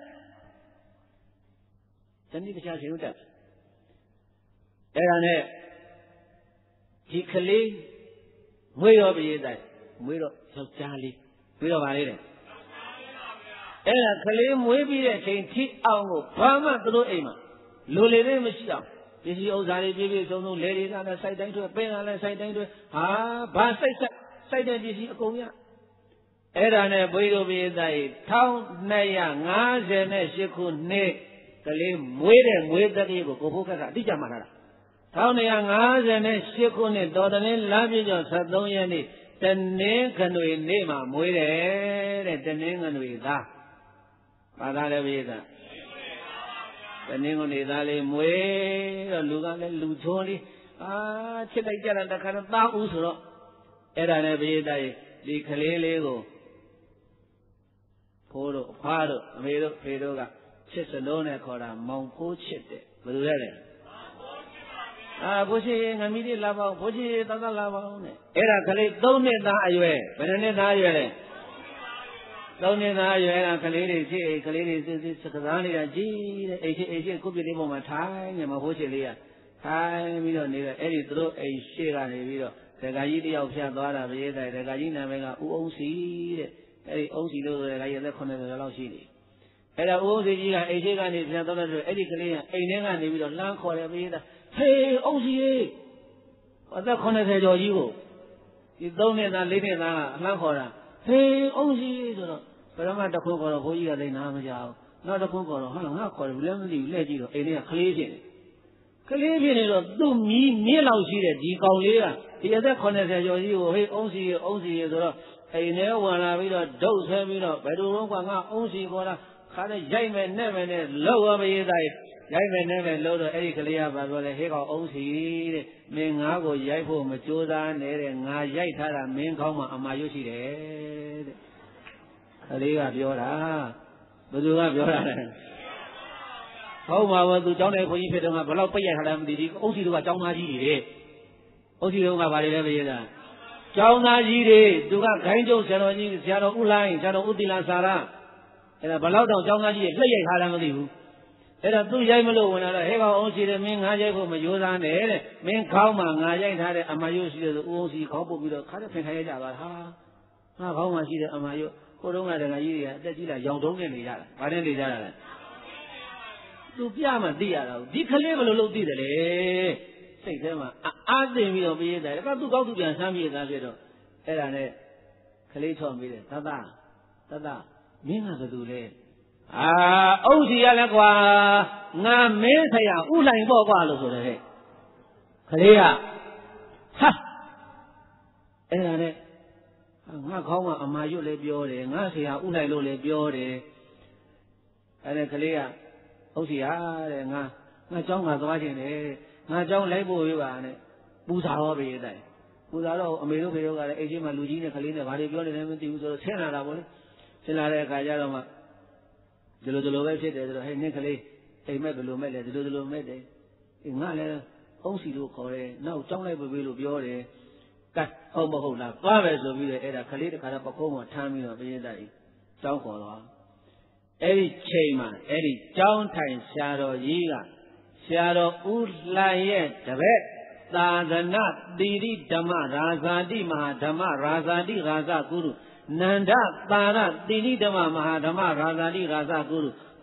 တနေ့တခြားချိန်တို့တက်အဲ့ဒါနဲ့ဒီကလေးမွေးရောပြည်တိုင်းမွေးတော့ယောက်ျားလေးမွေးတော့ပါလေတဲ့အဲ့ဒါကလေးမွေးပြီးတဲ့အချိန်ထိအောင်ကိုဘာမှသူတို့အိမ်မှာလိုလေလေးမရှိအောင်ပစ္စည်းဥစ္စာတွေပြည့်စုံစုံလဲတွေကလည်းစိုက်တိုင်းတွေ့ပင်းကလည်းစိုက်တိုင်းတွေ့ဘာစိုက်တဲ့ပစ္စည်းအကုန်ရအဲ့ဒါနဲ့ဘုရားတို့ပြည်သား1258ခုနှစ်ကလေးမွေးတဲ့မွေးသက်ကြီးကိုဘုရားကအတိအကျမှတ်ထားတာ1258ခုနှစ်တော်တင်လပြည့်ကျော်73ရက်နေ့တနင်္ဂနွေနေ့မှာမွေးတယ်တဲ့တနင်္ဂနွေသားဘာသာလဲပြည်သားတနင်္ဂနွေသားလေးမွေးတော့လူကလည်းလူချိုးလေးချစ်လိုက်ကြတာတခါတော့သားဦးဆိုတော့အဲ့ဒါနဲ့ပြည်သားဒီကလေးလေးကိုဖိုးတို့အဖားတို့အမေတို့ဖေတို့ကချစ်စလုံးနဲ့ခေါ်တာမောင်ဖိုးချစ်တယ်ဘယ်လိုလဲလဲဘိုးရှိငမီးလေးလာပါဦးဘိုးရှိတတ်လာပါဦးနဲ့အဲ့ဒါကလေး3နှစ်သားအရွယ်ဘယ်နှစ်သားအရွယ်လဲ3နှစ်သားအရွယ်ကကလေးတွေရှိအိမ်ကလေးတွေစကစားနေတာကြီးတဲ့အိမ်ရှိကုပြလေးပေါ်မှာထိုင်နေမှာဘိုးရှိလေးကထိုင်ပြီးတော့နေတော့အဲ့ဒီသူတို့အိမ်ရှိကနေပြီးတော့ဒကာကြီးတယောက်ဖြတ်သွားတာပဲတဲ့ဒကာကြီးနာမည်ကဦးအောင်စီတဲ့အဲ့ဒီအုံးစီလို့ဆိုတဲ့ကကြီးသက်80လောက်ရှိနေအဲ့ဒါဦးအောင်စီကြီးကအိမ်ရှိကနေပြန်တော့တဲ့အဲ့ဒီကလေးကအိမ်ထဲကနေပြီးတော့လှမ်းခေါ်တယ်ပြေးတာဟေးအုံးစီအသက်80ကျော်ကြီးကိုဒီ3နှစ်သား4နှစ်သားကအလှမ်းခေါ်တာဟေးအုံးစီဆိုတော့ဘယ်တော့မှတခွန်းခေါ်တော့ဘိုးကြီးကလည်းနားမကြောက်နောက်တခွန်းခေါ်တော့ဟာငါခေါ်တယ်လည်းမသိဘူးလက်ကြည့်တော့အိမ်ထဲကကလေးဖြစ်နေကလေးဖြစ်နေတော့သူ့မြင့်လောက်ရှိတဲ့ဒီကောင်လေးကဒီအသက်80ကျော်ကြီးကိုဟေးအုံးစီဆိုတော့အိမ်ထဲဝင်လာပြီးတော့ဒုတ်ဆွဲပြီးတော့ဘယ်လိုတော့ကငါအုံးစီခေါ်တာခါနဲ့ရိုက်မယ်နဲ့မယ်နဲ့လောက်ရမရေးသားရိုက်မယ်နဲ့မယ်လို့တော့အဲ့ဒီကလေးကဘာပြောလဲဟေးကောင်အုံးစီတဲ့မင်းငါ့ကိုရိုက်ဖို့မကြိုးစားနဲ့တဲ့ငါရိုက်ထားတာမင်းကောင်းမှအမှားရွရှိတယ်တဲ့ကလေးကပြောတာဘယ်သူကပြောတာလဲဟုတ်ပါဘူးသူကျောင်းထဲခွန်ကြီးဖြစ်တော့ကဘယ်လောက်ပိတ်ရထားတယ်မသိဘူးအုံးစီတို့ကကျောင်းသားကြီးတွေတဲ့အုံးစီတို့ကဘာတွေလဲမရေးသားကျောင်းသားကြီးတွေသူကခိုင်းကျုပ်ဆရာတော်ကြီးဆရာတော်ဦးလိုင်းဆရာတော်ဦးတီလာစာရအဲ့ဒါဘလောက်တောင်ကျောင်းသားကြီးတွေလှည့်ရိုက်ထားတယ်မသိဘူးအဲ့ဒါသူရိုက်မလို့ဝင်လာတော့ဟဲ့ကောင်အောင်စီတယ်မင်းငါရိုက်ဖို့မကြိုးစားနဲ့တဲ့မင်းခေါင်းမှာငါရိုက်ထားတဲ့အမယုတ်ရှိတယ်ဆိုဦးအောင်စီခေါင်းပုတ်ပြီးတော့ခါတဲ့ဖင်ခိုင်းရကြပါဟာငါခေါင်းမှာရှိတဲ့အမယုတ်ကိုတုံးကတကကြီးတွေကအသက်ကြီးလာရောင်တုံးနဲ့နေကြတာဘာနဲ့နေကြတာလဲသူပြမှသိရတာဒီကလေးဘယ်လိုလုပ်သိတယ်လဲစိတ်ထဲမှာအားသိပြီးတော့ပြေးတယ်ကသူ့ကောက်သူပြန်ဆမ်းပြေးသားဖြစ်တော့အဲ့ဒါနဲ့ကလေးချော့ပြီးတယ်သတမင်းကဘယ်သူလဲအုံးစီရလဲကွာငါမင်းဆရာဥလိုင်ပေါ့ကွာလို့ဆိုတယ်ဟဲ့ကလေးကဟာအဲ့ဒါနဲ့ငါခေါင်းကအမာရွတ်လည်းပြောတယ်ငါဆရာဥလိုင်လို့လည်းပြောတယ်အဲ့ဒါကလေးကအုံးစီရတဲ့ငါเจ้าငါသွားခြင်းတယ်ငါเจ้าလိုက်ဖို့ရပါနဲ့ပူဇာဟောပေးတဲ့ပူဇာတော့အမေတို့ဖေတို့ကလည်းအိမ်ရှိမှလူကြီးနဲ့ကလေးနဲ့ဘာတွေပြောနေလဲမသိဘူးဆိုတော့ဆင်းလာတာပေါ့လေဆင်းလာတဲ့အခါကျတော့မှဒီလိုပဲဖြစ်တယ်ဆိုတော့ဟဲ့နင့်ကလေးအိမ်မက်ဘယ်လိုမဲ့လဲဒီလိုမဲ့တယ်ငါလည်းအုံးစီလို့ခေါ်တယ်နောက်เจ้าလိုက်ပေးလို့ပြောတယ်ကဲဟုတ်မဟုတ်လားသွားပဲဆိုပြီးတော့အဲ့ဒါကလေးတခါတော့ပကုံးပေါ်ထမ်းပြီးတော့ပြင်းတတ်ကြီးเจ้าခေါ်သွားအဲ့ဒီချိန်မှာအဲ့ဒီเจ้าထိုင်ဆရာတော်ကြီးကဆရာတော်ဦးလှိုင်ရဲ့တပည့်သာသနာတိရိဓမ္မရာဇာတိမဟာဓမ္မရာဇာတိရာဇကုရုနန္ဒသာရတိရိဓမ္မမဟာဓမ္မရာဇာတိရာဇကုရုဘ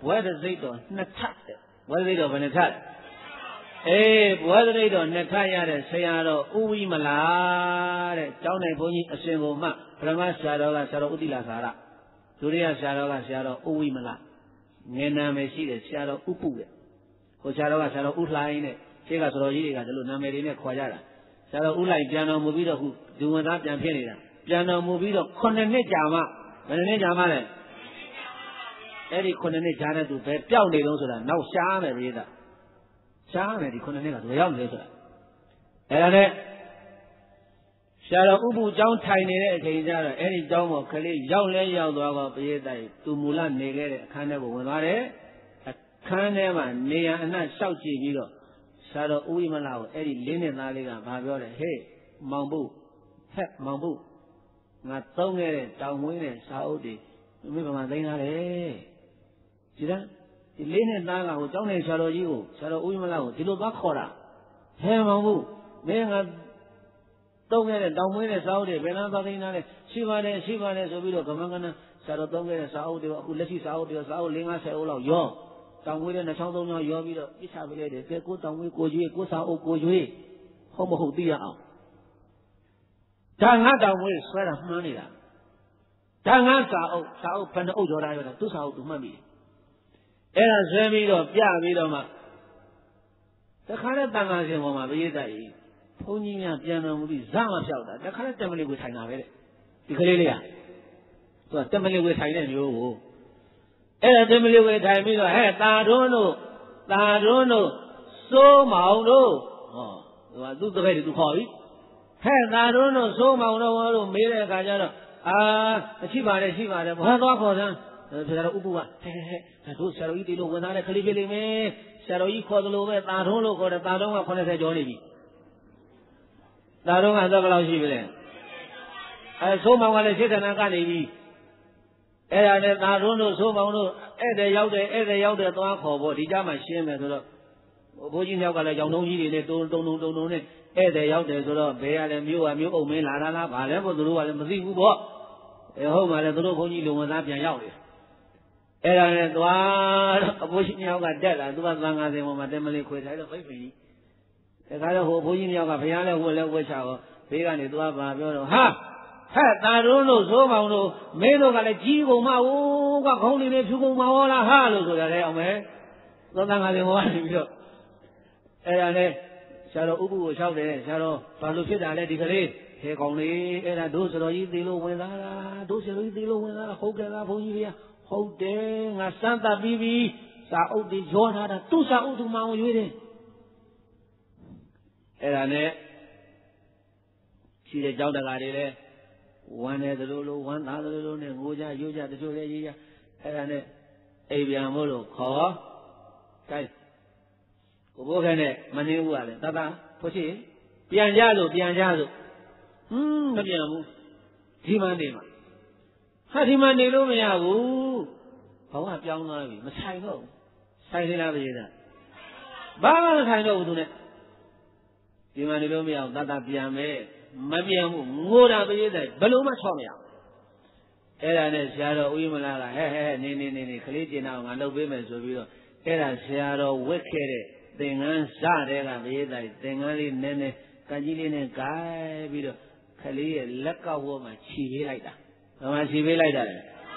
Whether they don't attack it, whether they don't attack. Whether they don't attack it, say, Uwi Malare, down a pony, a single map, Brahma Shadow, Shadow Udila Sara, Turia Shadow, Uwi Mala, Nena Messi, Shadow Upu, Shadow Utline, Chega Rogi, Luna Merina Quayara, Shadow Ulai, Piano Movido, who do not have Piano Movido, Conne Jama, when Jama. Eddie couldn't Jana to pay down the Rosa, now Sham every day. Sham and he couldn't make a young later. And Shadow Ubu John Tiny, any dome of Kali, young lady of the to Mulan Negre, Caneva, Wenare, a Caneva, Nea, and not South Chivido. Shadow Uimalao, Eddie Linen Naliga, Maviola, hey, Mambu, Heck Mambu, not Tongue, down winning, Saudi. Remember my thing, see that? The linen Naga, who don't have Shadow you, Shadow Uimala, Dilo Bakora, Hemamu, Menga, don't get it, don't win a Saudi, Benana, Shivane, Sobido, Kamangana, Shadow don't get a Saudi, who lets you Saudi or Saudi, Lima, Saola, Yo, don't win a Saudi, Yo, it's available, they go down with Goji, Gosa, Goji, Homo Dia. Tanga down with sweat of money. Tanga Sao Pen Ojo, 2 Sao to Mummy. Era Zemido, Yavidoma. The Kala Tangas in Mama Vida, Punia Piano will be Zama Shelter, the Kala family with China. The Kalelia. So a family with China, you. Era family with China, had Tadono, so Mauno. Oh, do the way to call it. Had Tadono, so Mauno, made a Gajano. Shiva, what was Ubua? Those shall eat it when I can live in me. Shall we call the lower Tadono or the Tadoma upon a journey? Tadoma and Double Shiva. I saw my one sit and I can't eat. And I don't know so much. As a younger dog for the Jama shame as well. Boying out like young no eating, don't know it. As a younger sort of bear and you and you old men, La, whatever the rule and the thing who bought. A home and a little pony was up and out. And one pushing out that dead, and do not long as they want my family quit. I don't pay me. The kind of pushing out of Piana will let wish our big and it was ha! I don't know, so Mauno, Meno got a Gigo Mao, what only if you go Maola Halo to the Helme. Don't have any one. And Shadow Ubu shouted, Shadow, Palucida, let it go. Take only, and I do so eat the low when I do so eat the low when I hope that I will hold them a Santa Bibi, Sao de Jonah, 2 Sao to Mount Yuri. And she the Jauda Gare, one at the Lulu, one other Lulu, and Wuja, Yuja, the Julia, and Aviamolo, call, guys. Ogane, Manuel, Tata, Pochi, Pianjado. Nabiamu, Timandima. Hatimandilumia, how have young Navi, Masino, Saina Vida. Baba Sino do it. Timandilumia, Tata Piame, Mabiamu, Mura Vida, Baluma Tomia. Era Shadow, Wimala, Nini, Collegian, and no women, so you. Era Shadow, wicked, Dingan Sada, Vida, Dingali, Nene, Kajilin, and Guy, Vida. Kali, Laka woman, she like that. She like that.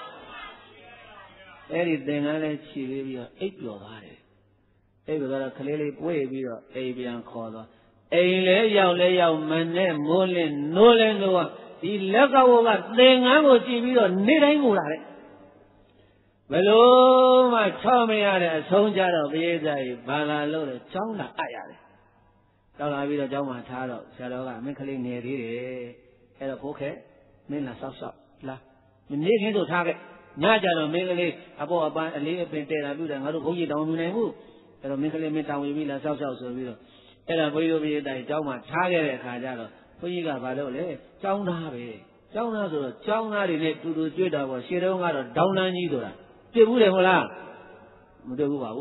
Anything I let she will be 8 your body. They will clearly way with your avian color. A lay out, man, Molin, Nolan, the Laka woman, then I will give you a knitting. Below my Tommy at a soldier of the Bala Lola, Chona Ayale. Don't I be the Jama Taro, Shadow, Mickling near here, at a pocket, Mina Sop, La. We need him to target. Naja, Mickling, about a little bit, and I don't go you down in a move. And Mickling met down with me and South of Villa. And I will be the Jama target, Kajalo. For you got Badole, Jona, Jona, in it to do Judah was she don't got a down on you. They would have allowed. Mudu.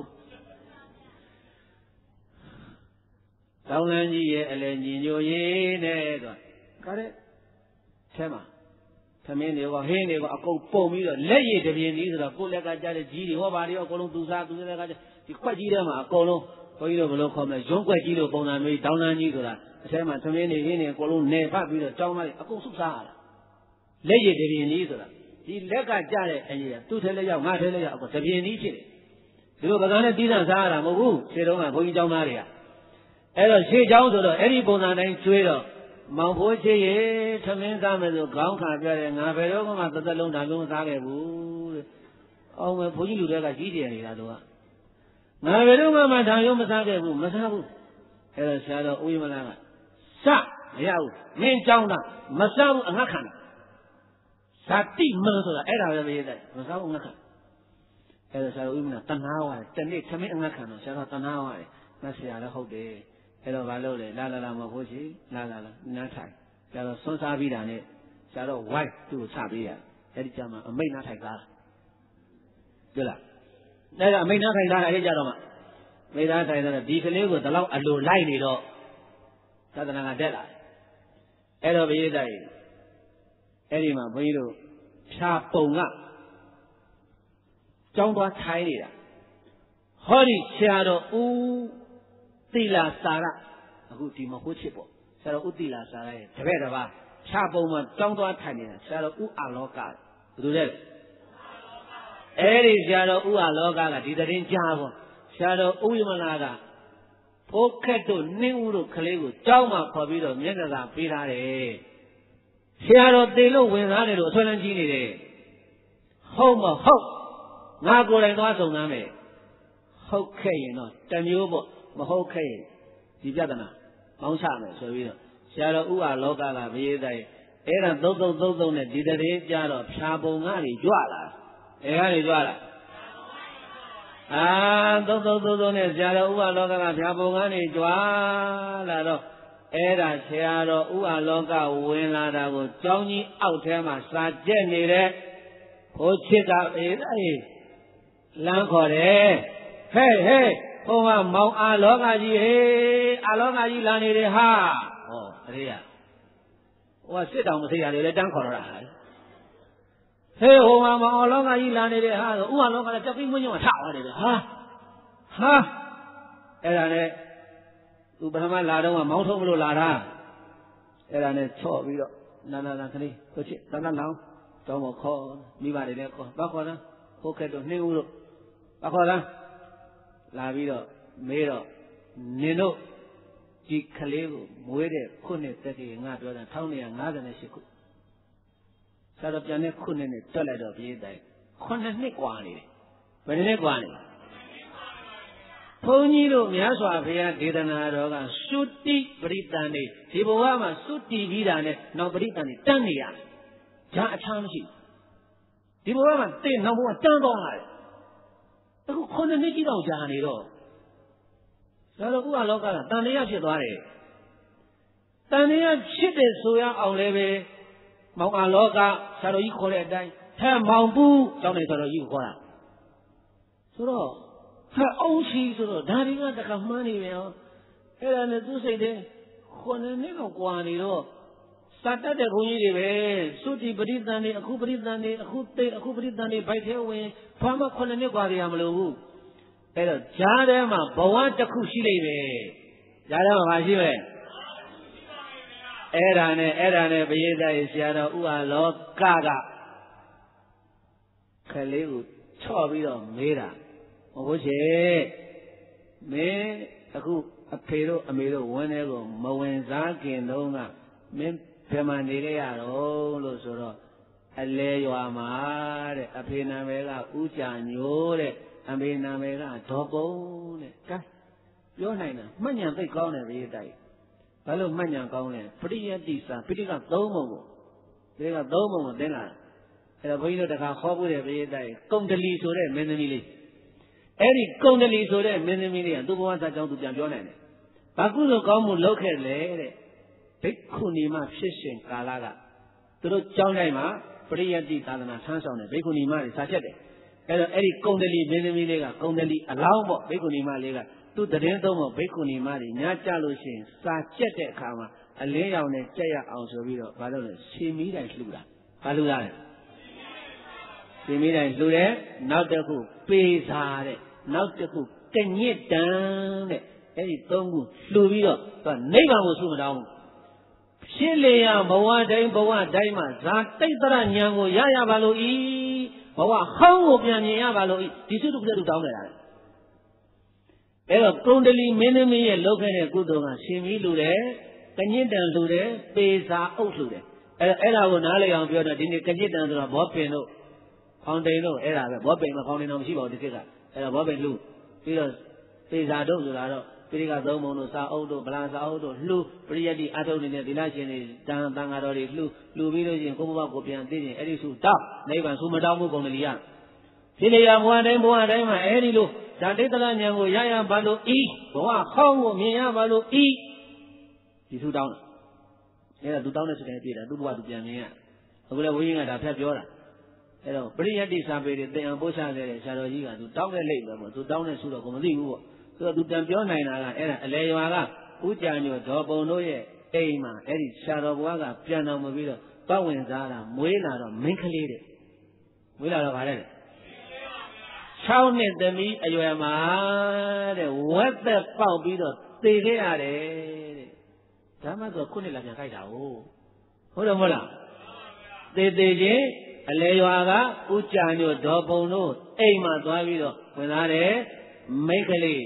Downland ye, Ellen, ye, got it? Tema. သမင်းတွေကဟင်းတွေက အကုန်ပုံပြီးတော့လက်ရည်တပြင်းကြီးဆိုတော့ကိုယ်လက်ကကြားတဲ့ကြီးတွေဟောပါတွေအကုန်လုံးသူစားသူလက်ကဒီခွက်ကြီးထဲမှာအကုန်လုံးဘုန်းကြီးတို့ဘယ်လိုခေါ်မလဲရုံးခွက်ကြီးလို့ပုံစံမျိုးတောင်းတန်းကြီးဆိုတာအထဲမှာသမင်းတွေဟင်းတွေအကုန်လုံးနေဖတ်ပြီးတော့တောင်းသားတွေအကုန်စုစားရတာလက်ရည်တပြင်းကြီးဆိုတာဒီလက်ကကြားတဲ့အရေးကသူ့ထဲလက်ရောက်ငါထဲလက်ရောက်အကုန်တပြင်းကြီးဖြစ်တယ်ဒီလိုပကံနဲ့တီးဆန်းစားရတာမဟုတ်ဘူးခြေတုံးကဘုန်းကြီးကျောင်းသားတွေကအဲ့တော့ခြေချောင်းဆိုတော့အဲ့ဒီပုံစံတိုင်းကျွေးတော့မောင်ဖိုးချေရေသမင်းစားမယ်ဆိုခေါင်းခါပြတယ်ငါဘယ်တော့မှသသက်လုံးဒါမျိုးမစားခဲ့ဘူးတဲ့အောင်မယ်ဘုန်းကြီးလူတွေကကြီးတယ်နေတာသူကငါဘယ်တော့မှဒါမျိုးမစားခဲ့ဘူးမစားဘူးအဲ့တော့ဆရာတော်ဦးရမလားကစမရဘူးမင်းကျောင်းသားမစားဘူးအငတ်ခံဇာတိမန်းဆိုတာအဲ့ဒါပဲရေးတယ်မစားဘူးအငတ်ခံအဲ့တော့ဆရာတော်ဦးရမလားတဏှာဝါတယ်တနေ့သမင်းအငတ်ခံတော့ဆရာတော်တဏှာဝါတယ်ငါဆရာလည်းဟုတ်တယ်အဲ့တော့ဘာလို့လဲလာမဟုတ်ရှိလာနားထိုင်ဆရာတော်ဆွန်းစားပြီးတာနဲ့ဆရာတော်ဝိုက်သူ့ကိုချပေးရအဲ့ဒီကြမှာအမိတ်နားထိုင်သားတွေ့လားအဲ့ဒါအမိတ်နားထိုင်သားအဲ့ဒီကြတော့မှမိသားထိုင်တော့ဒီကလေးကိုဒီလောက်အလိုလိုက်နေတော့သာသနာကတက်လာအဲ့တော့ဘုရားတိုက်အဲ့ဒီမှာဘုန်းကြီးတို့ဖြာပုံကကျောင်းသွားထိုင်နေတာဟောဒီဆရာတော်ဦးသီလာစာရအခုဒီမဟုတ်ချစ်ပေါ့ဆရာတော်ဦးသီလာစာရရဲ့တပည့်တစ်ပါးဖြာပုံမှာကျောင်းသွားထိုင်နေတာဆရာတော်ဦးအာလောကဘယ်သူလဲအဲ့ဒီဆရာတော်ဦးအာလောကကဒီသတင်းကြားပေါ့ဆရာတော်ဦးယမလာကဖိုးခက်တို့နှင်းဦးတို့ကလေးကိုကျောင်းမှာခေါ်ပြီးတော့မျက်နှာသာပေးထားတယ်ဆရာတော်တေလို့ဝင်သားတယ်လို့အဆွဲလန်းကြီးနေတယ်ဟုတ်မဟုတ်ငါကိုယ်တိုင်သွားစုံစမ်းမယ်ဟုတ်ခဲ့ရင်တော့တမျိုးပေါ့မဟုတ်ခဲ့ရင်ဒီပြဿနာမောင်းချမယ်ဆိုပြီးတော့ဆရာတော်ဦးအာလောကကဘေးတိုင်းအဲ့ဒါသုံးနဲ့ဒီတည်းကြတော့ဖြာပုံကနေကြွလာအဲ့ကနေကြွလာသုံးနဲ့ဆရာတော်ဦးအာလောကကဖြာပုံကနေကြွလာတော့အဲ့ဒါဆရာတော်ဦးအာလောကဝင်လာတာကိုကျောင်းကြီးအောက်ထဲမှာစာကျက်နေတဲ့ဘိုးချစ်ကအေးလမ်းခေါ်တယ်ဟဲ့ဟိုမှာမောင်အာလောကကြီးဟေးအာလောကကြီးလာနေတယ်ဟာဟောတရေရဟိုကစစ်တောင်မသိရတယ်လေတန်းခေါ်တော့တာဟေးဟိုမှာမောင်အာလောကကြီးလာနေတယ်ဟာဆိုဥအာလောကလည်းတက်ပြီးမွန်းညွန့်ထသွားတယ်ဟာအဲ့ဒါနဲ့သူပထမလာတော့မောင်းထုံးမလို့လာတာအဲ့ဒါနဲ့ချော့ပြီးတော့နာကလေးကိုချစ်တန်းလောင်းတော့မခေါ်မိပါတယ်လေခေါ်ဘာခေါ်လဲဟုတ်ကဲ့တော့နှင်းဦးတို့ဘာခေါ်လဲလာပြီးတော့မေးတော့နင်တို့ဒီကလေးကိုမွေးတဲ့ခုနှစ်တက်ကငါပြောတာ1958ခုဆက်တော့ပြန်တဲ့ခုနှစ်နဲ့တွက်လိုက်တော့ပြေးတိုင်း9နှစ်กว่าနေတယ်ဘယ်နှစ်กว่าနေဘုန်းကြီးတို့မြတ်စွာဘုရားဒေသနာတော်ကသုတိပရိတန်နေဒီဘဝမှာသုတိပြီးတာနဲ့နောက်ပရိတန်နေတန်းနေရဒါအချမ်းမရှိဒီဘဝမှာတင်းနောက်ဘဝတန်းသွားရတယ်အခု9နှစ်ကြီးတော့ကြာနေတော့ဒါတော့ဥပလောကကတန်တရားဖြစ်သွားတယ်တန်တရားဖြစ်တယ်ဆိုရအောင်လည်းပဲမောင်အာလောကဆရာတော်ကြီးခေါ်တဲ့အတိုင်းဟဲ့မောင်ပူးကျောင်းနေဆရာတော်ကြီးကိုခေါ်တာဆိုတော့ဟဲ့အောင်ရှိဆိုတော့ဒါတွေကတခါမှန်းနေပဲဟောအဲ့ဒါနဲ့သူ့စိတ်ထဲ9နှစ်တော့ကွာနေတော့စတတ်တဲ့ခွန်ကြီးတွေပဲသုတိပရိသန်တွေအခုပရိသန်တွေအခုသိအခုပရိသန်တွေဘိုက်သေးဝင်ဘာမှ9နှစ်กว่าတွေရမလို့ဘူးအဲ့တော့ဈာထဲမှာဘဝတစ်ခုရှိလိမ့်မယ်ဈာထဲမှာမရှိပဲအဲ့ဒါနဲ့ဘုရားသားဆရာတော်ဥအာလောကခလေးကိုချော့ပြီးတော့မေးတာဘုရားရှင်မင်းအခုအဖေတို့အမေတို့ဝင်းထဲကိုမဝင်စားခင်တုန်းကမင်းဘယ်မှာနေရတော့လို့ဆိုတော့အလဲရွာမှာတဲ့အဖေနာမည်ကဦးကြာညိုးတဲ့အမေနာမည်ကဒေါ်ကုန်းတဲ့ကဲပြောနိုင်တာမှတ်ဉာဏ်သိကောင်းတယ်ဘေးတိုက်ဘာလို့မှတ်ဉာဏ်ကောင်းလဲပရိယတ္တိစာပိဋက3ပုံကိုဒီက3ပုံကိုသင်လာအဲ့တော့ဘုန်းကြီးတို့တခါခေါ်ဖို့တဲ့ဘေးတိုက်ကုံတလီဆိုတဲ့မင်းသမီးလေးအဲ့ဒီကုံတလီဆိုတဲ့မင်းသမီးလေးကသူ့ဘဝစာကြောင်းသူပြန်ပြောနိုင်တယ်ဘာကုသိုလ်ကောင်းမှုလုပ်ခဲ့လဲတဲ့ဘိက္ခုနီမဖြစ်ရှင်ကာလကသူတို့ကျောင်းတိုင်းမှာပရိယတ္တိသာသနာဆန်းဆောင်တယ်ဘိက္ခုနီမတွေစာချက်တယ်အဲ့တော့အဲ့ဒီကုံတလီမင်းသမီးလေးကကုံတလီအလောင်းပေါ့ဘိက္ခုနီမလေးကသူ့တရင်သုံးပေါ့ဘိက္ခုနီမတွေညကြလို့ရှိရင်စာချက်တဲ့အခါမှာအလင်းရောင်နဲ့ကြက်ရအောင်ဆိုပြီးတော့ဘာလို့လဲရှေမီးတိုင်လှူတာဘာလူရတယ်ရှင်မိတိုင်းလူတယ်နောက်တစ်ခုပေးစားတဲ့နောက်တစ်ခုကညစ်တန်တဲ့အဲ့ဒီသုံးခုလှူပြီးတော့သူကနိဗ္ဗာန်ကိုဆုမတောင်းဘူးဖြစ်လေရဘဝတိုင်းမှာဇာတိတ်တရဉာဏ်ကိုရပါလို့ဤဘဝဟောင်းကိုပြန်မြင်ရပါလို့ဤဒီစုတုကတူတောင်းနေတာလေအဲ့တော့ကုန္ဒလီမင်းသမီးရဲ့လုပ်ခဲ့တဲ့ကုသိုလ်ကရှင်ပြီးလူတယ်ကညစ်တန်လူတယ်ပေစာအုပ်လူတယ်အဲ့ဒါကိုနားလည်အောင်ပြောတော့ဒီနေ့ကညစ်တန်ဆိုတာဘောပင်တို့ဖောင်တိန်တို့အဲ့ဒါပဲဘောပင်မှာဖောင်တိန်တော့မရှိပါဘူးဒီကိစ္စအဲ့ဒါဘောပင်လူပြီးတော့ပေစာတို့ဆိုတာတော့ပိရိကသုံးပုံတို့စာအုပ်တို့ဗလာစာအုပ်တို့လှူပရိယတ္တိအထုတ်နေတဲ့သီလရှင်တွေတန်ဃာတော်တွေလှူပြီးလို့ရှိရင်ကိုယ့်ဘဝကိုပြန်သိရင်အဲ့ဒီစုတောက်နိဗ္ဗာန်ဆုမတောင်းဘူးပုံတလီရဖြစ်လေရဘဝတိုင်းမှာအဲ့ဒီလိုဇာတိတ္တရဉာဏ်ကိုရပါလို့ဤဘဝဟောင်းကိုမြင်ရပါလို့ဤဒီဆုတောင်းတယ်အဲ့ဒါသူတောင်းတဲ့စကားပြည့်တာသူ့ဘဝသူပြန်မြင်ရအခုလည်းဝိညာဉ်ကဒါဖြတ်ပြောတာအဲ့တော့ပရိယတ္တိစာပေတွေသင်အောင်ပို့ချခဲ့တဲ့ဆရာတော်ကြီးကသူတောင်းတဲ့လိမ့်ပဲပေါ့သူတောင်းတဲ့ဆုတော့ကိုမသိဘူးပေါ့သူတန်ပြောနိုင်တာကအဲ့ဒါအလေရွာကဥကြံညိုဒေါ်ပုံတို့ရဲ့အိမ်မှာအဲ့ဒီဆရာတော်ဘွားကပြန်တော်မူပြီးတော့ပတ်ဝင်စားတာမွေးလာတော့မင်းကလေးတဲ့မွေးလာတော့ဗါတဲ့6နှစ်သမီးအရွယ်မှာတဲ့ဝက်သက်ပေါက်ပြီးတော့သေခဲ့ရတယ်တဲ့ဒါမှဆိုခုနှစ်လာပြန်ခိုက်တာဟုတ်တယ်မဟုတ်လားသေချင်းအလေရွာကဥကြံညိုဒေါ်ပုံတို့အိမ်မှာသွားပြီးတော့ဝင်လာတယ်မိန်းကလေး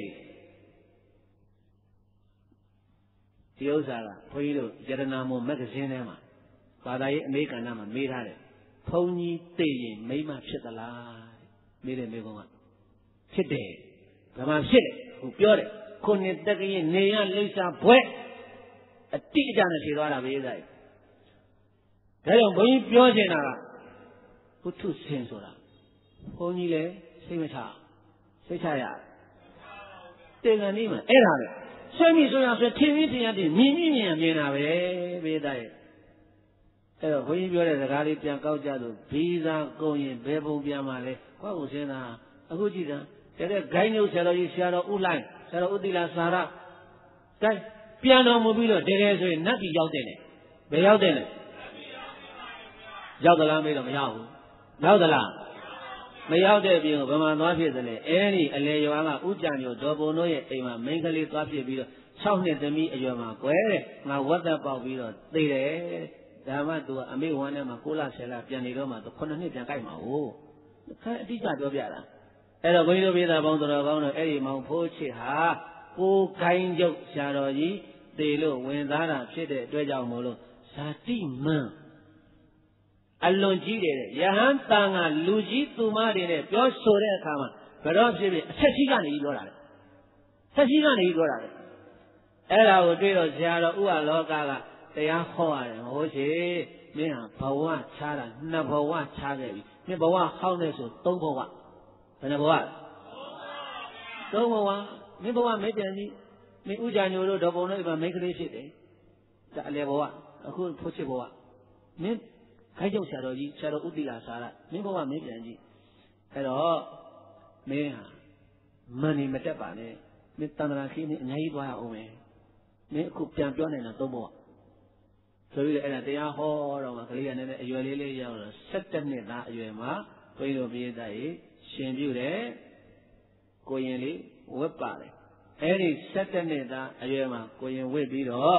ဒီဥစ္စာကဘုန်းကြီးတို့ယတနာမွန်မဂ္ဂဇင်းထဲမှာဘာသာရေးအမေရိကန်မှာမေးထားတယ်ဘုန်းကြီးသိရင်မိမဖြစ်သလားမေးတယ်မေးကောင်းကဖြစ်တယ်ဘာမှဖြစ်တယ်ဟိုပြောတယ်ခုနှစ်တက်ကရင်နေရလိမ့်စာဘွဲ့အတိအကျနဲ့ဖြေသွားတာပဲဒါကြောင့်ဘုန်းကြီးပြောချင်တာကဘုထုဆင်ဆိုတာဘုန်းကြီးလည်းစိတ်မချစိတ်ချရတေကန်ဒီမှာအဲ့ဒါပဲဆွဲမိဆိုရဆွဲထင်ပြီးထင်ရတယ်မြင်တာပဲဘေးသားရဲ့အဲ့တော့ဘုန်းကြီးပြောတဲ့စကားလေးပြန်ကောက်ကြလို့ဘီဇာကုန်ရင်ဘယ်ပုံပြန်มาလဲဟောကိုစဉ်းစားအခုကြည့်တာတဲ့ဂိုင်းညုတ်ဆရာတော်ကြီးဆရာတော်ဥလိုင်းဆရာတော်ဥတိလာစာရဂိုင်းပြန်တော်မူပြီးတော့တကယ်ဆိုရင်နတ်ပြည်ရောက်တဲ့လေဘယ်ရောက်တဲ့လဲရောက်သလားမေးတော့မရောက်ဘူးရောက်သလားမရောက်တဲ့ပြင်ကိုဘယ်မှာသွားဖြစ်သလဲအဲ့ဒီအလေရွာကဥကြံမျိုးဒေါ်ပုံတို့ရဲ့အိမ်မှာမိန်းကလေးသွားဖြစ်ပြီးတော့6နှစ်သမီးအရွယ်မှာကွယ်တဲ့ငါဝတ်သက်ပေါက်ပြီးတော့သေတယ်ဒါမှသူကအမေဝမ်းထဲမှာ6လ10လပြန်နေတော့မှသူ9နှစ်ပြန်ကြိုက်မှာဟုတ်ခါအတိအကျပြောပြတာအဲ့တော့ဘုန်းကြီးတို့ပြည်သားပေါင်းတော်ကောင်းတော့အဲ့ဒီမောင်ဖိုးချစ်ဟာကိုခိုင်းကျုပ်ဆရာတော်ကြီးသေလို့ဝင်သားတာဖြစ်တဲ့အတွက်ကြောင့်မို့လို့ဇာတိမန်းအလွန်ကြီးတယ်ယဟန်တန်ကလူကြီးသူမတွေနဲ့ပြောဆိုတဲ့အခါမှာဘယ်တော့ဖြစ်ဖြစ်အဆက်ကြီးကနေပြောတာလေဆက်ကြီးကနေပြောတာလေအဲ့ဒါကိုတွေ့တော့ဆရာတော်ဥဟာလောကကတရားဟောရတယ်ဟိုရှိမင်းဟာဘဝခြားတာ2ဘဝခြားခဲ့ပြီမင်းဘဝဟောင်းနေဆို3ဘဝဘယ်နှဘဝ3ဘဝမင်းဘဝမေတ္တန်ကြီးမင်းဥကြံညိုတို့ဒေါ်ပုံတို့အိမ်မှာမိန်းကလေးဖြစ်တယ်ဒါအလေဘဝအခုဖို့ချစ်ဘဝမင်းခိုင်းကျုပ်ဆရာတော်ကြီးဆရာတော်ဥတိလာစာရမင်းဘဝမင်းပြန်ကြည့်အဲ့တော့မင်းဟာမန်နေမတက်ပါနဲ့မင်းတန်ត្រာခင်းနေအများကြီးသွားရအောင်မယ်မင်းအခုပြန်ပြောနိုင်တာ3ဘဝဆိုပြီးတော့အဲ့ဒါတရားဟောတော့မှကလေးကလည်းအရွယ်လေးရောက်တော့17နှစ်သားအရွယ်မှာဘုန်းကြီးတို့ပြည်သားကြီးရှင်ပြုတယ်ကိုရင်လေးဝတ်ပါတယ်အဲ့ဒီ17နှစ်သားအရွယ်မှာကိုရင်ဝတ်ပြီးတော့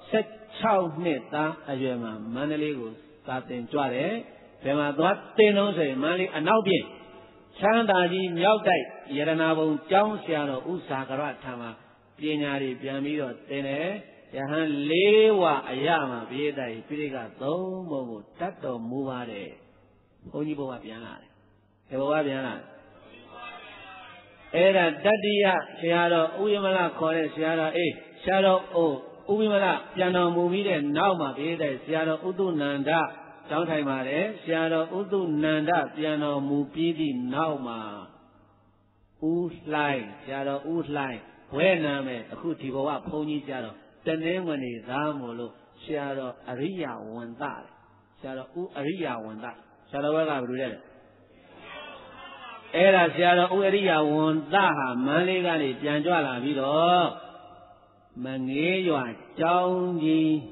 16နှစ်သားအရွယ်မှာမန္တလေးကိုသာတင်ကြွတယ်ဘယ်မှာသွားတင်လုံးဆိုရင်မန္တလေးအနောက်ပြင်ချမ်းသာကြီးမြောက်တိုက်ယရနာဘုံကျောင်းဆရာတော်ဥစာကရထံမှာပညာတွေပြန်ပြီးတော့တင်တယ်ယဟန်4ဝအရမှာပြေးတိုက်ပိဋက3ဘုံကိုတတ်တော်မူပါတယ်ဘုန်းကြီးဘုရားပြန်လာတယ်ဘယ်ဘုရားပြန်လာအဲ့ဒါတတ္တိယဆရာတော်ဥယမလခေါ်တဲ့ဆရာတော်ဆရာတော်ဥပိမလပြန်တော်မူပြီးတဲ့နောက်မှာပြေးတဲ့ဆရာတော်ဥတုနန္ဒကျောင်းထိုင်ပါတယ်ဆရာတော်ဥတုနန္ဒပြန်တော်မူပြီးသည့်နောက်မှာဥလှိုင်းဆရာတော်ဥလှိုင်းဘွဲနာမယ်အခုဒီဘဝဘုန်းကြီးဆရာတော်တနည်းဝင်နေသားမို့လို့ဆရာတော်အရိယဝန္တဆရာတော်ဥအရိယဝန္တဆရာတော်ဘက်ကဘယ်လိုလဲအဲ့ဒါဆရာတော်ဥအရိယဝန္တဟာမန္တလေးကနေပြန်ကြွလာပြီးတော့မငေးရွာကျောင်းကြီးမှာ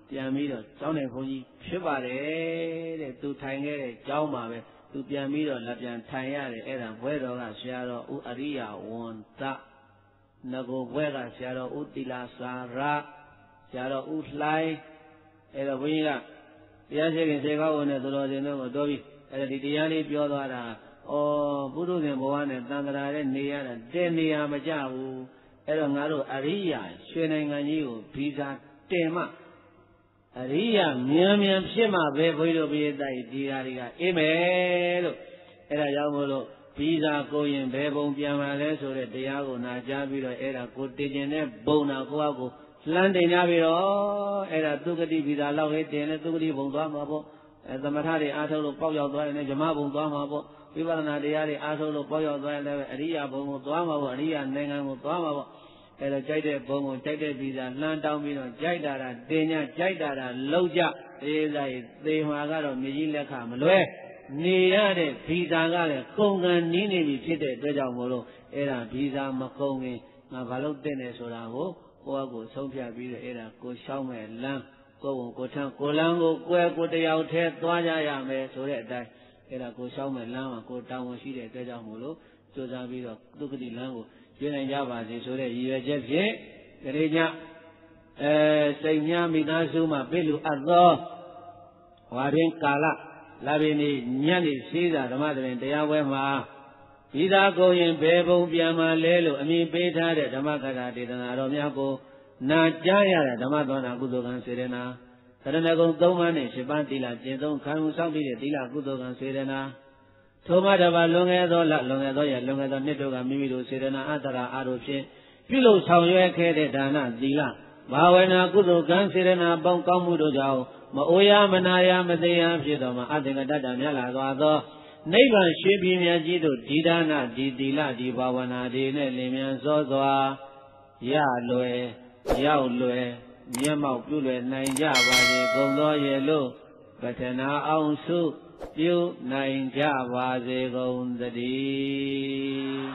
ပြန်ပြီးတော့ကျောင်းနေဘုန်းကြီးဖြစ်ပါတယ်တဲ့သူထိုင်ခဲ့တဲ့ကျောင်းမှာပဲသူပြန်ပြီးတော့လက်ပြန်ထိုင်ရတယ်အဲ့ဒါဘွဲတော်ကဆရာတော်ဦးအရိယဝန္တငကိုဘွဲကဆရာတော်ဦးတိလာစာရဆရာတော်ဦးလှိုင်းအဲ့တော့ဘုန်းကြီးကတရားရှိခင်စေကောင်းဝင်တဲ့သူတော်စင်တို့ကိုတော်ပြီးအဲ့ဒီတရားလေးပြောသွားတာဩပုထုဇဉ်ဘဝနဲ့တန်ត្រာတဲ့နေရတာတဲ့နေရာမကြဘူးအဲ့တော့ငါတို့အရိယာရွှေနိုင်ငံကြီးကိုဗီဇာတင်မှအရိယာမြန်မြန်ဖြစ်မှပဲဘုန်းကြီးတို့ပြည်တိုက်ဒီဟာတွေကအေးမယ်လို့အဲ့ဒါကြောင့်မို့လို့ဗီဇာကိုရင်ဘယ်ဘုံပြန်มาလဲဆိုတဲ့တရားကိုနာကြားပြီးတော့အဲ့ဒါကိုတည်ကျင်တဲ့ဘုံနာကိုယ့်အကိုလှမ်းတင်ကြပြီးတော့အဲ့ဒါသုဂတိဗီဇာလောက်လေးတင်လဲသုဂတိဘုံသွားမှာပေါ့သမထတွေအားထုတ်လို့ပေါက်ရောက်သွားရင်လည်းဇမဘုံသွားမှာပေါ့ဝိပဿနာတရားတွေအားထုတ်လို့ပေါက်ရောက်သွားရင်လည်းအရိယာဘုံကိုသွားမှာပေါ့အရိယာနိုင်ငံကိုသွားမှာပေါ့အဲ့တော့ကြိုက်တဲ့ဘုံကိုကြိုက်တဲ့ဗီဇာလှမ်းတောင်းပြီးတော့ကြိုက်တာတင်ညကြိုက်တာလောက်ကြအေးစားရေးသေမှာကတော့မြေကြီးလက်ခမလွဲနေရတဲ့ဗီဇာကလည်းကုန်ကန်နီးနေပြီဖြစ်တဲ့အတွက်ကြောင့်မို့လို့အဲ့ဒါဗီဇာမကုန်ခင်ငါဘာလို့တင်နေဆိုတာကိုကိုယ့်အကိုဆုံးဖြတ်ပြီးတော့အဲ့ဒါကိုရှောင်းမဲ့လမ်းကိုယ်ဝန်ကိုထမ်းကိုလမ်းကိုကွဲကိုတယောက်တည်းသွားကြရမယ်ဆိုတဲ့အတိုင်းအဲ့ဒါကိုရှောင်းမဲ့လမ်းမှာကိုတောင်းဝန်ရှိတဲ့အတွက်ကြောင့်မို့လို့ကြိုးစားပြီးတော့သုဂတိလမ်းကိုရွေးနိုင်ကြပါစေဆိုတဲ့ရည်ရွယ်ချက်ဖြင့်တရေညစိတ်များမိသားစုမှာပြည့်လူအပ်သောဝါရင်ကာလလာပြီနေ့ညနေရှိစာဓမ္မသဘင်တရားပွဲမှာဒီသာကိုရင်ဘယ်ဘုံပြန်มาလဲလို့အမည်ပေးထားတဲ့ဓမ္မကထာဒေသနာတော်များကိုနာကြားရတဲ့ဓမ္မသောနာကုသိုလ်ကံစေရနာသရဏဂုံ3ပါးနဲ့10ပါးသီလကျင့်သုံးခံယူဆောင်ပြီးတဲ့သီလကုသိုလ်ကံစေရနာထိုမှတပါလွန်ခဲ့သောလလွန်ခဲ့သောရလွန်ခဲ့သောနှစ်တို့ကမိမိတို့စေရနာအတ္တရာအားတို့ဖြင့်ပြုလုပ်ဆောင်ရွက်ခဲ့တဲ့ဒါနသီလဘာဝနာကုသိုလ်ကံစေရနာပေါင်းကောင်းမှုတို့ကြောင့်မအိုရမနာရမသိရဖြစ်တော်မှာအတ္တကတ္တမြတ်လာသွားသောနိဗ္ဗာန်ရှိပြမြတ်ကြီးတို့ဒီဒါနဒီသီလဒီဘာဝနာဒီနဲ့လင်မြန်စောစွာရလွယ်ရောက်လွယ်မျက်မှောက်ပြုလွယ်နိုင်ကြပါစေကုန်သောရဲ့လို့ပထနာအောင်စုပြုနိုင်ကြပါစေကုန်သတည်း